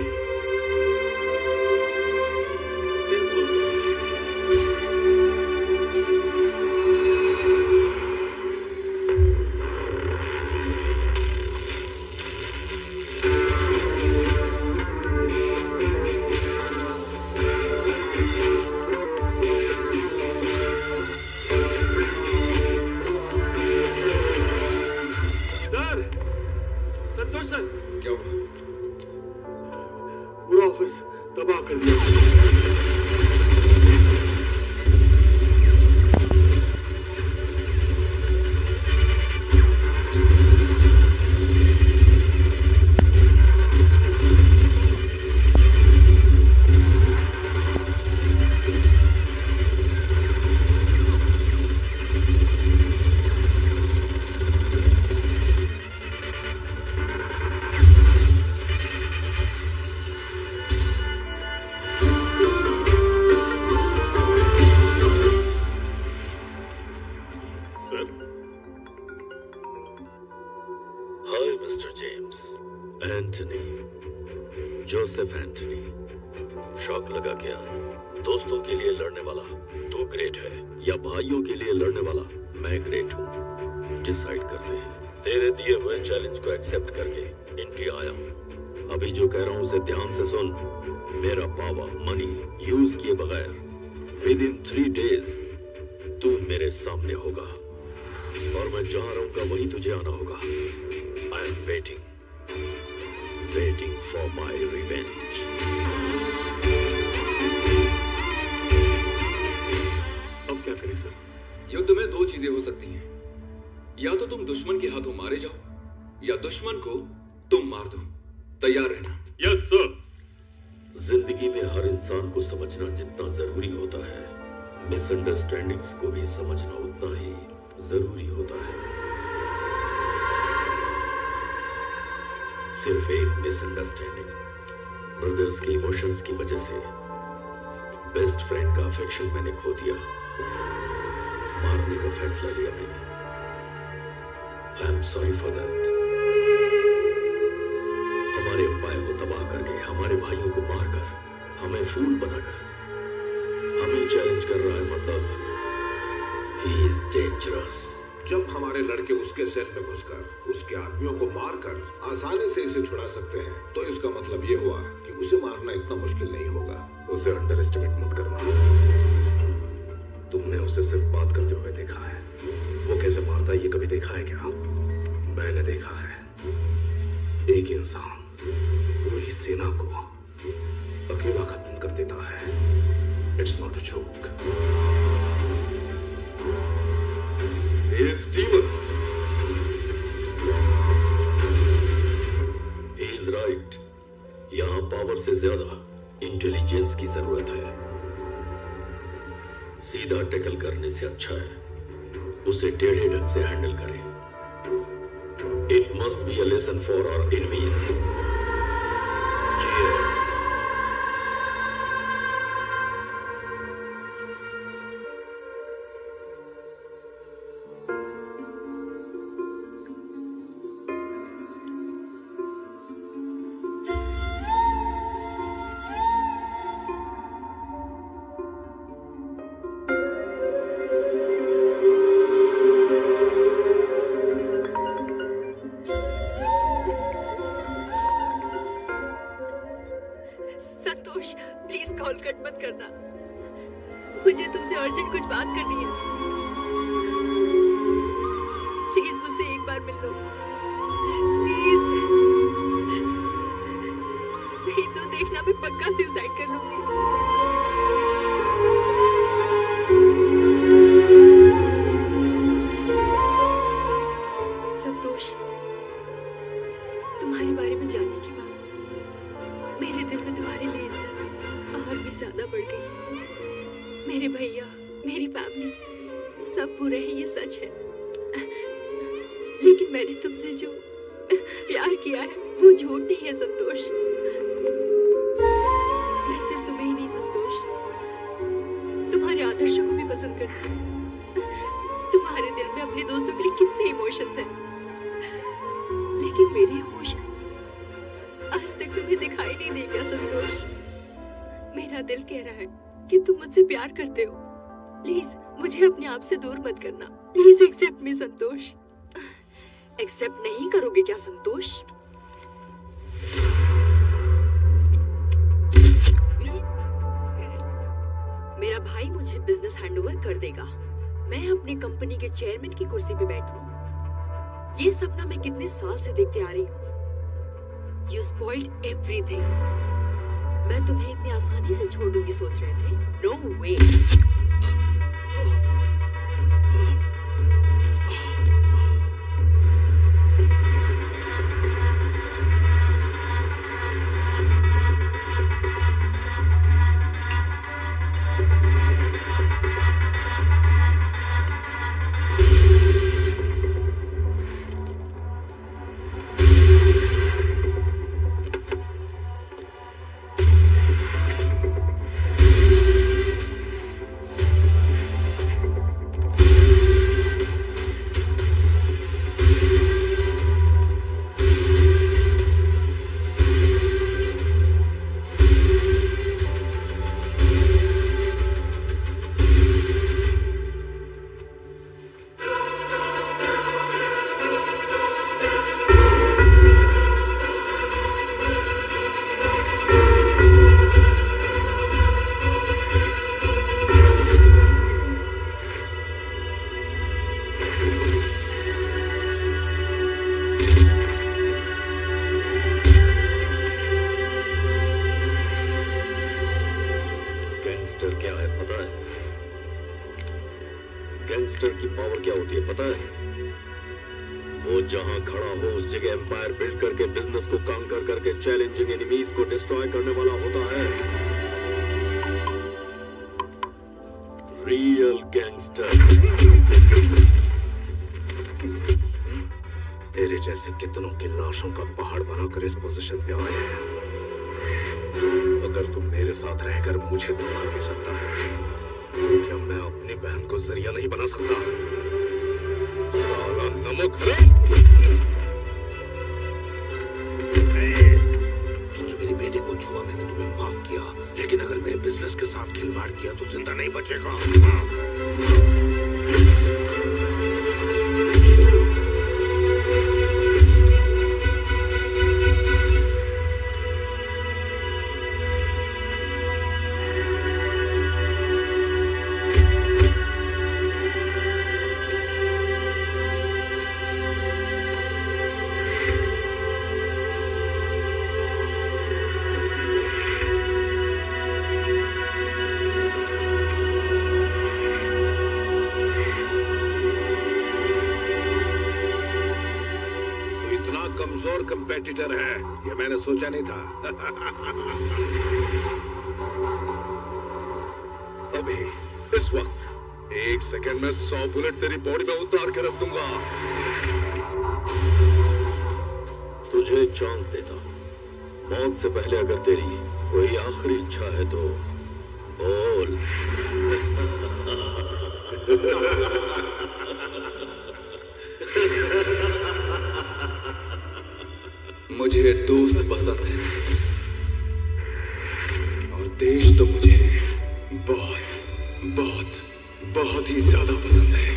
जोसेफ एंथनी, शौक लगा क्या? दोस्तों के लिए लड़ने वाला तू ग्रेट है या भाइयों के लिए लड़ने वाला मैं ग्रेट हूँ? डिसाइड करते हैं। तेरे दिए हुए चैलेंज को एक्सेप्ट करके इंडिया आया हूँ। अभी जो कह रहा हूँ उसे ध्यान से सुन। मेरा पावर मनी यूज किए बगैर विद इन 3 days तू मेरे सामने होगा और मैं जहाँ रहूंगा वहीं तुझे आना होगा। I am waiting for my revenge. अब क्या करें सर? युद्ध में 2 चीजें हो सकती हैं, या तो तुम दुश्मन के हाथों मारे जाओ या दुश्मन को तुम मार दो। तैयार रहना। Yes sir. जिंदगी में हर इंसान को समझना जितना जरूरी होता है, मिसअंडरस्टैंडिंग्स को भी समझना उतना ही जरूरी होता है। सिर्फ एक मिसअंडरस्टैंडिंग, ब्रदर्स के इमोशंस की वजह से बेस्ट फ्रेंड का अफेक्शन मैंने खो दिया। मारने का फैसला लिया मैंने। I am sorry for that. हमारे उपाय को तबाह करके, हमारे भाइयों को मारकर, हमें फूल बनाकर हमें चैलेंज कर रहा है। मतलब ही इज डेंजरस। जब हमारे लड़के उसके सेल में घुसकर उसके आदमियों को मारकर आसानी से इसे छुड़ा सकते हैं, तो इसका मतलब ये हुआ कि उसे मारना इतना मुश्किल नहीं होगा। उसे अंडर एस्टिमेट मत करना। तुमने उसे सिर्फ बात करते हुए देखा है, वो कैसे मारता है ये कभी देखा है क्या? मैंने देखा है। एक इंसान पूरी सेना को अकेला खत्म कर देता है। It's not a joke. He is demon. He is right. यहाँ पावर से ज्यादा इंटेलिजेंस की जरूरत है। सीधा टैकल करने से अच्छा है उसे टेढ़े ढंग से हैंडल करें। It must be a lesson for our enemies. Cheers. से दूर मत करना please. Accept me Santosh. Accept नहीं करोगे क्या संतोष? मेरा भाई मुझे बिजनेस हैंडओवर कर देगा। मैं अपनी कंपनी के चेयरमैन की कुर्सी पे बैठूं। ये सपना मैं कितने साल से देखते आ रही हूँ। You spoiled everything. मैं तुम्हें इतनी आसानी से छोड़ दूंगी सोच रहे थे? No way. गैंगस्टर की पावर क्या होती है पता है? वो जहां खड़ा हो उस जगह एम्पायर बिल्ड करके बिजनेस को कांकर करके चैलेंजिंग एनिमीज को डिस्ट्रॉय करने वाला होता है। Real gangster. तेरे जैसे कितनों की लाशों का पहाड़ बनाकर इस पोजीशन पे आए हैं। अगर तुम मेरे साथ रहकर मुझे धोखा दे सकता है तो क्या मैं अपनी बहन को जरिया नहीं बना सकता? साला नमक तुमने मेरे बेटे को छुआ, मैंने तुम्हें माफ किया, लेकिन अगर मेरे बिजनेस के साथ खिलवाड़ किया तो जिंदा नहीं बचेगा। और कंपेटिटर है, ये मैंने सोचा नहीं था। अभी इस वक्त 1 सेकंड में 100 बुलेट तेरी बॉडी में उतार के रख दूंगा। तुझे एक चांस देता हूं। मौत से पहले अगर तेरी कोई आखिरी इच्छा है तो बोल। मुझे दोस्त पसंद है और देश तो मुझे बहुत बहुत बहुत ही ज्यादा पसंद है।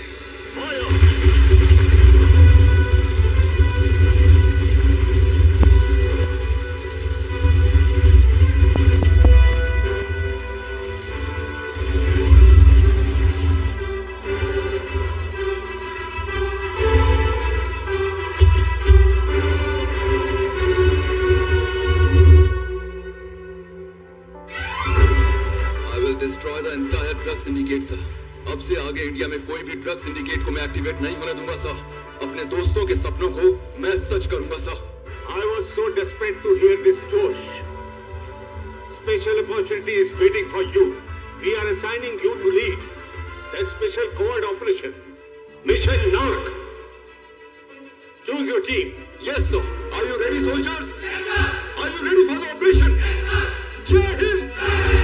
अब से आगे इंडिया में कोई भी ड्रग सिंडिकेट को मैं एक्टिवेट नहीं होने दूंगा सर। अपने दोस्तों के सपनों को मैं सच करूंगा sir. I was so desperate to hear this, Josh. Special opportunity is waiting for you. We are assigning you to lead the special covert operation, Mission Narc. Choose your team. Yes, sir. Are you ready, soldiers? Yes, sir. Are you ready for the operation? Yes, sir. Jai Hind.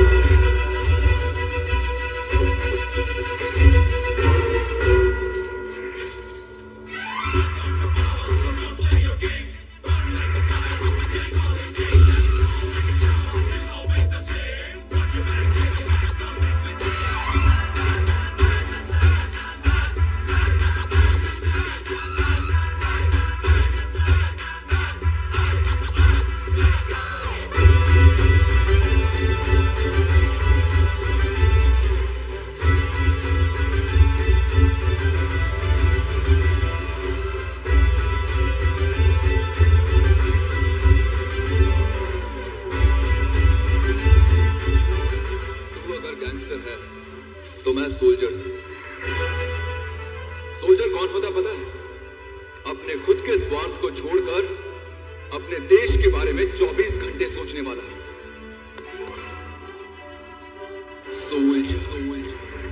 तो मैं सोल्जर हूं। सोल्जर कौन होता पता है? अपने खुद के स्वार्थ को छोड़कर अपने देश के बारे में 24 घंटे सोचने वाला। सोल्जर।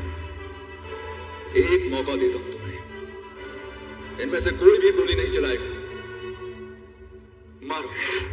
एक मौका देता हूं तुम्हें, इनमें से कोई भी गोली नहीं चलाएगा। मारो।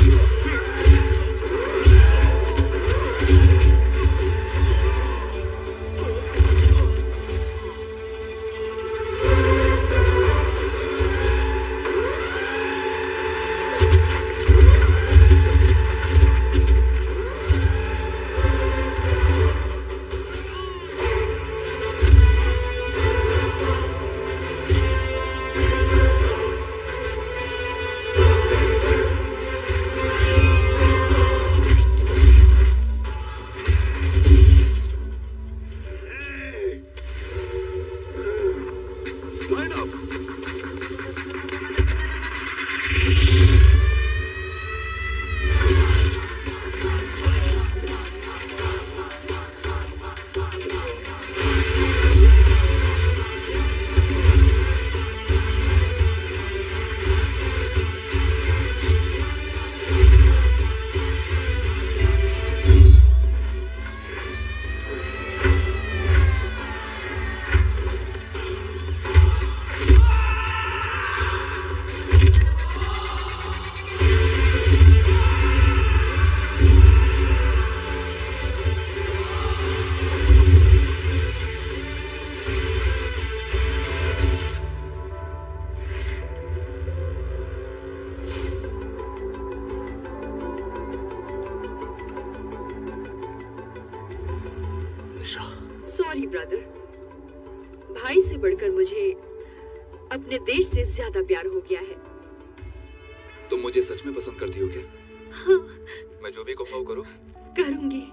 सॉरी ब्रदर, भाई से बढ़कर मुझे अपने देश से ज्यादा प्यार हो गया है। तुम मुझे सच में पसंद करती हो क्या? हाँ। मैं जो भी कहूँ करो। करूंगी।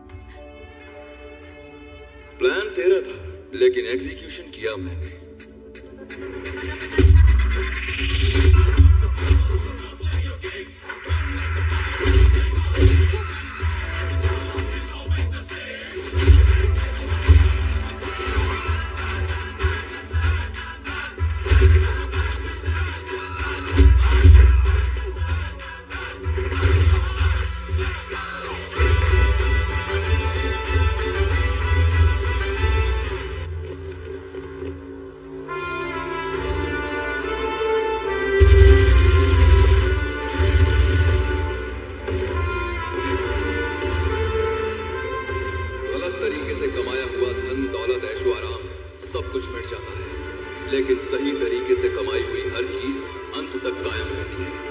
प्लान तेरा था, लेकिन एग्जीक्यूशन किया मैंने। लेकिन सही तरीके से कमाई हुई हर चीज अंत तक कायम रहती है।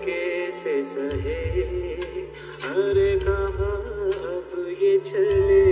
सहे अरे कहाँ अब ये चले